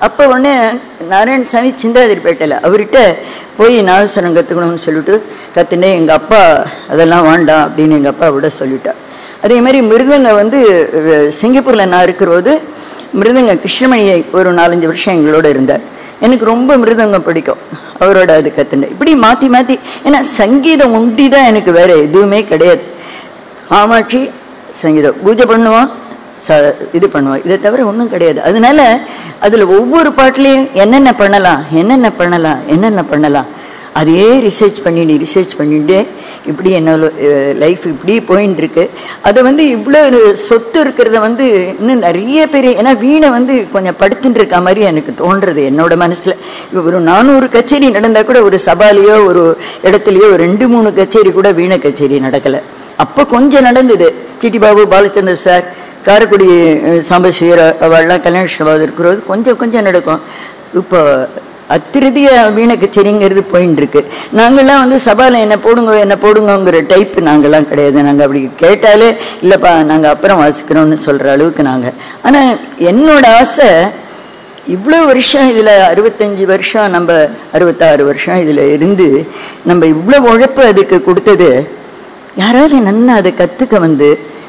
அப்போ உடனே நாராயணசாமி சிந்தாதிரிப்பேட்டையில் அவர்கிட்ட போய் நாதஸ்வரம் கற்றுக்கணும்னு சொல்லிட்டு கற்றுனே எங்கள் அப்பா அதெல்லாம் வேண்டாம் அப்படின்னு எங்கள் அப்பா விட சொல்லிட்டா. அதே மாதிரி மிருதங்க வந்து சிங்கப்பூரில் நான் இருக்கிறபோது மிருதங்க கிருஷ்ணமணியை ஒரு நாலஞ்சு வருஷம் எங்களோட இருந்தார். எனக்கு ரொம்ப மிருதங்கம் பிடிக்கும், அவரோட அது கற்றுனேன். இப்படி மாற்றி மாற்றி, ஏன்னா சங்கீதம் ஒண்டி தான் எனக்கு வேறு எதுவுமே கிடையாது. ஆமாட்சி சங்கீதம் பூஜை பண்ணுவோம், ச இது பண்ணுவோம், இதை தவிர ஒன்றும் கிடையாது. அதனால அதில் ஒவ்வொரு பாட்டிலையும் என்னென்ன பண்ணலாம் என்னென்ன பண்ணலாம் என்னென்ன பண்ணலாம் அதையே ரிசர்ச் பண்ணிட்டு ரிசர்ச் பண்ணிட்டு இப்படி என்னோட லைஃப் இப்படி போயின்னு இருக்கு. அதை வந்து இவ்வளோ சொத்து இருக்கிறத வந்து இன்னும் நிறைய பேர், ஏன்னா வீணை வந்து கொஞ்சம் படுத்துட்டு இருக்க மாதிரி எனக்கு தோன்றுறது என்னோட மனசில். ஒரு நானூறு கச்சேரி நடந்தால் கூட ஒரு சபாலேயோ ஒரு இடத்துலையோ ஒரு ரெண்டு மூணு கச்சேரி கூட வீணை கச்சேரி நடக்கலை. அப்போ கொஞ்சம் நடந்தது. சிட்டிபாபு, பாலச்சந்தர் சார், காரைக்குடி சாம்பசிவர அவள்லாம் கல்யாண சபாவது இருக்கிறது கொஞ்சம் கொஞ்சம் நடக்கும். இப்போ அத்திருதிய வீணை கச்சேரிங்கிறது போயின்னு இருக்கு. நாங்கள்லாம் வந்து சபாவில் என்ன போடுங்க என்ன போடுங்கிற டைப்பு நாங்கள்லாம் கிடையாது. நாங்கள் அப்படி கேட்டாலே இல்லைப்பா நாங்கள் அப்புறம் வாசிக்கிறோம்னு சொல்கிற அளவுக்கு நாங்கள். ஆனால் என்னோட ஆசை இவ்வளோ வருஷம் இதில் அறுபத்தஞ்சி வருஷம் நம்ம அறுபத்தாறு வருஷம் இதில் இருந்து நம்ம இவ்வளோ உழைப்பு அதுக்கு கொடுத்தது, யாராவது நன்னா அதை கற்றுக்க வந்து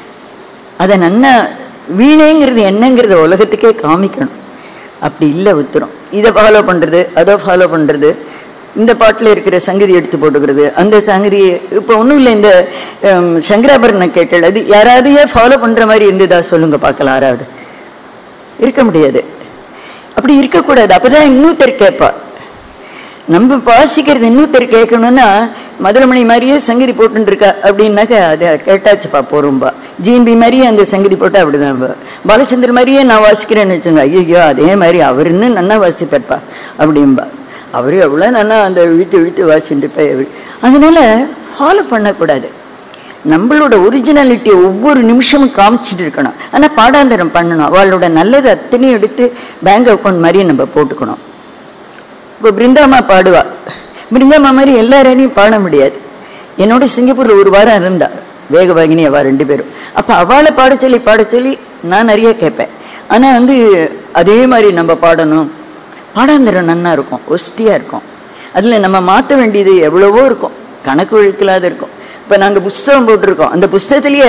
அதை நன்னா வீணைங்கிறது என்னங்கிறத உலகத்துக்கே காமிக்கணும். அப்படி இல்லை உத்தரம். இதை ஃபாலோ பண்ணுறது அதை ஃபாலோ பண்ணுறது, இந்த பாட்டில் இருக்கிற சங்கதி எடுத்து போட்டுக்கிறது, அந்த சங்கதி இப்போ ஒன்றும் இல்லை. இந்த சங்கராபரண கேட்டல் அது யாராவதையே ஃபாலோ பண்ணுற மாதிரி இருந்ததா சொல்லுங்க பார்க்கலாம். யாராவது இருக்க முடியாது. அப்படி இருக்கக்கூடாது. அப்போ தான் இன்னொருத்தர் கேட்பா. நம்ம வாசிக்கிறது இன்னொருத்தர் கேட்கணும்னா மதுரமணி மாதிரியே சங்கதி போட்டுருக்கா அப்படின்னாக்க அதை கேட்டாச்சுப்பா போகிறோம்பா. ஜிஎன்பி மாதிரியே அந்த சங்கதி போட்டால் அப்படிதான்ப்பா. பாலச்சந்தர் மாதிரியே நான் வாசிக்கிறேன்னு வச்சுங்க, ஐயோ அதே மாதிரி அவர் இன்னும் நன்னா வாசிப்பார்ப்பா அப்படின்பா. அவர் எவ்வளோ நன்னா அந்த இழுத்து இழுத்து வாசிட்டுப்பா. அதனால ஃபாலோ பண்ணக்கூடாது. நம்மளோட ஒரிஜினாலிட்டியை ஒவ்வொரு நிமிஷமும் காமிச்சிட்டு இருக்கணும். ஆனால் பாடாந்தரம் பண்ணணும். அவளோட நல்லது அத்தனையும் எடுத்து பேங்க் அக்கௌண்ட் மாதிரியே நம்ம போட்டுக்கணும். இப்போ பிருந்தாமா பாடுவா. பிருந்தாமா மாதிரி எல்லாரையும் பாட முடியாது. என்னோட சிங்கப்பூரில் ஒரு வாரம் இருந்தா வேகவாகினி அவள் ரெண்டு பேரும். அப்போ அவளை பாட சொல்லி பாட சொல்லி நான் நிறைய கேட்பேன். ஆனால் வந்து அதே மாதிரி நம்ம பாடணும். பாடாந்தரம் நன்னா இருக்கும், ஒஸ்தியாக இருக்கும். அதில் நம்ம மாற்ற வேண்டியது எவ்வளவோ இருக்கும், கணக்கு ஒழுக்கலாத இருக்கும். இப்போ நாங்கள் புஸ்தகம் போட்டிருக்கோம். அந்த புஸ்தகத்துலேயே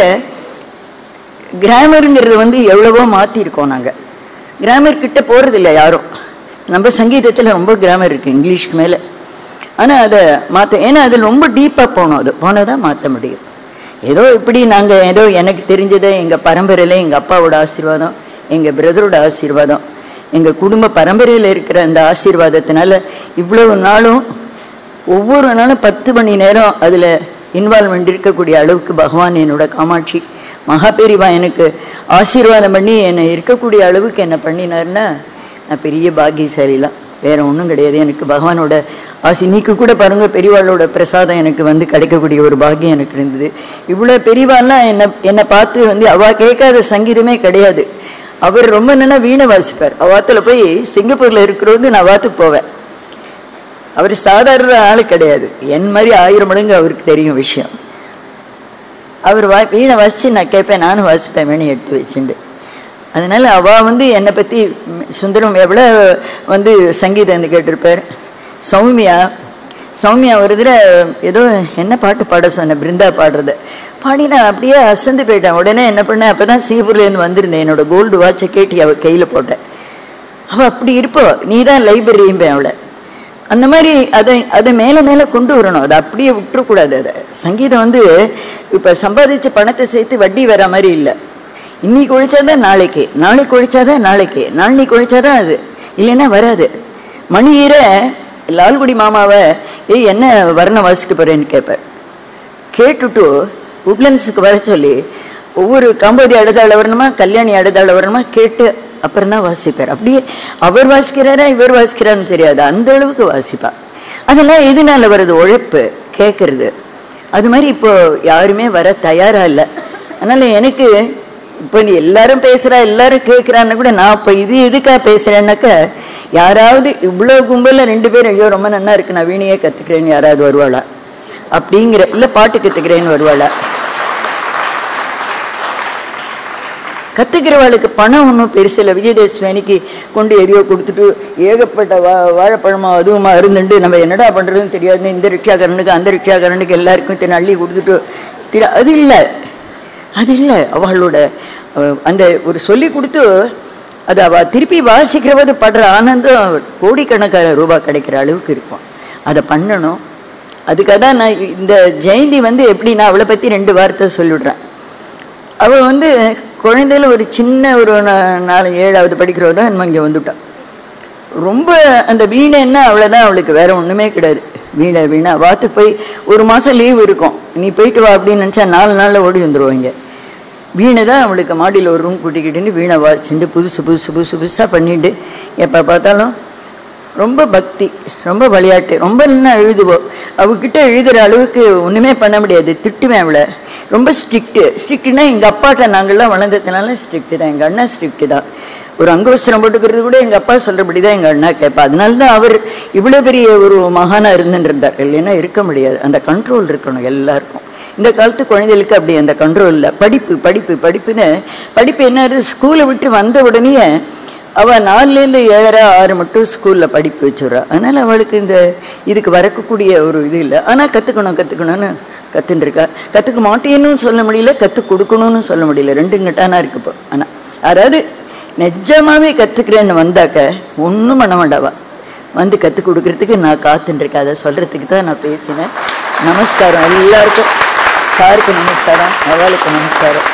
கிராமருங்கிறது வந்து எவ்வளவோ மாற்றிருக்கோம். நாங்கள் கிராமர் கிட்ட போகிறதில்ல யாரும். நம்ம சங்கீதத்தில் ரொம்ப கிராமர் இருக்குது இங்கிலீஷ்க்கு மேலே. ஆனால் அதை மாற்ற, ஏன்னா அதில் ரொம்ப டீப்பாக போகணும். அது போனால் தான் மாற்ற முடியும். ஏதோ இப்படி நாங்கள் ஏதோ எனக்கு தெரிஞ்சதை எங்கள் பரம்பரையில் எங்கள் அப்பாவோட ஆசீர்வாதம், எங்கள் பிரதரோட ஆசீர்வாதம், எங்கள் குடும்ப பரம்பரையில் இருக்கிற அந்த ஆசீர்வாதத்தினால இவ்வளவு நாளும் ஒவ்வொரு நாளும் பத்து மணி நேரம் அதில் இன்வால்மெண்ட் இருக்கக்கூடிய அளவுக்கு பகவான் என்னோட காமாட்சி மகாபெரிவா எனக்கு ஆசீர்வாதம் பண்ணி என்னை இருக்கக்கூடிய அளவுக்கு என்ன பண்ணினார்னா நான் பெரிய பாக்கியசாலிலாம் வேறு ஒன்றும் கிடையாது. எனக்கு பகவானோட ஆசி நீக்கு கூட பாருங்கள், பெரியவாளோட பிரசாதம் எனக்கு வந்து கிடைக்கக்கூடிய ஒரு பாக்கியம் எனக்கு இருந்தது. இவ்வளோ பெரியவாள்லாம் என்னை என்னை பார்த்து வந்து அவள் கேட்காத சங்கீதமே கிடையாது. அவர் ரொம்ப நல்லா வீணை வாசிப்பார். அவாத்தில் போய் சிங்கப்பூரில் இருக்கிறவங்க நான் வாத்துக்கு போவேன். அவர் சாதாரண ஆள் கிடையாது. என் மாதிரி ஆயிரம் மடங்கு அவருக்கு தெரியும் விஷயம். அவர் வா வீணை வாசித்து நான் கேட்பேன், நானும் வாசிப்பேன் வீணை எடுத்து வச்சுட்டு. அதனால் அவள் வந்து என்னை பற்றி சுந்தரம் எவ்வளோ வந்து சங்கீதம் கேட்டிருப்பார். சௌமியா சௌமியா ஒரு இதில் ஏதோ என்ன பாட்டு பாட சொன்னேன், பிருந்தா பாடுறத பாடி நான் அப்படியே அசந்து போயிட்டேன். உடனே என்ன பண்ணேன், அப்போ தான் சிங்கப்பூர்லேருந்து வந்திருந்தேன். என்னோடய கோல்டு வாட்சை கேட்டு அவள் கையில் போட்டேன். அவள் அப்படி இருப்போ, நீ தான் லைப்ரரியும்பேன் அவளை. அந்த மாதிரி அதை அதை மேலே மேலே கொண்டு வரணும். அதை அப்படியே விட்டுறக்கூடாது. அதை சங்கீதம் வந்து இப்போ சம்பாதிச்ச பணத்தை சேர்த்து வட்டி வர மாதிரி இல்லை. இன்னைக்கு ஒழிச்சாதான் நாளைக்கு, நாளைக்கு ஒழிச்சாதான் நாளைக்கு, நாளைக்கு ஒழிச்சாதான் அது, இல்லைன்னா வராது. மணியீரை லால்குடி மாமாவை ஏய் என்ன வர்ணம் வாசிக்க போகிறேன்னு கேட்பார். கேட்டுட்டு உட்லண்ட்ஸுக்கு வர சொல்லி ஒவ்வொரு காம்போதி அடுத்தாள் வரணுமா, கல்யாணி அடுத்தாள் வரணுமா கேட்டு அப்புறம் தான் வாசிப்பார். அப்படியே அவர் வாசிக்கிறாரா இவர் வாசிக்கிறான்னு தெரியாது, அந்த அளவுக்கு வாசிப்பார். அதெல்லாம் எதனால வருது, உழைப்பு, கேட்கறது. அது மாதிரி இப்போ யாருமே வர தயாராக இல்லை. அதனால் எனக்கு இப்போ நீ எல்லாரும் பேசுகிறா எல்லாரும் கேட்குறான்னு கூட நான் இப்போ இது எதுக்காக பேசுகிறேன்னாக்க, யாராவது இவ்வளோ கும்பலில் ரெண்டு பேரும் ஐயோ ரொம்ப நல்லா இருக்கு நான் வீணையே கற்றுக்கிறேன்னு யாராவது வருவாளா அப்படிங்கிற, இல்லை பாட்டு கற்றுக்கிறேன்னு வருவாளா. கற்றுக்கிறவாளுக்கு பணம் ஒன்றும் பெருசில்லை. விஜயதசமி அன்னைக்கு கொண்டு எரியோ கொடுத்துட்டு ஏகப்பட்ட வா வாழைப்பழமா அதுவுமா இருந்துட்டு நம்ம என்னடா பண்ணுறதுன்னு தெரியாது. இந்த ரிக்ஷாக்காரனுக்கு அந்த ரிக்ஷாக்காரனுக்கு எல்லாருக்கும் தின அள்ளி கொடுத்துட்டு திரு அது இல்லை, அது இல்லை. அவளோட அந்த ஒரு சொல்லி கொடுத்து அது அவள் திருப்பி வாசிக்கிறவது படுற ஆனந்தம் கோடிக்கணக்கான ரூபாய் கிடைக்கிற அளவுக்கு இருக்கும். அதை பண்ணணும். அதுக்காக தான் நான் இந்த ஜெயந்தி வந்து எப்படின்னா அவளை பற்றி ரெண்டு வார்த்தை சொல்லிவிடுறேன். அவள் வந்து குழந்தையில ஒரு சின்ன ஒரு நாலு ஏழாவது படிக்கிறவ தான் நம்ம இங்கே வந்துவிட்டான். ரொம்ப அந்த வீணைன்னா அவ்வளோதான், அவளுக்கு வேற ஒன்றுமே கிடையாது. வீணை வீணை வாத்து போய் ஒரு மாதம் லீவ் இருக்கும், நீ போயிட்டு வா அப்படின்னு நினச்சா நாலு நாளில் ஓடி வந்துடுவாங்க. வீணை தான் அவளுக்கு மாடியில் ஒரு ரூம் கூட்டிக்கிட்டு வீணை வாசிச்சுட்டு புதுசு புதுசு புதுசு புதுசாக பண்ணிட்டு எப்போ பார்த்தாலும் ரொம்ப பக்தி, ரொம்ப விளையாட்டு, ரொம்ப நல்லா எழுதுவோம். அவகிட்ட எழுதுகிற அளவுக்கு ஒன்றுமே பண்ண முடியாது. திட்டுவேன் அவளை. ரொம்ப ஸ்ட்ரிக்ட்டு. ஸ்ட்ரிக்ட்னா எங்கள் அப்பாட்ட நாங்கள்லாம் வளர்ந்ததுனால ஸ்ட்ரிக்ட்டு தான். எங்கள் அண்ணா ஸ்ட்ரிக்ட்டு தான். ஒரு அங்கவஸ்திரம் போட்டுக்கிறது கூட எங்கள் அப்பா சொல்கிறபடி தான் எங்கள் அண்ணா கேட்பா. அதனால தான் அவர் இவ்வளோ பெரிய ஒரு மகானாக இருந்துருந்தார். இல்லைன்னா இருக்க முடியாது. அந்த கண்ட்ரோல் இருக்கணும் எல்லாருக்கும். இந்த காலத்து குழந்தைகளுக்கு அப்படி அந்த கண்ட்ரோல் இல்லை. படிப்பு படிப்பு படிப்புன்னு படிப்பு என்ன, ஸ்கூலை விட்டு வந்த உடனே அவள் நாலுலேருந்து ஏழரை ஆறு மட்டும் ஸ்கூலில் படிப்பு வச்சுடுறா. அதனால் அவளுக்கு இந்த இதுக்கு வரக்கூடிய ஒரு இது இல்லை. ஆனால் கற்றுக்கணும் கற்றுக்கணும்னு கற்றுன்னு இருக்கா. கற்றுக்க மாட்டேன்னு சொல்ல முடியல, கற்றுக் கொடுக்கணும்னு சொல்ல முடியல. ரெண்டு கட்டானா இருக்கு இப்போ. ஆனால் யாராவது நிஜமாகவே கற்றுக்கிறேன்னு வந்தாக்க ஒன்றும் பண்ண மாட்டாவா. வந்து கற்றுக் கொடுக்கறதுக்கு நான் காத்துட்டுருக்கேன். அதை சொல்கிறதுக்கு தான் நான் பேசினேன். நமஸ்காரம் எல்லாருக்கும். சாருக்கு நமஸ்காரம், அவளுக்கு நமஸ்காரம்.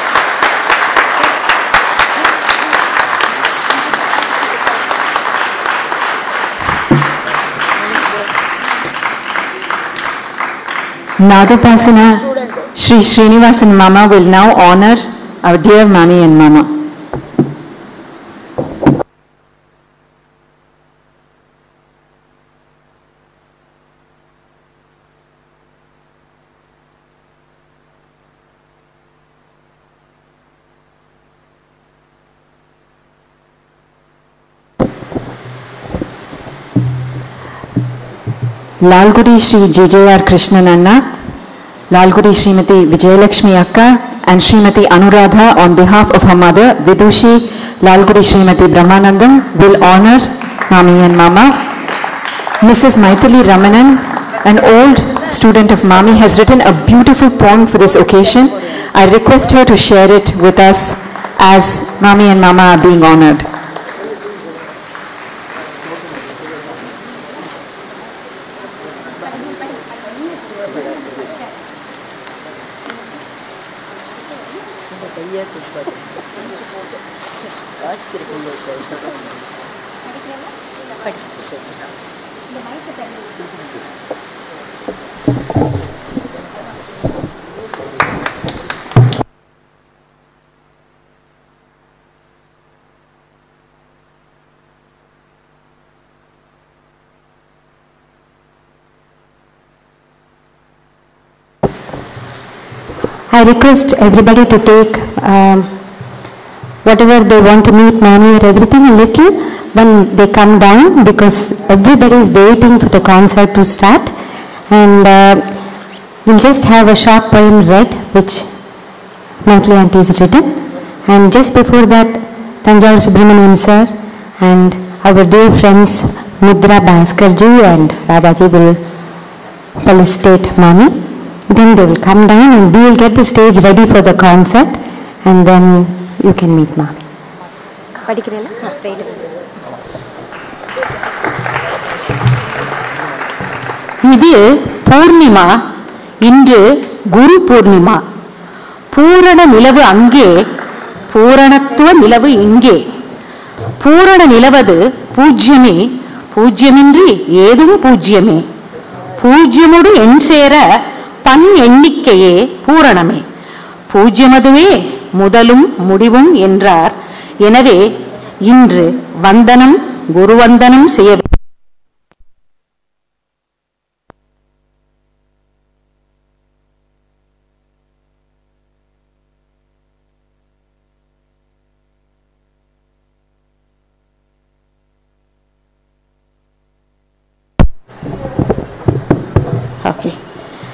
Nadupasana, Shri Srinivasan Mama will now honor our dear Mami and Mama. Lalgudi Shri J J R Krishnan Anna, Lalgudi Srimati Vijayalakshmi Akka and Srimati Anuradha on behalf of her mother Vidushi, Lalgudi Srimati Brahmanandam will honor Mami and Mama. Missus Maithili Ramanan, an old student of Mami, has written a beautiful poem for this occasion. I request her to share it with us as Mami and Mama are being honored. I request everybody to take um, whatever they want to meet Mami or everything a little when they come down, because everybody is waiting for the concert to start. And uh, we'll just have a short poem read which Monthly Auntie has written. And just before that, Tanjavur Subramaniam sir and our dear friends Mudra Bhaskarji and Radhaji will felicitate Mami. Then they will come down and we will get the stage ready for the concert, and then you can meet Mami. படிக்கிறேன்னா straight இது பூர்ணிமா, இன்று குரு பூர்ணிமா. பூரண நிலவு அங்கே, பூரணத்துவ நிலவு இங்கே. பூரண நிலவது பூஜ்யமே, பூஜ்யமின்றி ஏதும் பூஜ்யமே. பூஜ்யமுடு எண் சேர பன் எண்ணிக்கையே பூரணமே. பூஜ்யமதுவே முதலும் முடிவும் என்றார். எனவே இன்று வந்தனம் குருவந்தனம் செய்ய ஓகே.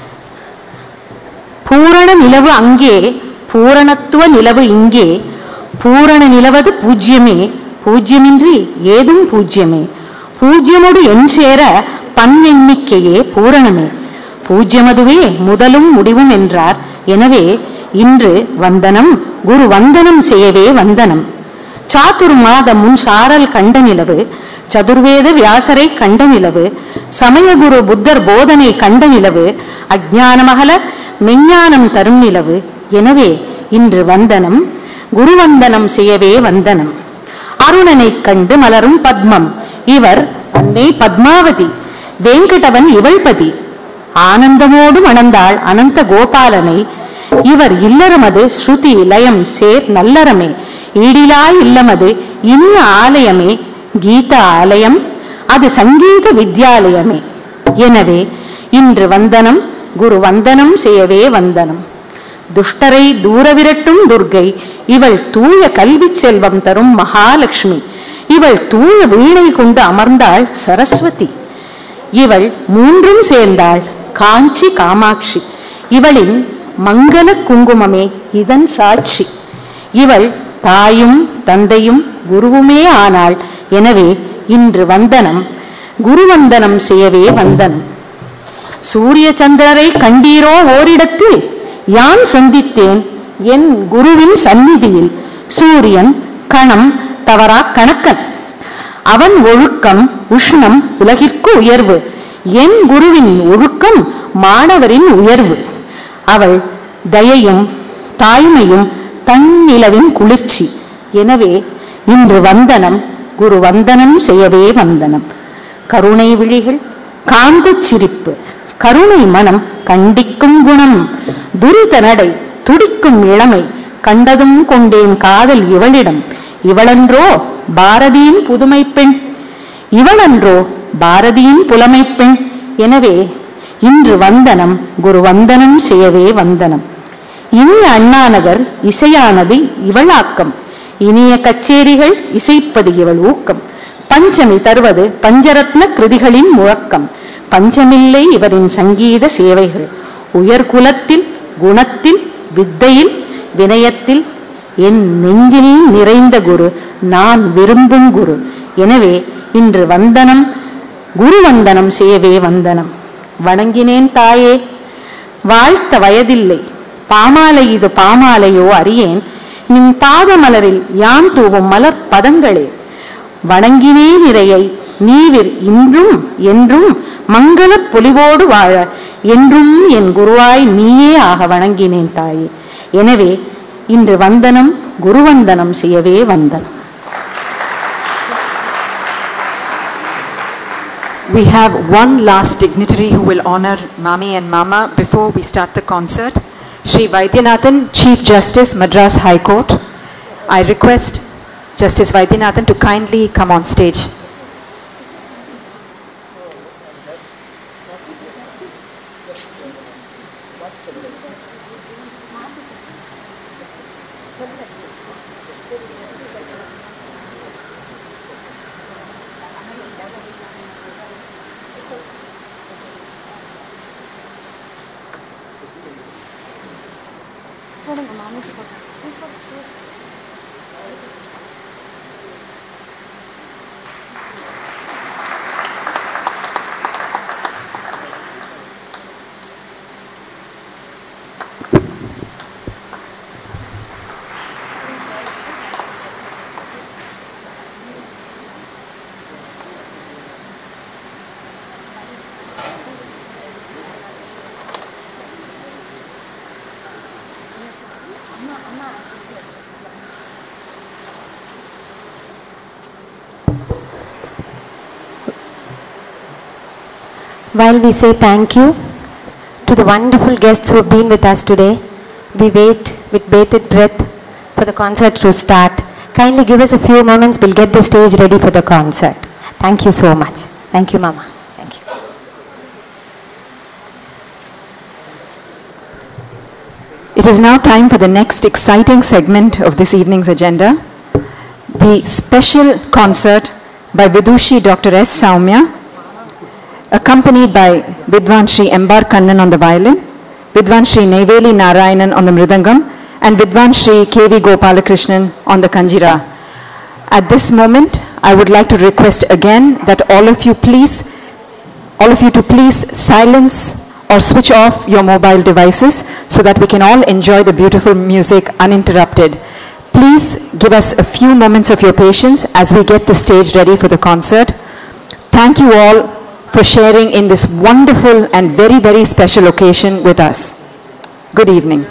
பூரண நிலவு அங்கே, பூரணத்துவ நிலவு இங்கே. பூரண நிலவது பூஜ்யமே, பூஜ்யமின்றி ஏதும் பூஜ்யமே, பூஜ்யமோடு என் சேர பன் எண்ணிக்கையே பூரணமே, பூஜ்யமதுவே முதலும் முடிவும் என்றார். எனவே இன்று வந்தனம் குரு வந்தனம் செய்யவே வந்தனம். சாத்துர் மாத முன் சாரல் கண்ட நிலவு, சதுர்வேத வியாசரை கண்ட நிலவு, சமயகுரு புத்தர் போதனை கண்ட நிலவு, அஜ்ஞானமகல மெஞ்ஞானம் தரும் நிலவு. எனவே இன்று வந்தனம் குருவந்தனம் செய்யவே வந்தனம். அருணனை கண்டு மலரும் பத்மம், இவர் அன்னை பத்மாவதி, வேங்கடவன் இவள்பதி. ஆனந்தமோடு மணந்தாள் அனந்த கோபாலனை, இவர் இல்லறமது ஸ்ருதி லயம் சேர் நல்லறமே, ஈடிலா இல்லமது இனிய ஆலயமே, கீத ஆலயம் அது சங்கீத வித்யாலயமே. எனவே இன்று வந்தனம் குரு வந்தனம் செய்யவே வந்தனம். துஷ்டரை தூர விரட்டும் துர்கை, இவள் தூய கல்வி செல்வம் தரும் மகாலட்சுமி, இவள் தூய வீணை கொண்டு அமர்ந்தாள் சரஸ்வதி, இவள் மூன்றும் சேர்ந்தாள் காஞ்சி காமாட்சி, இவளின் மங்கள குங்குமமே இதன் சாட்சி, இவள் தாயும் தந்தையும் குருவுமே ஆனாள். எனவே இன்று வந்தனம் குருவந்தனம் செய்யவே வந்தனம். சூரிய சந்திரரை கண்டீரோ ஓரிடத்தில், யான் சந்தித்தேன் என் குருவின் சந்நிதியில். சூரியன் கணம் தவறா கணக்கன், அவன் ஒழுக்கம் உஷ்ணம் உலகிற்கு உயர்வு, என் குருவின் ஒழுக்கம் மாணவரின் உயர்வு. அவள் தயையும் தாய்மையும் தன்னிலவின் குளிர்ச்சி. எனவே இன்று வந்தனம் குரு வந்தனம் செய்யவே வந்தனம். கருணை விழிகள் காந்த சிரிப்பு, கருணை மனம் கண்டிக்கும் குணம், துரித நடை துடிக்கும் இளமை, கண்டதும் கொண்டேன் காதல் இவளிடம். இவளன்றோ பாரதியின் புதுமை பெண், இவளன்றோ பாரதியின் புலமை பெண். எனவே இன்று வந்தனம் குரு வந்தனம் செய்யவே வந்தனம். இனிய அண்ணாநகர் இசையானது இவளாக்கம், இனிய கச்சேரிகள் இசைப்பது இவள் ஊக்கம். பஞ்சமி தருவது பஞ்சரத்ன கிருதிகளின் முழக்கம், பஞ்சமில்லை இவரின் சங்கீத சேவைகள். உயர்குலத்தில் குணத்தில் வித்தையில் வினயத்தில் என் நெஞ்சில் நிறைந்த குரு, நான் விரும்பும் குரு. எனவே இன்று வந்தனம் குரு வந்தனம் செய்யவே வந்தனம். வணங்கினேன் தாயே, வாழ்த்த வயதில்லை, பாமாலை இது பாமாலையோ அறியேன், நின் பாதமலரில் யான் தூவும் மலர் பதங்களே. வணங்கினேன் இறையை நீவிர் இன்றும் என்றும் மங்கள பொலிவோடு வாழ, என்றும் என் குருவாய் நீயே ஆக வணங்கினேன் தாயே. எனவே இன்று வந்தனம் குருவந்தனம் செய்யவே வந்தனம். We have one last dignitary who will honor Mami and Mama before we start the concert. Shri Vaidyanathan, Chief Justice, Madras High Court. I request Justice Vaidyanathan to kindly come on stage. While we say thank you to the wonderful guests who have been with us today, we wait with bated breath for the concert to start. Kindly give us a few moments, we'll get the stage ready for the concert. Thank you so much. Thank you, Mama. Thank you. It is now time for the next exciting segment of this evening's agenda, the special concert by Vidhushi Doctor S. Sowmya, accompanied by Vidwan Shri Embar Kannan on the violin, Vidwan Shri Neyveli Narayanan on the Mridangam, and Vidwan Shri K V Gopalakrishnan on the Kanjira. At this moment, I would like to request again that all of you please, all of you to please silence or switch off your mobile devices so that we can all enjoy the beautiful music uninterrupted. Please give us a few moments of your patience as we get the stage ready for the concert. Thank you all for sharing in this wonderful and very, very special occasion with us. Good evening.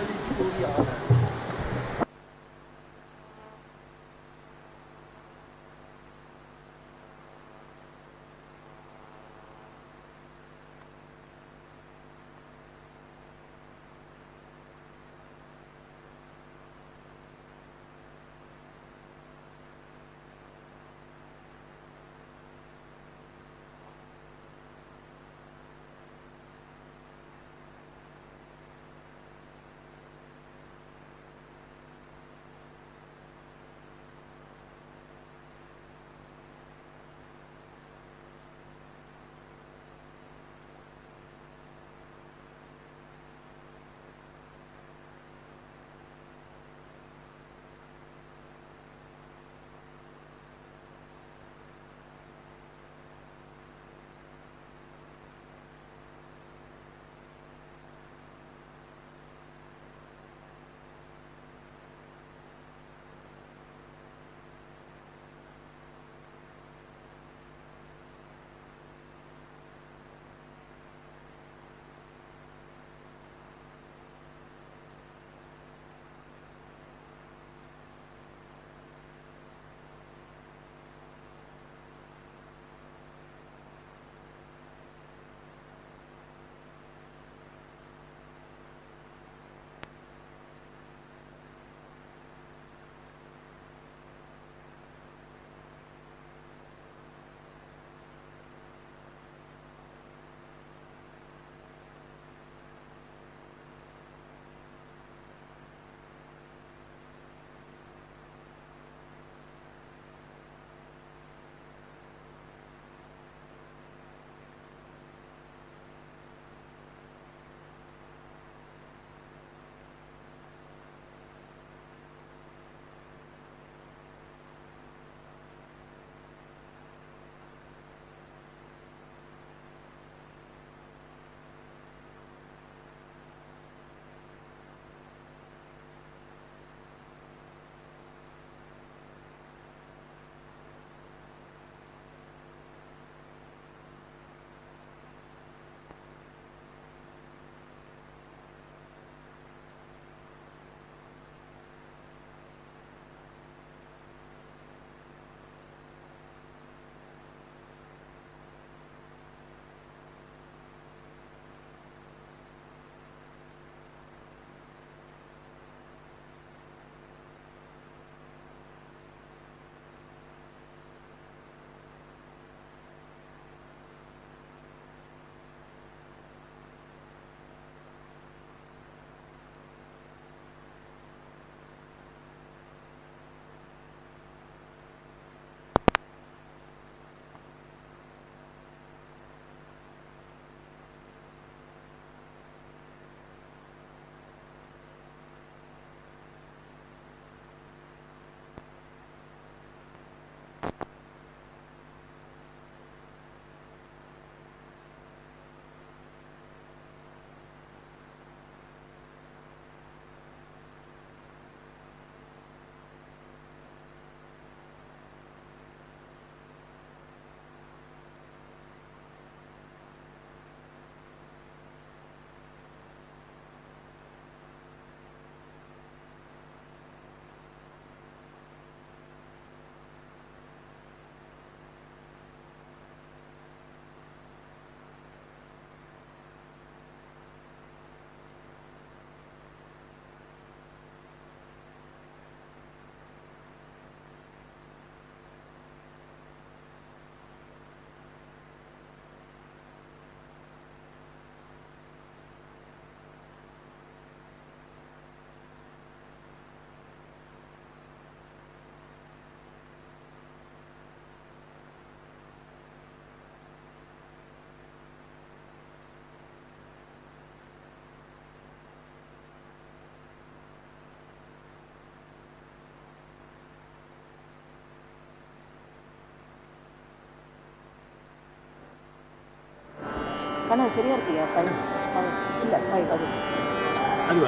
ஆனால் சரியா இருக்கியா five இல்லை five அது அதுவா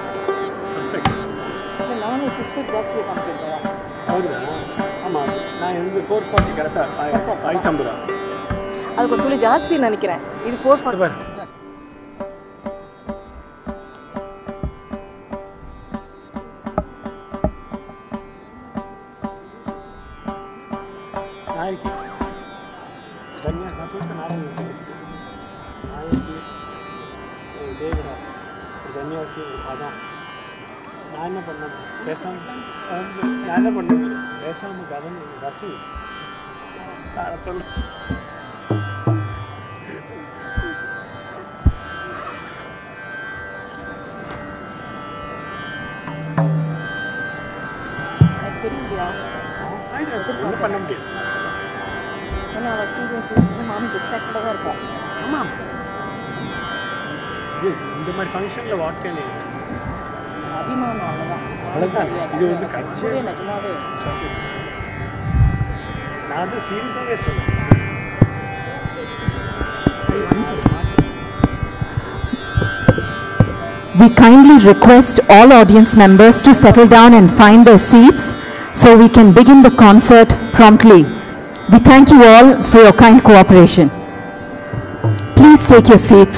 இல்லை நானும் pitch bit ஜாஸ்தியாக காமிக்கிறேன் ಹೌದಾ ஆமாம் நான் இருந்து ஃபோர் ஃபார்ட்டி கரெக்டாக ஐம்பது அது கொஞ்சம் துளி ஜாஸ்தி நினைக்கிறேன் இது ஃபோர் ஃபார்ட்டி பாரு நாளைக்கு தன்யா நான் சொல்லிட்டு நாளைக்கு நாளைக்கு தேவடா தன்யாசி அதான் நான் என்ன பண்ணேன் பேசாமல் நான் என்ன பண்ணேன் பேசாமல் கவனம் ரசி சொல்லு ஒன்றும் பண்ண முடியாது ஏன்னா அவள் ஸ்டூடெண்ட்ஸ் மாமி டிஸ்ட்ராக்டடாக தான் இருக்கா ஆமாம் இது இந்த மாதிரி ஃபங்க்ஷனில் வாட் கேன் அபிமானம் அவ்வளோதான் அவ்வளோதான் இது வந்து கட்சியே நிஜமாவே நான் வந்து சீரியஸாகவே சொல்லுவேன் We kindly request all audience members to settle down and find their seats so we can begin the concert promptly. We thank you all for your kind cooperation. Please take your seats.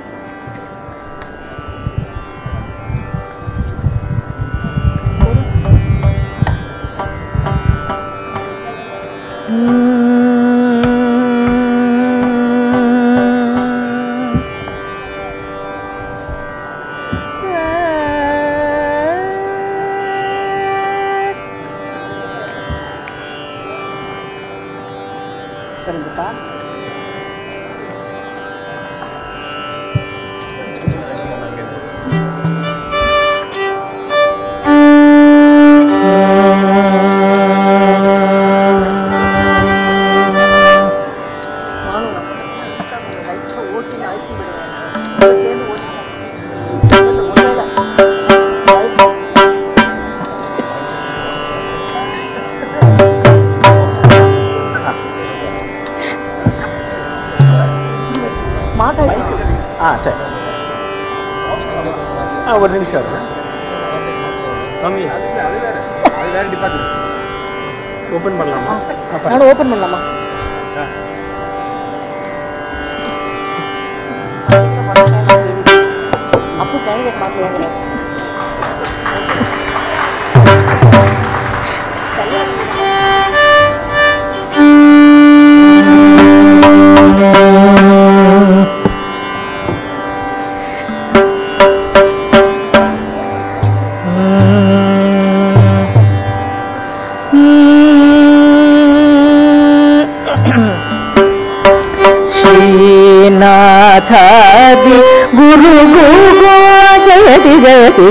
ஒரு நிமிஷம் சாமி அது வேறு அது வேறு department open பண்ணலாமா நானும் open பண்ணலாமா அப்போ ஜனங்க பார்த்து श्रीनाथादि गुरु गुरु जयति जयति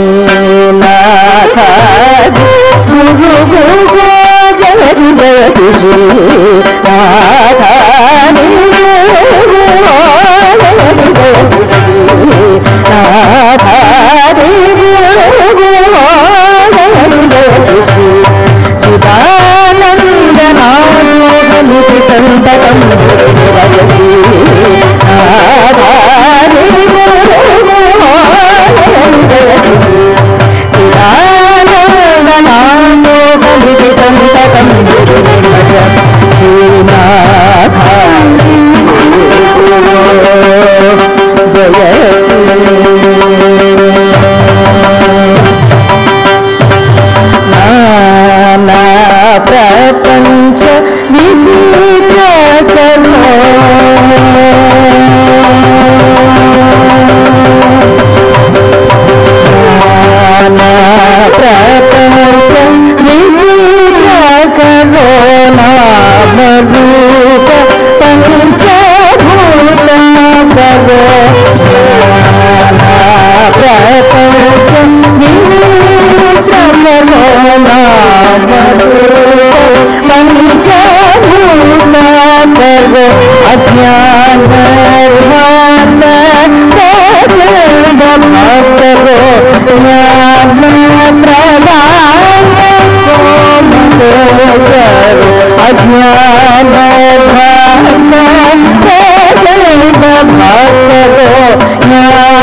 श्रीनाथादि गुरु गुरु जयति जयति श्रीनाथादि गुरु जयति जयति श्रीनाथादि गुरु जयति जयति श्री चिदानंद नामोहमुति संततं भजति आधारि चिदानंद नामोहमुति संततं भजति श्रीनाथारि नाना प्रपंच विचित्र करो नाना प्रपंच विचित्र करो नाम रूप पंचभूत करो नाना प्रपंच विचित्र करो नाम रूप पंचभूत करो अज्ञान ध्यान भास करो ज्ञान प्रदान अज्ञान ध्यान भास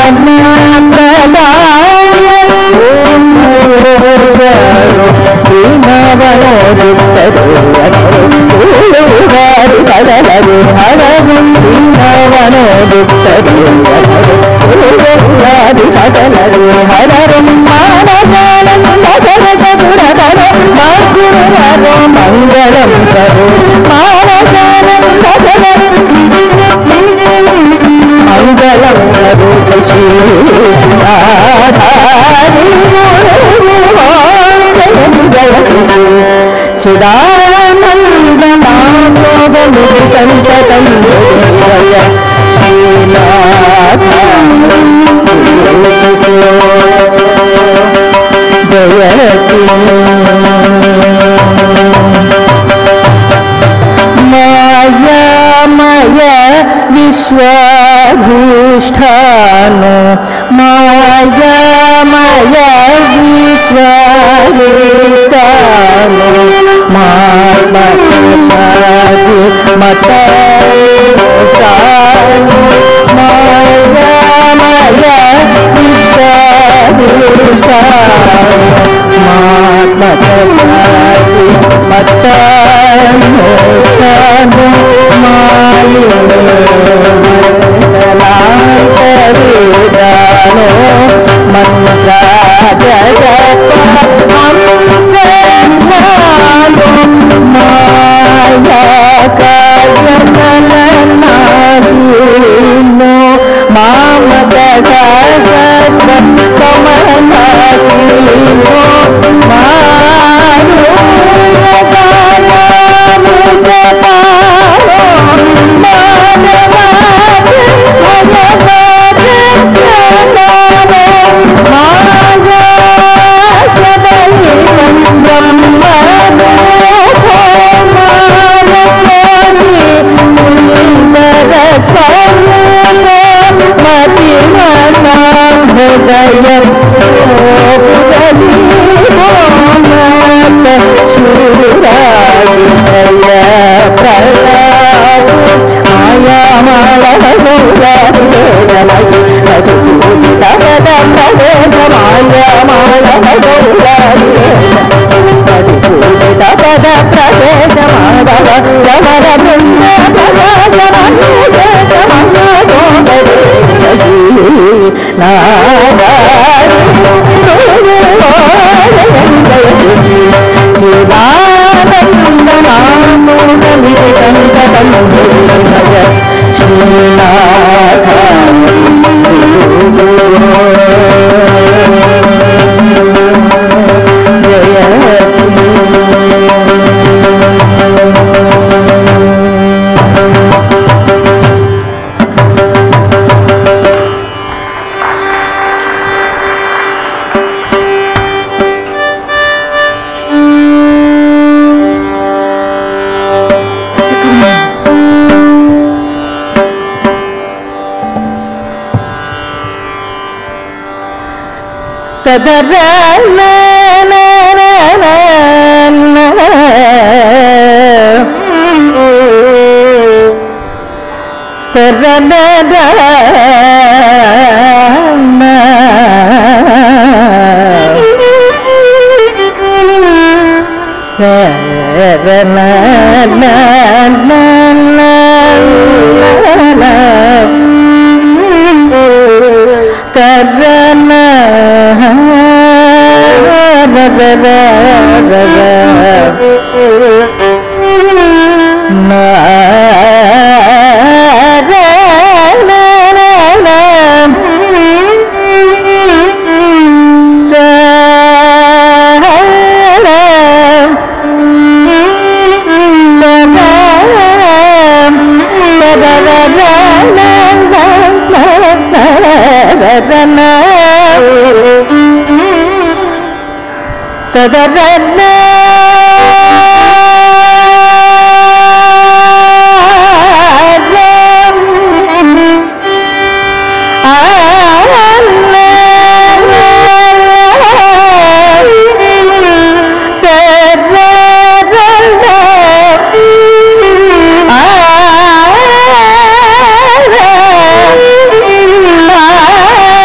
Ah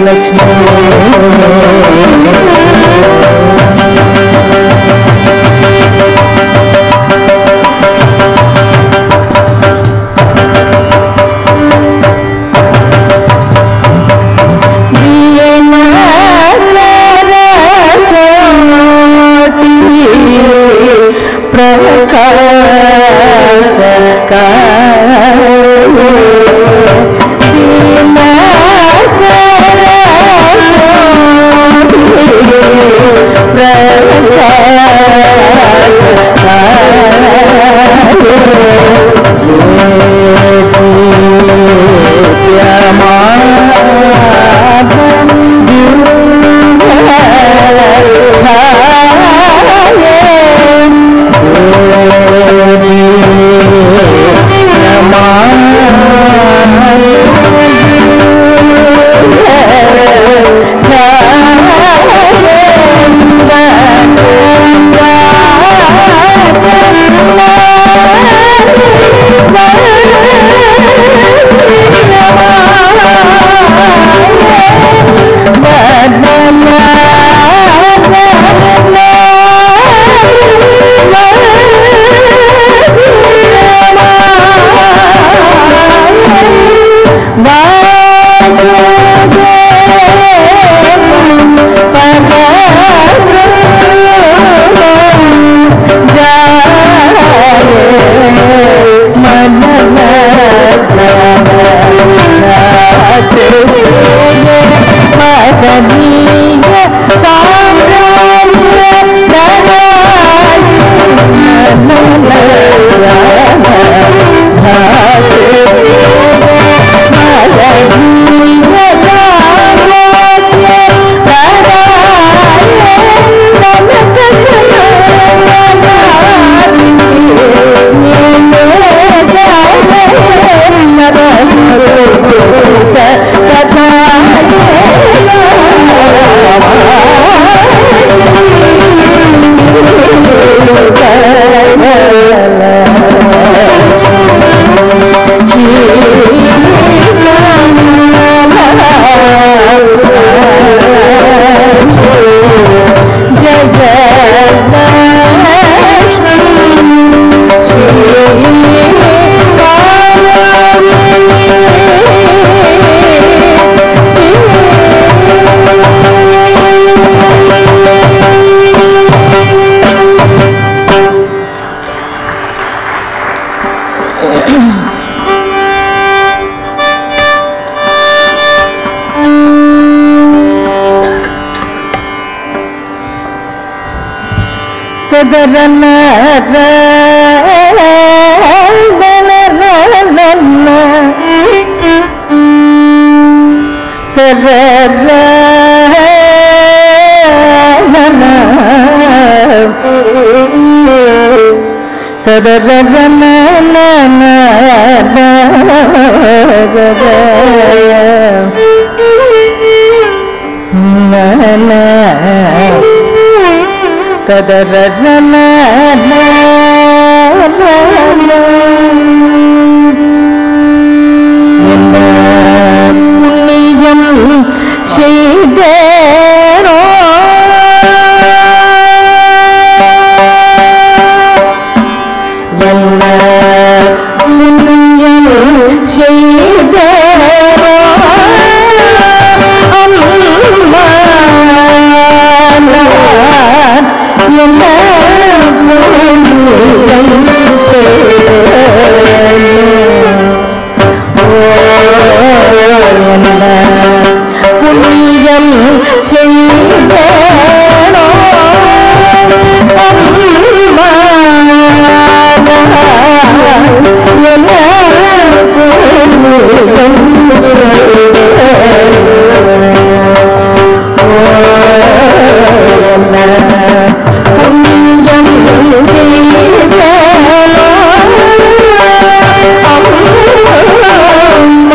Om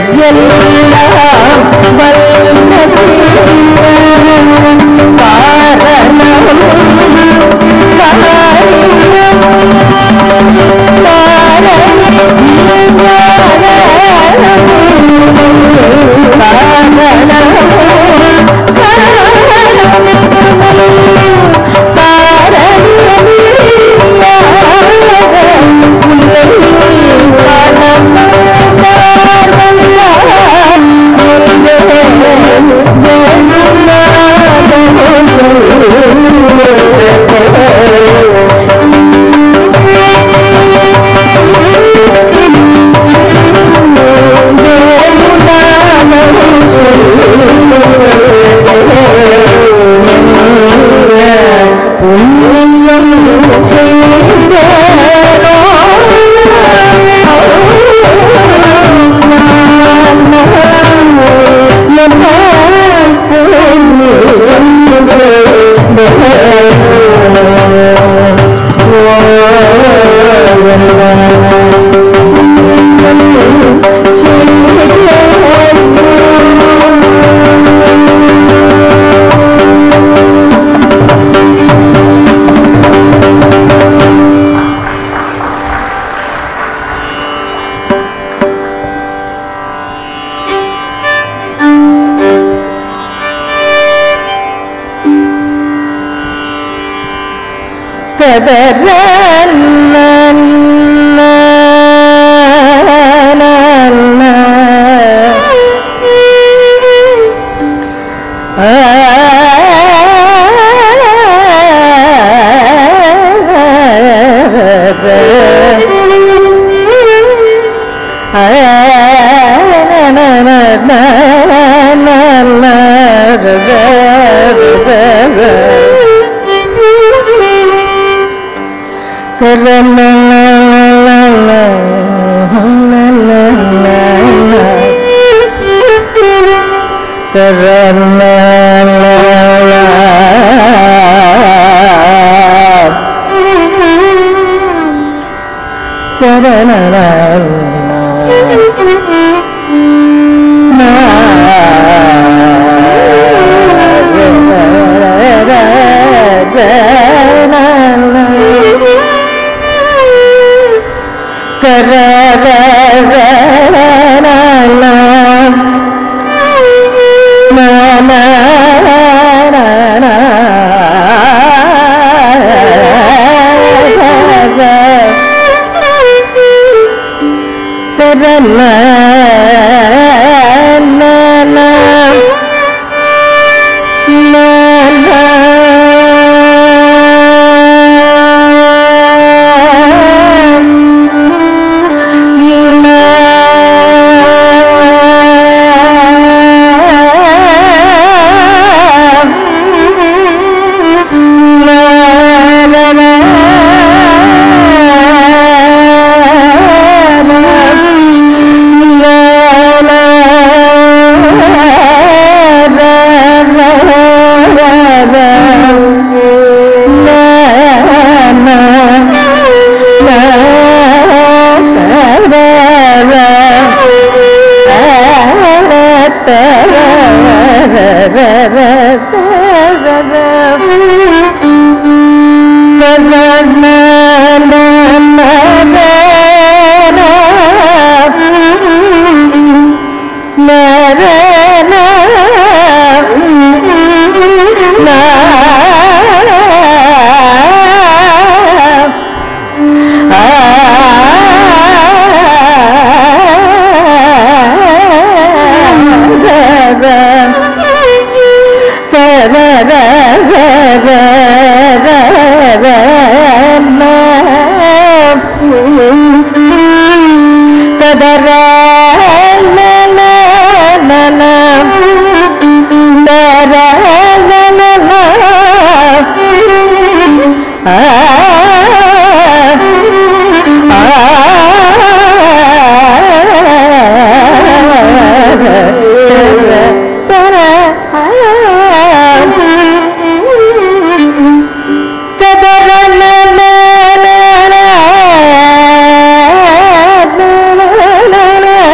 na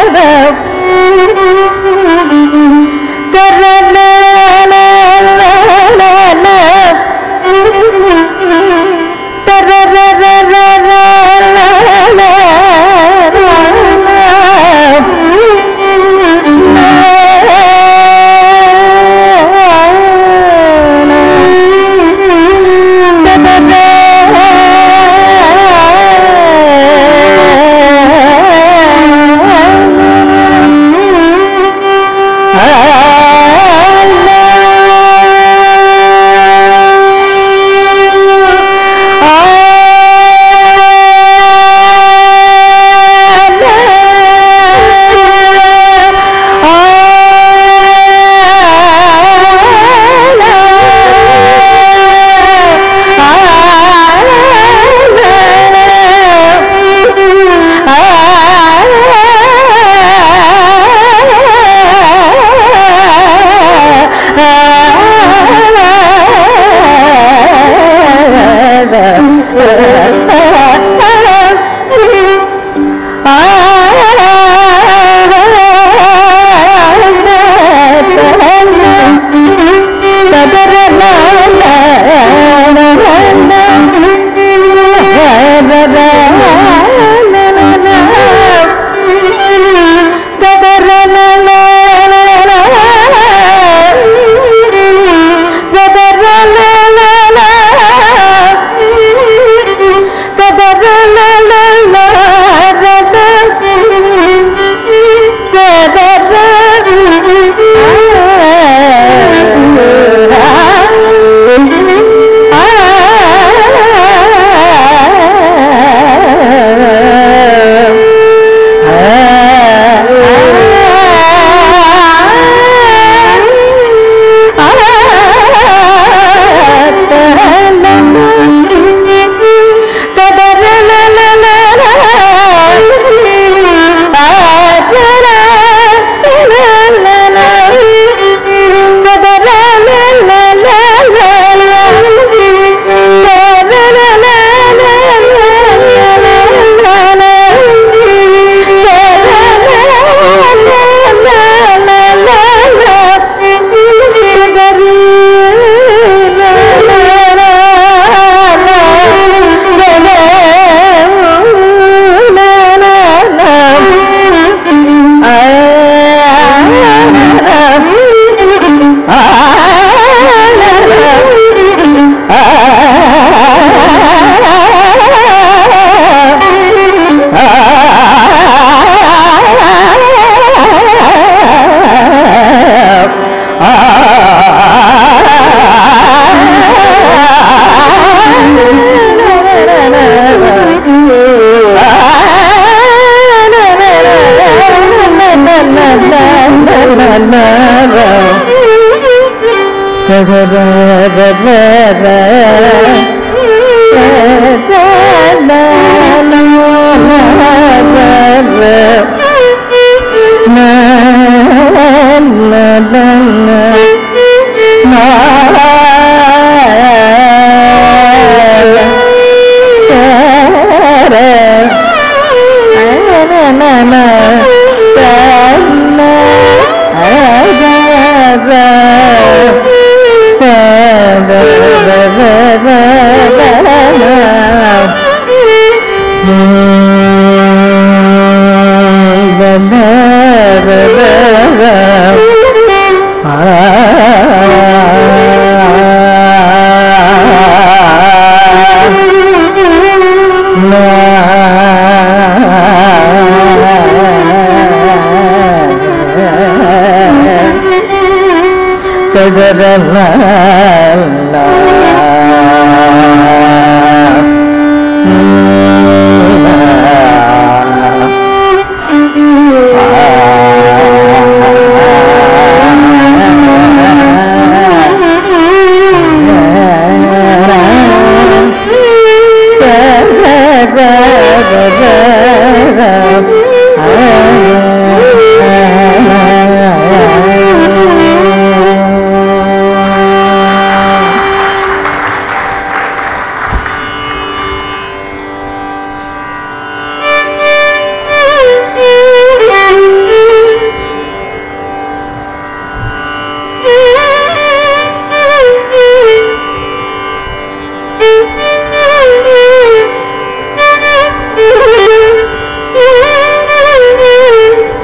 Thank you.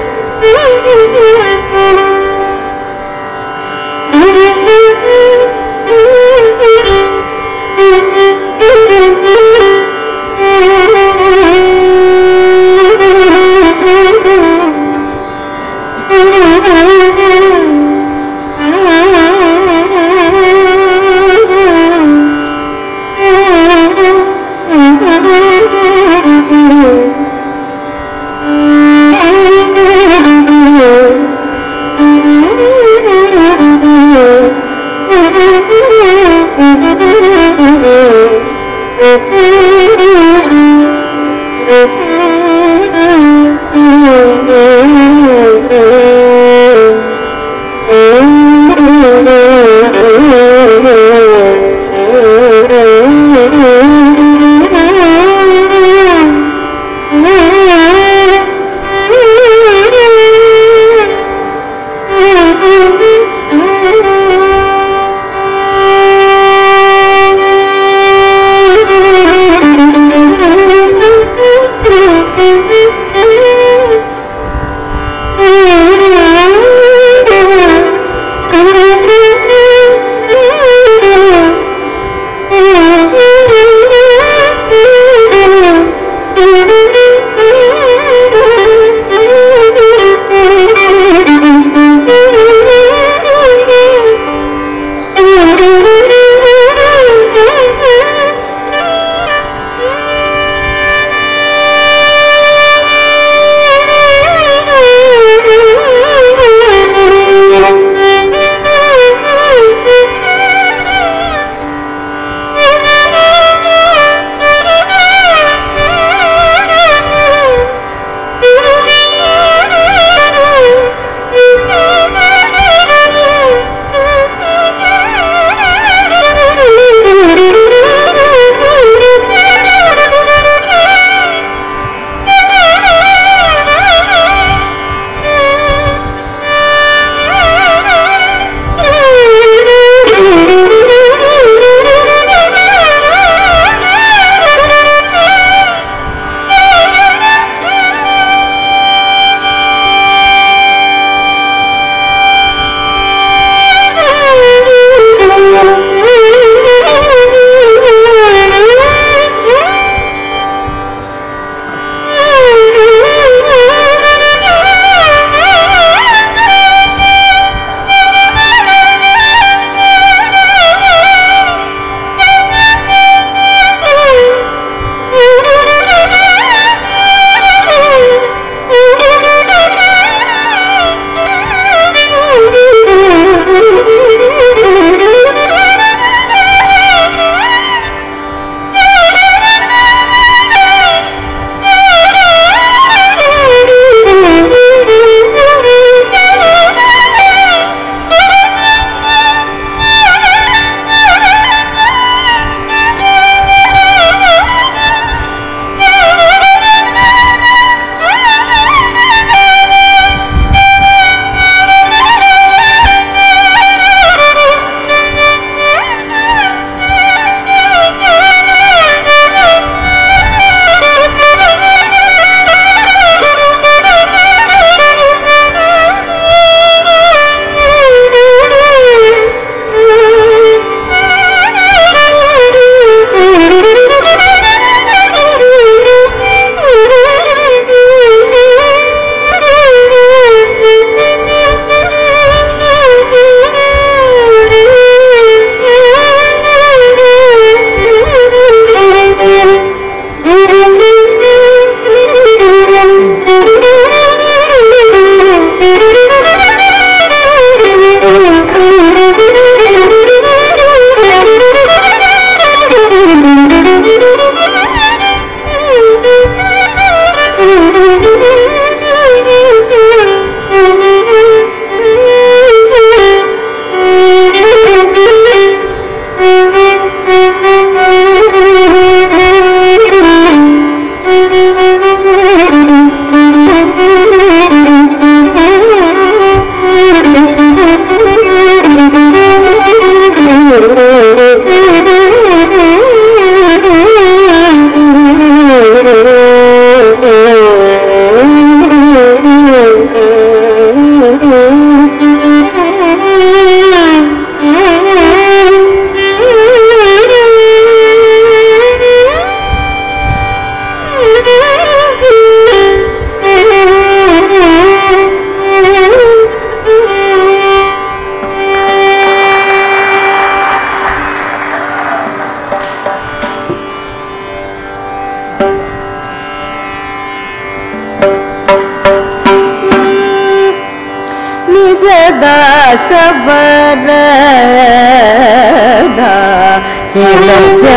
सबरदा kill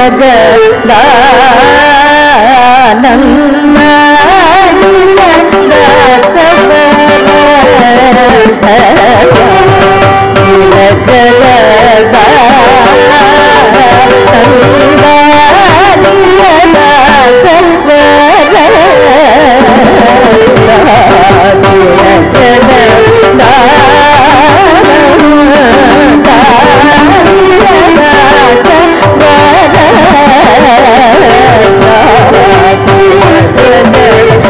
Jagdanand सबरदा kill Jagdanand सबरदा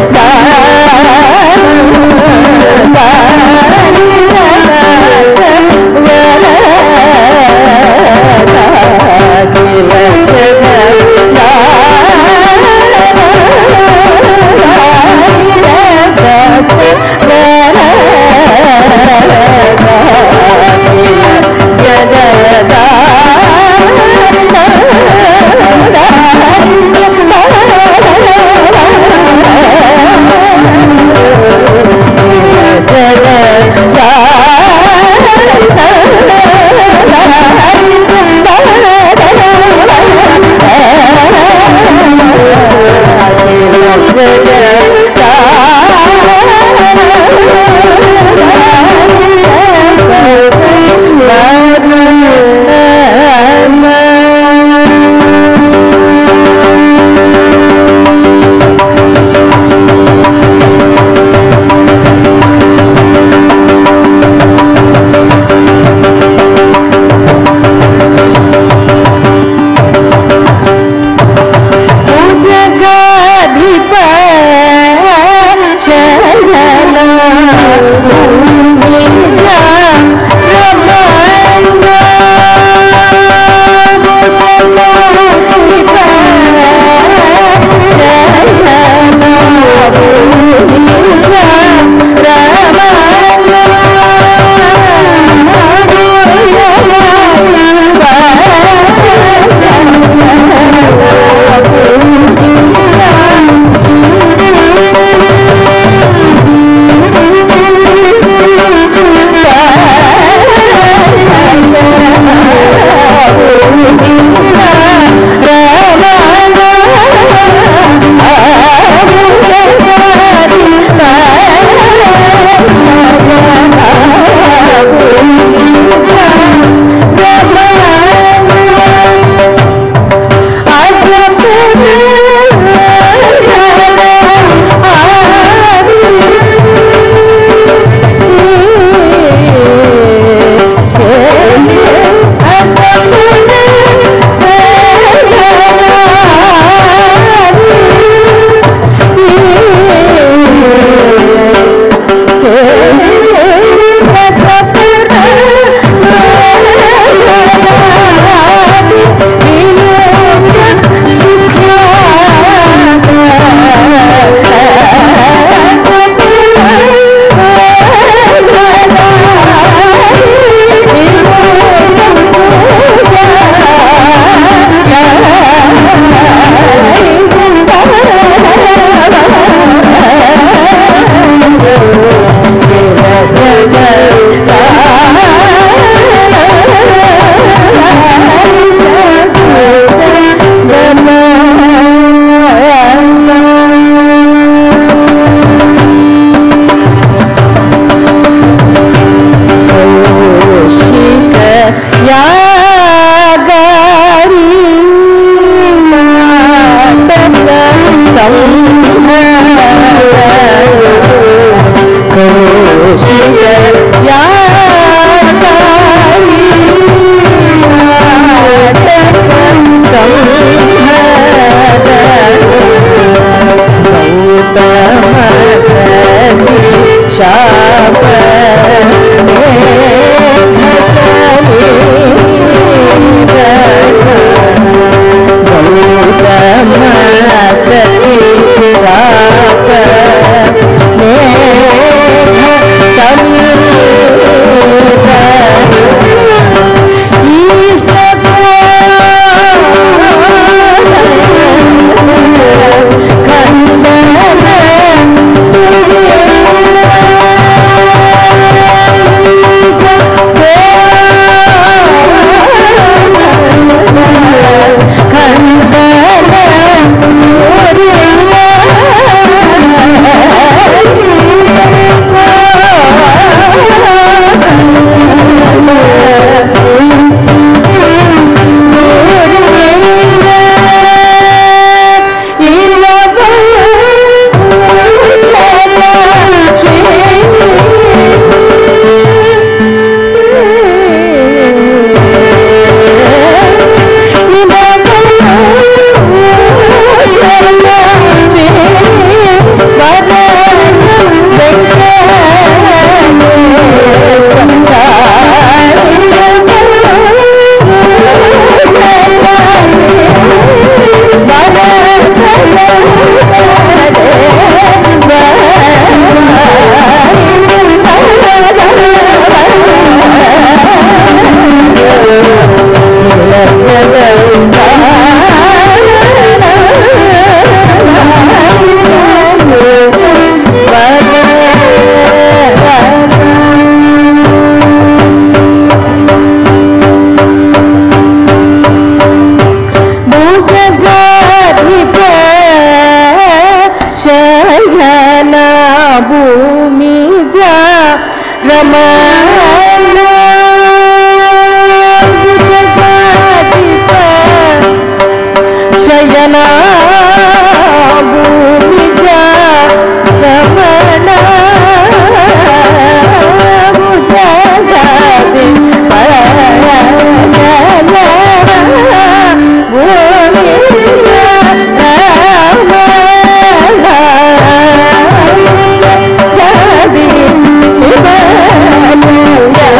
Yeah.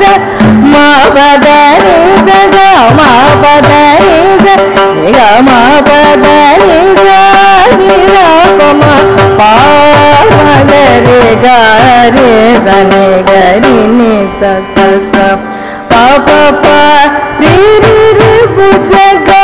sa ma pa da ni sa ga ma pa da ni sa ni ga ma pa da ni sa ni ra pa ma pa ma ga re ga re sa ni ga ni ni sa sa sa pa pa pa ri ri ri bu ja ga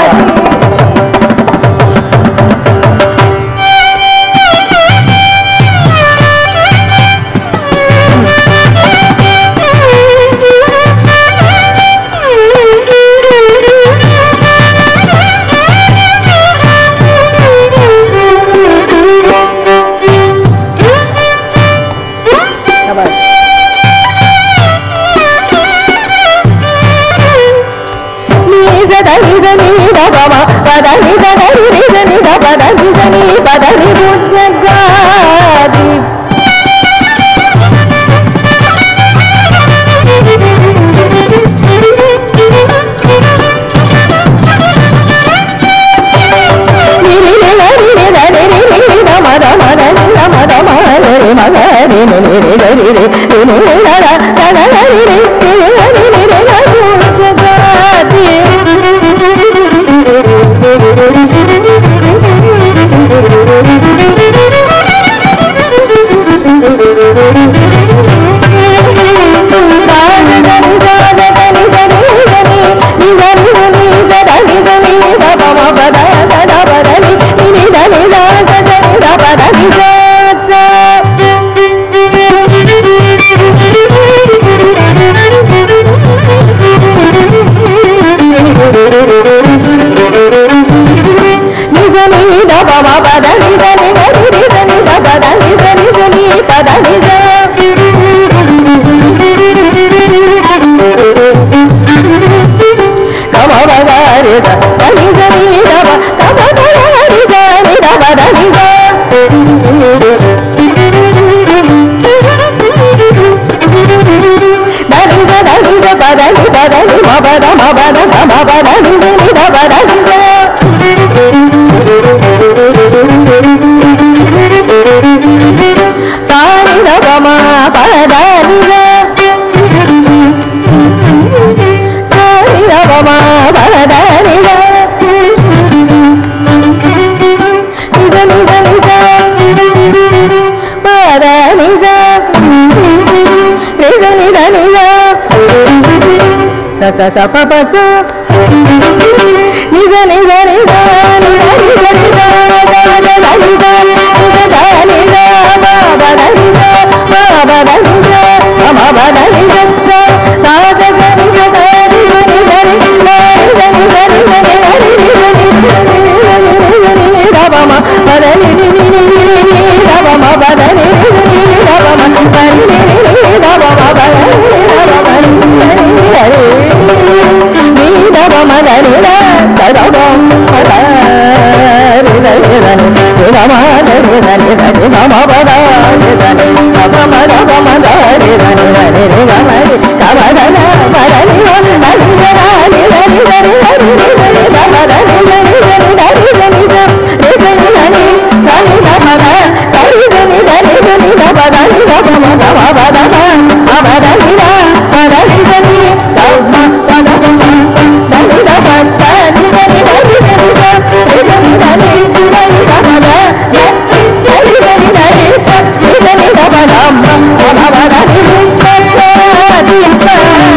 sa sa pa pa sa ni za ni za ni za ni za ni za ni za da da da ni za ni za da ni za ba ba da ni za ba ba da ni za ma ma ba da ni za sa sa da da ni za da ni za ni za ni za ni za ni za ni za ni ni da ba ma ba da ni ni ni ni ni da ba ma ba da ni ni da ba ma ba ni ni ni da ba ma ba da ni da ba ma Bhava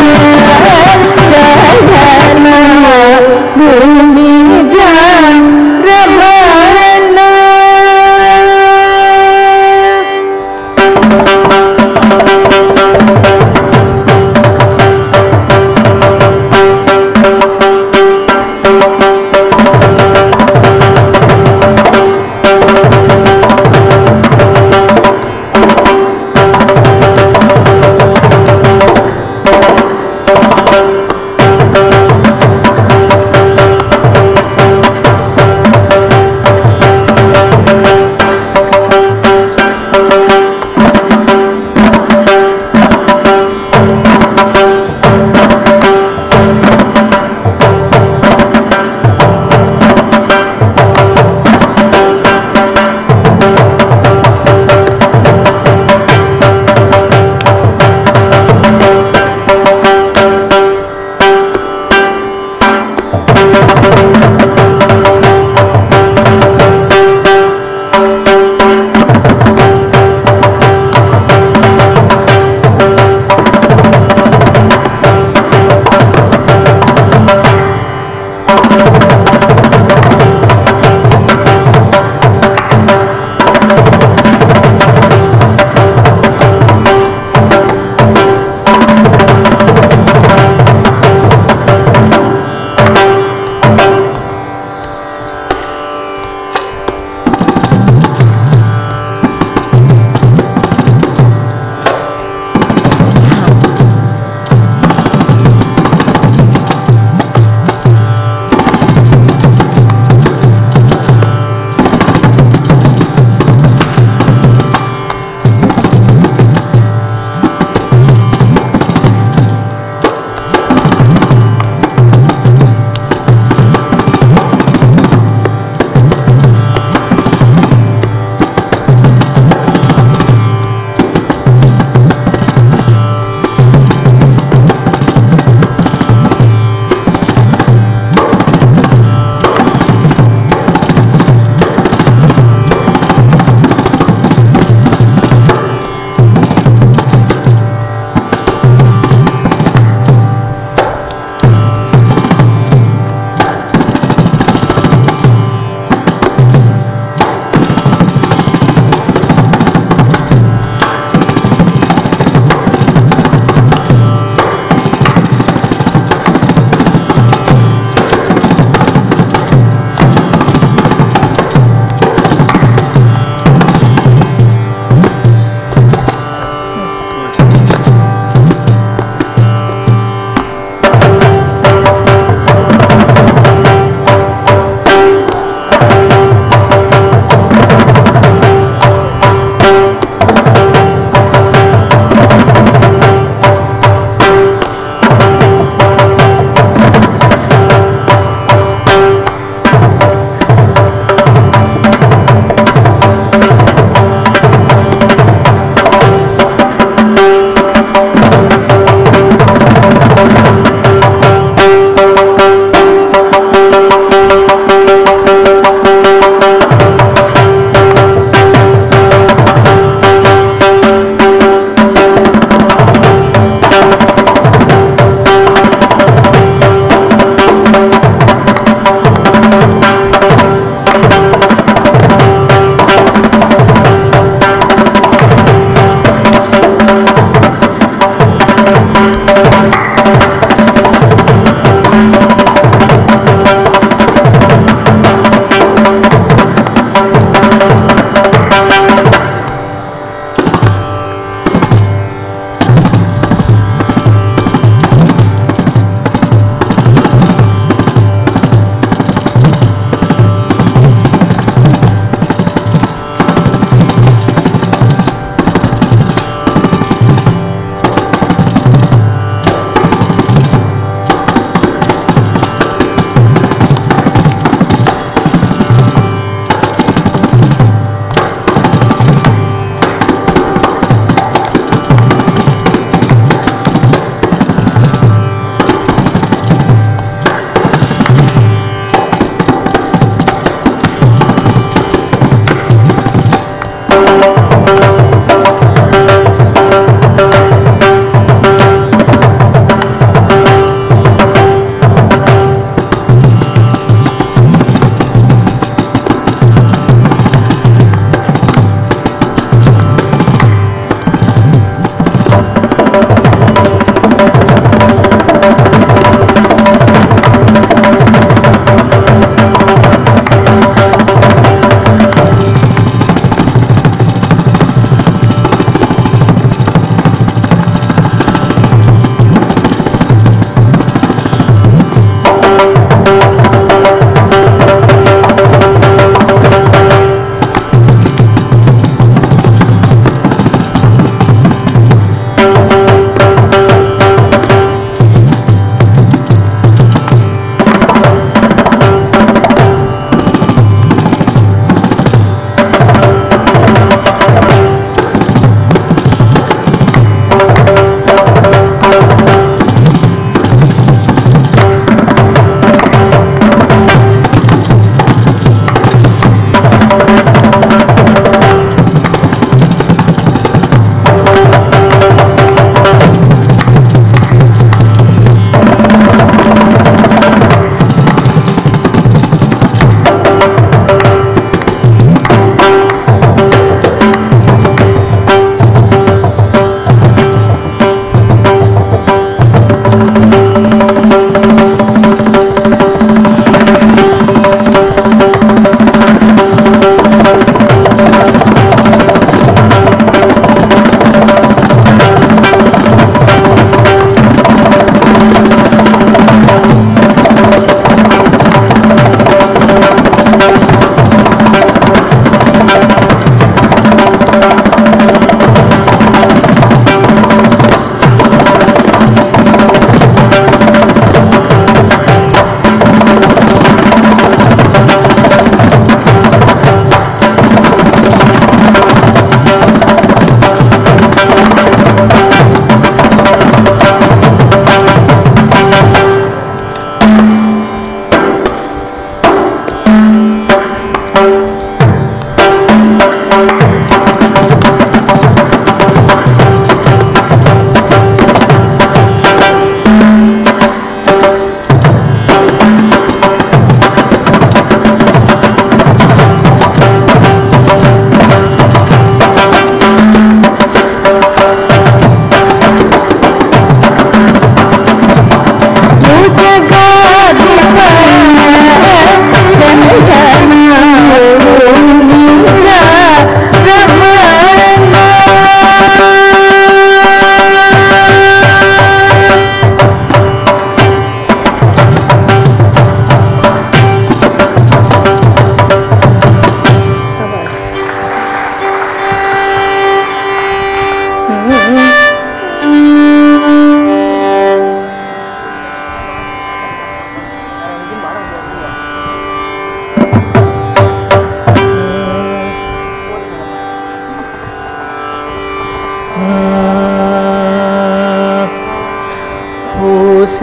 பூச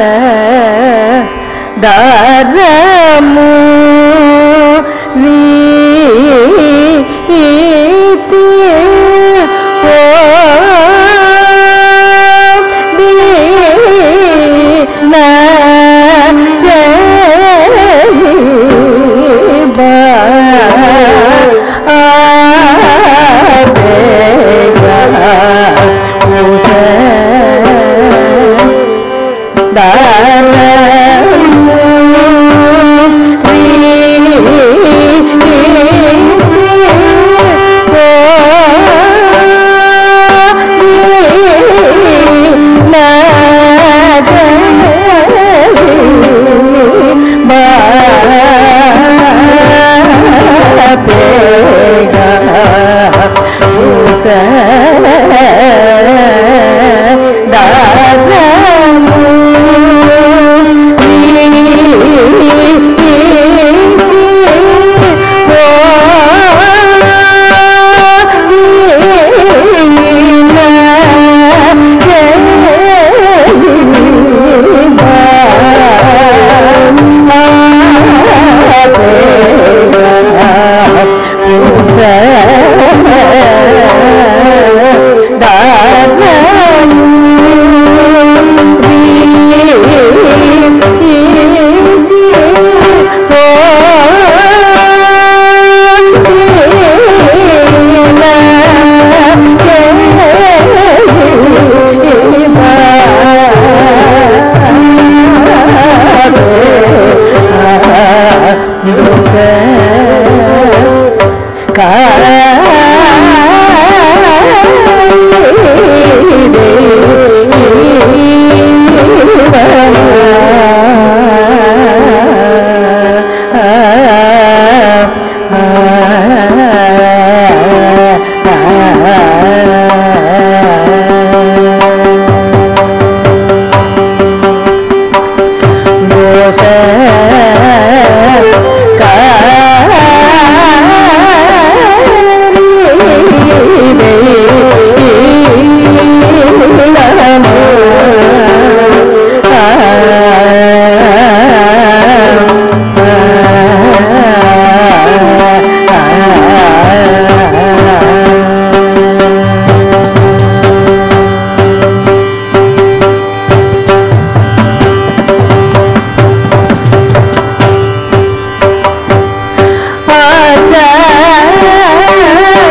தாரமு வீதி ஓ தீன ஜெயபா ஆபேகா பூச தாரமு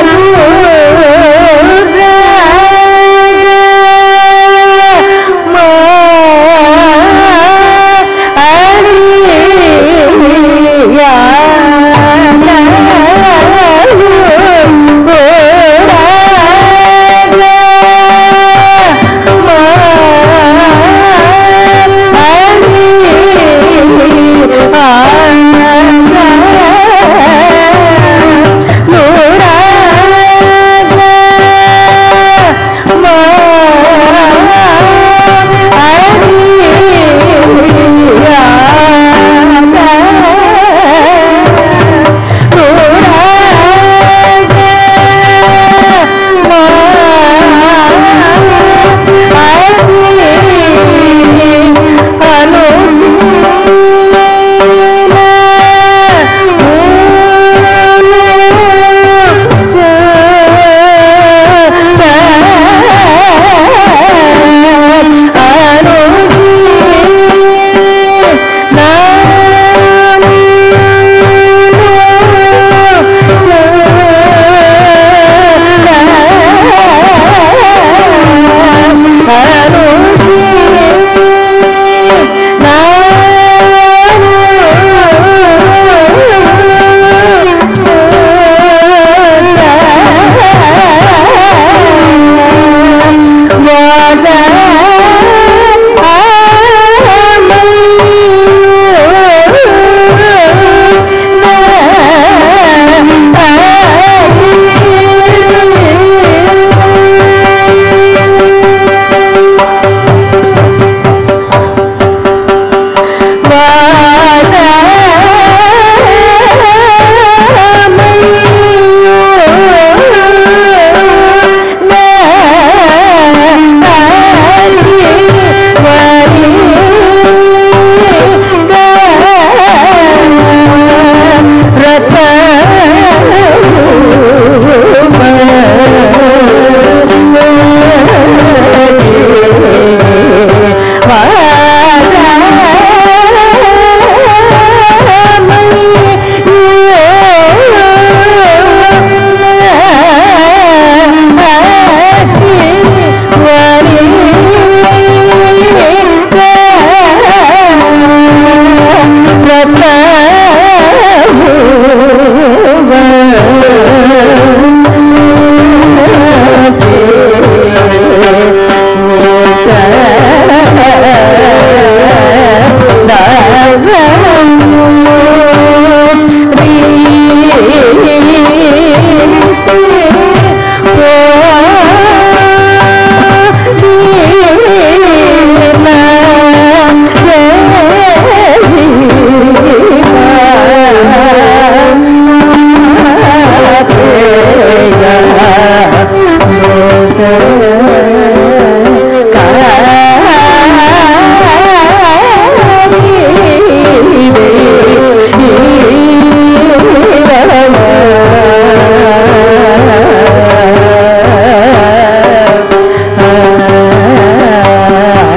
Ma Ah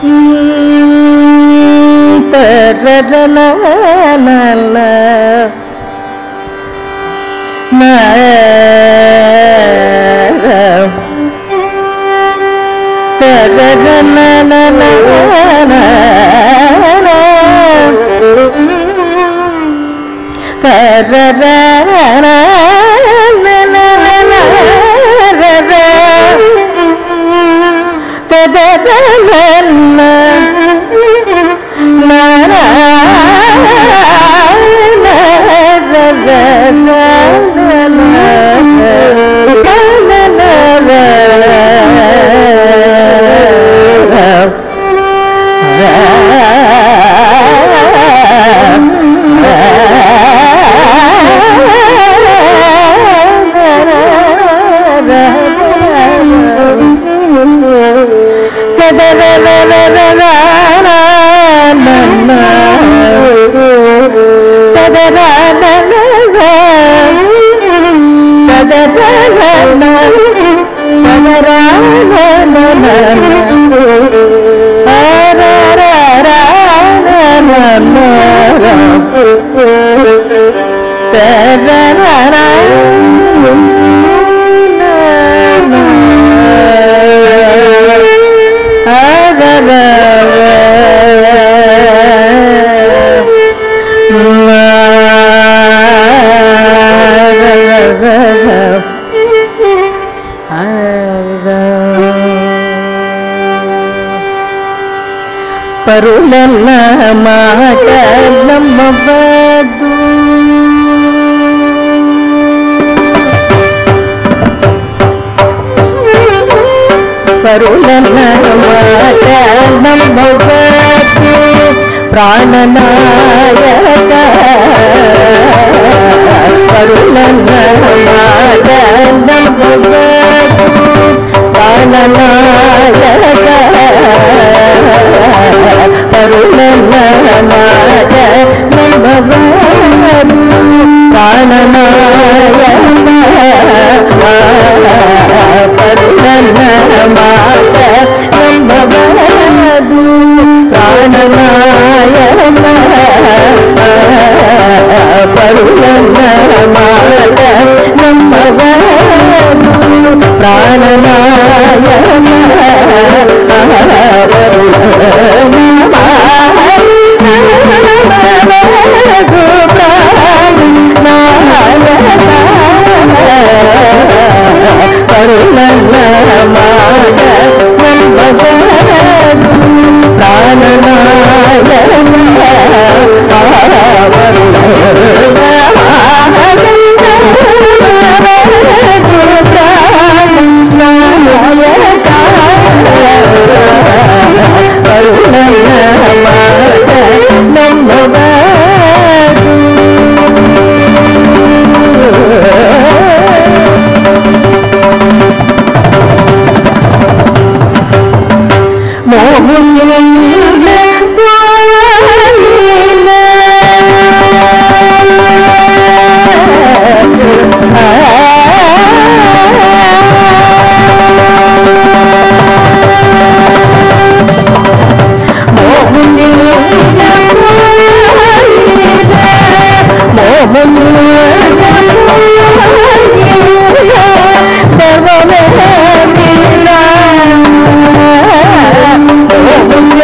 పరులన్న మాట నమ్మవద్దు, పరులన్న మాట నమ్మవద్దు, ప్రాణనాయక పరులన్న మాట నమ్మవద్దు, ప్రాణనాయక పరులన్న మాట నమ్మవద్దు, ప్రాణనాయక పరులన్న మాట నమ్మవద్దు, ప్రాణనాయక పరులన్న మాట నమ్మవద్దు, ప్రాణనాయక Oh,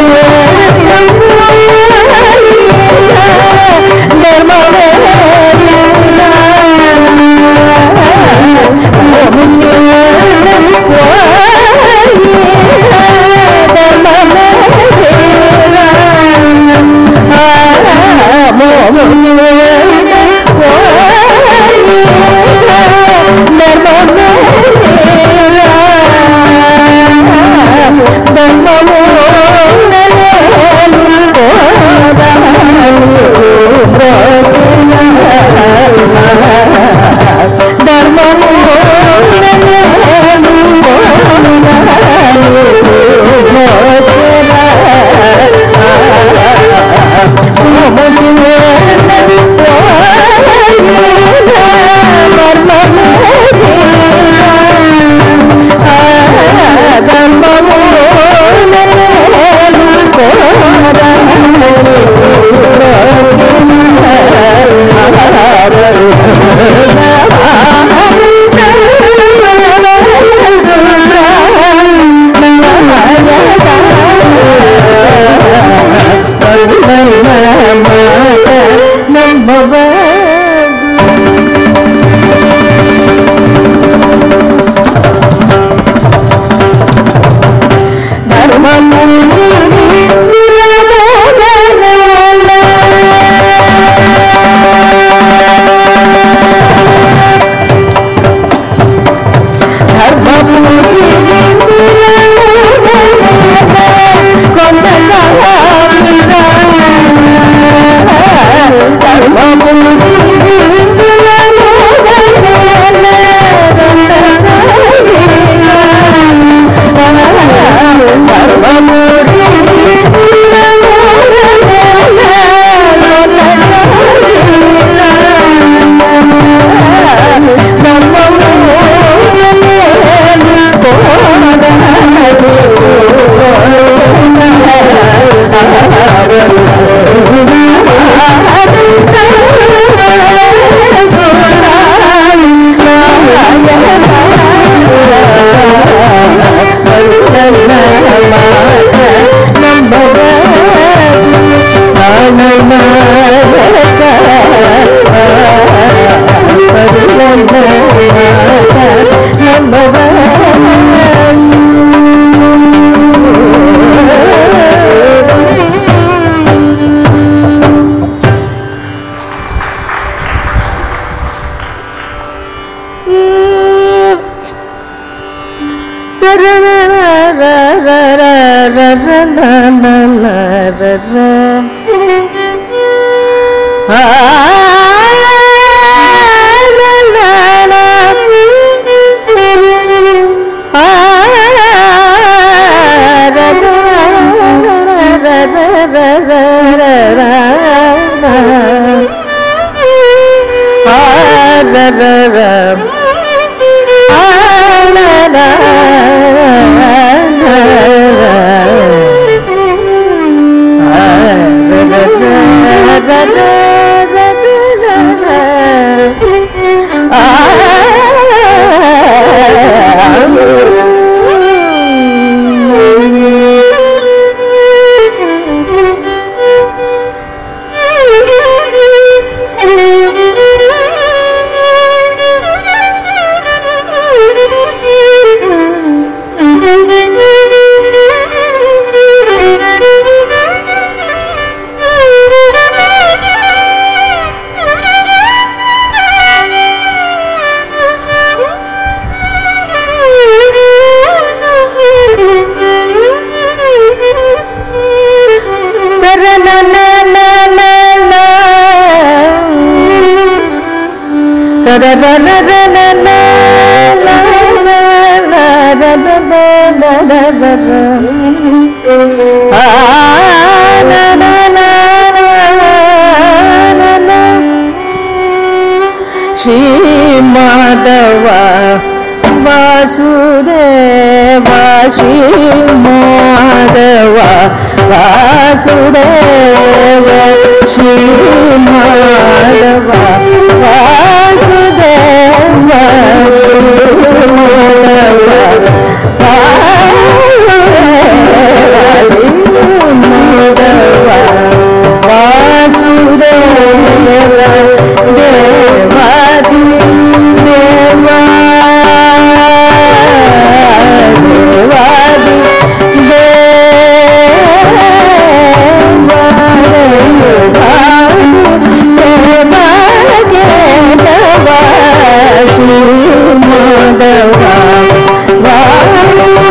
Madhava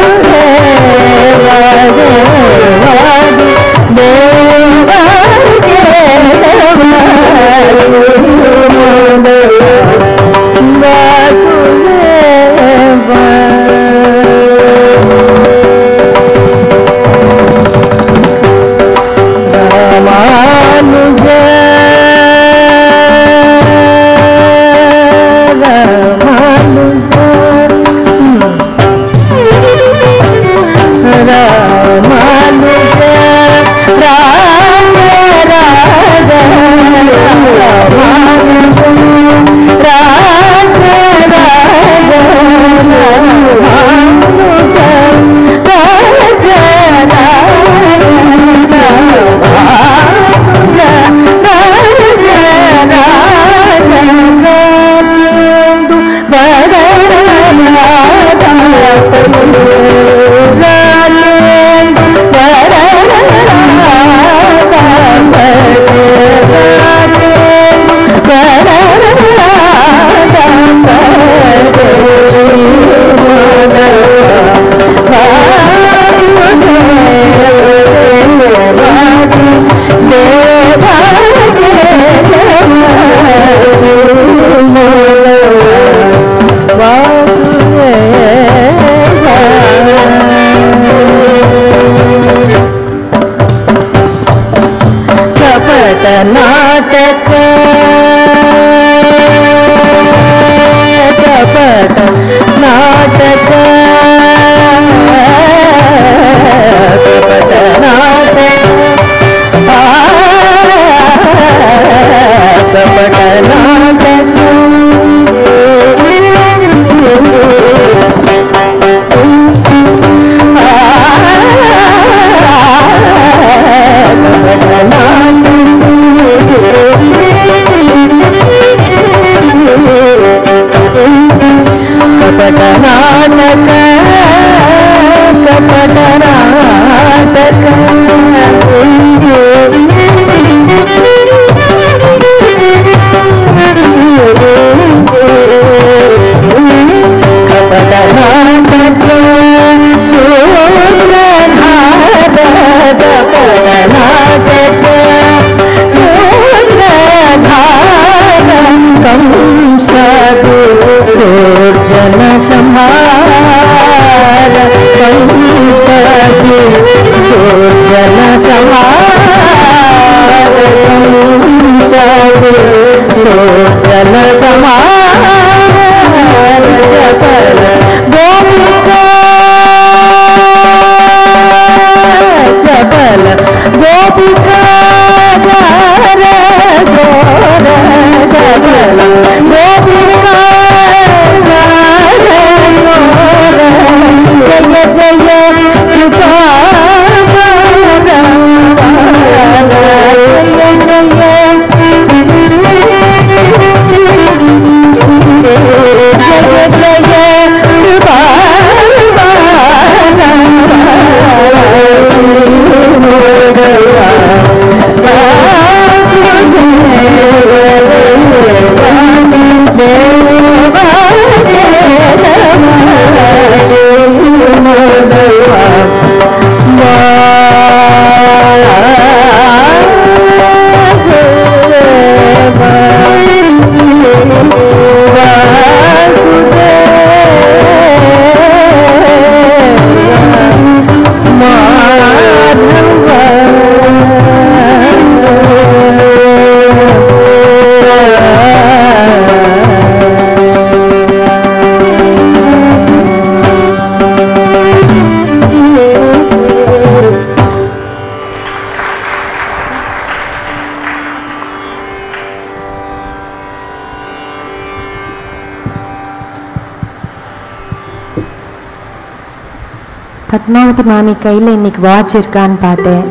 Padmavathi மாமி கையில் இன்னைக்கு வாட்ச் இருக்கான்னு பார்த்தேன்.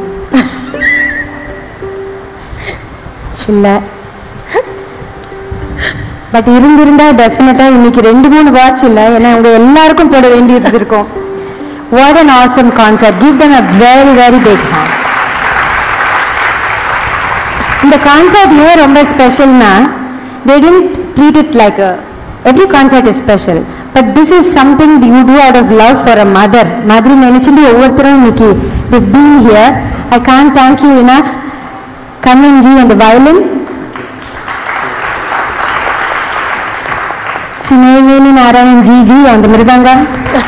இல்லை, பட் இருந்திருந்தா டெஃபினட்டா இன்னைக்கு ரெண்டு மூணு வாட்ச் இல்லை, ஏன்னா உங்க எல்லாருக்கும் போட வேண்டியது இருக்கும். What an awesome concert. Give them a very very big hand. இந்த கான்சர்ட் ஏன் ரொம்ப ஸ்பெஷல்னா, they didn't treat it like a, every concert is special, but this is something you do out of love for a mother. மாதிரி நினைச்சுட்டு ஒவ்வொருத்தரும் இன்னைக்கு they've been here. I can't thank you enough. Kannan ji on the violin, Neyveli Narayanan ji ji on the Mridangam,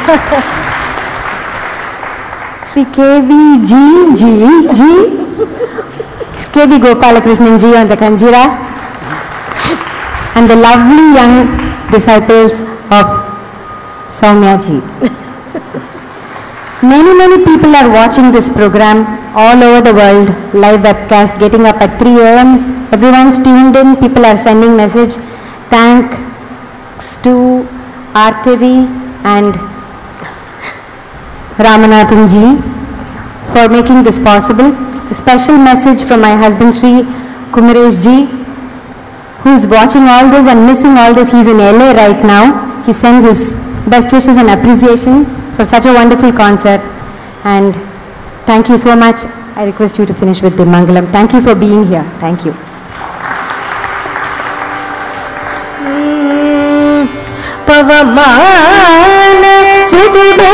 Sri K V G G G K V Gopalakrishnan ji on the Kanjira, and the lovely young disciples of Sowmya ji. Many many people are watching this program all over the world, live webcast, getting up at three a m Everyone's tuned in. People are sending message. Thanks to Artery and Ramanathan ji for making this possible. A special message from my husband Sri Kumaresh ji, who is watching all this and missing all this. He's in L A right now. He sends his best wishes and appreciation for such a wonderful concert, and thank you so much. I request you to finish with the Mangalam. Thank you for being here. Thank you. Pavamana Sudhibe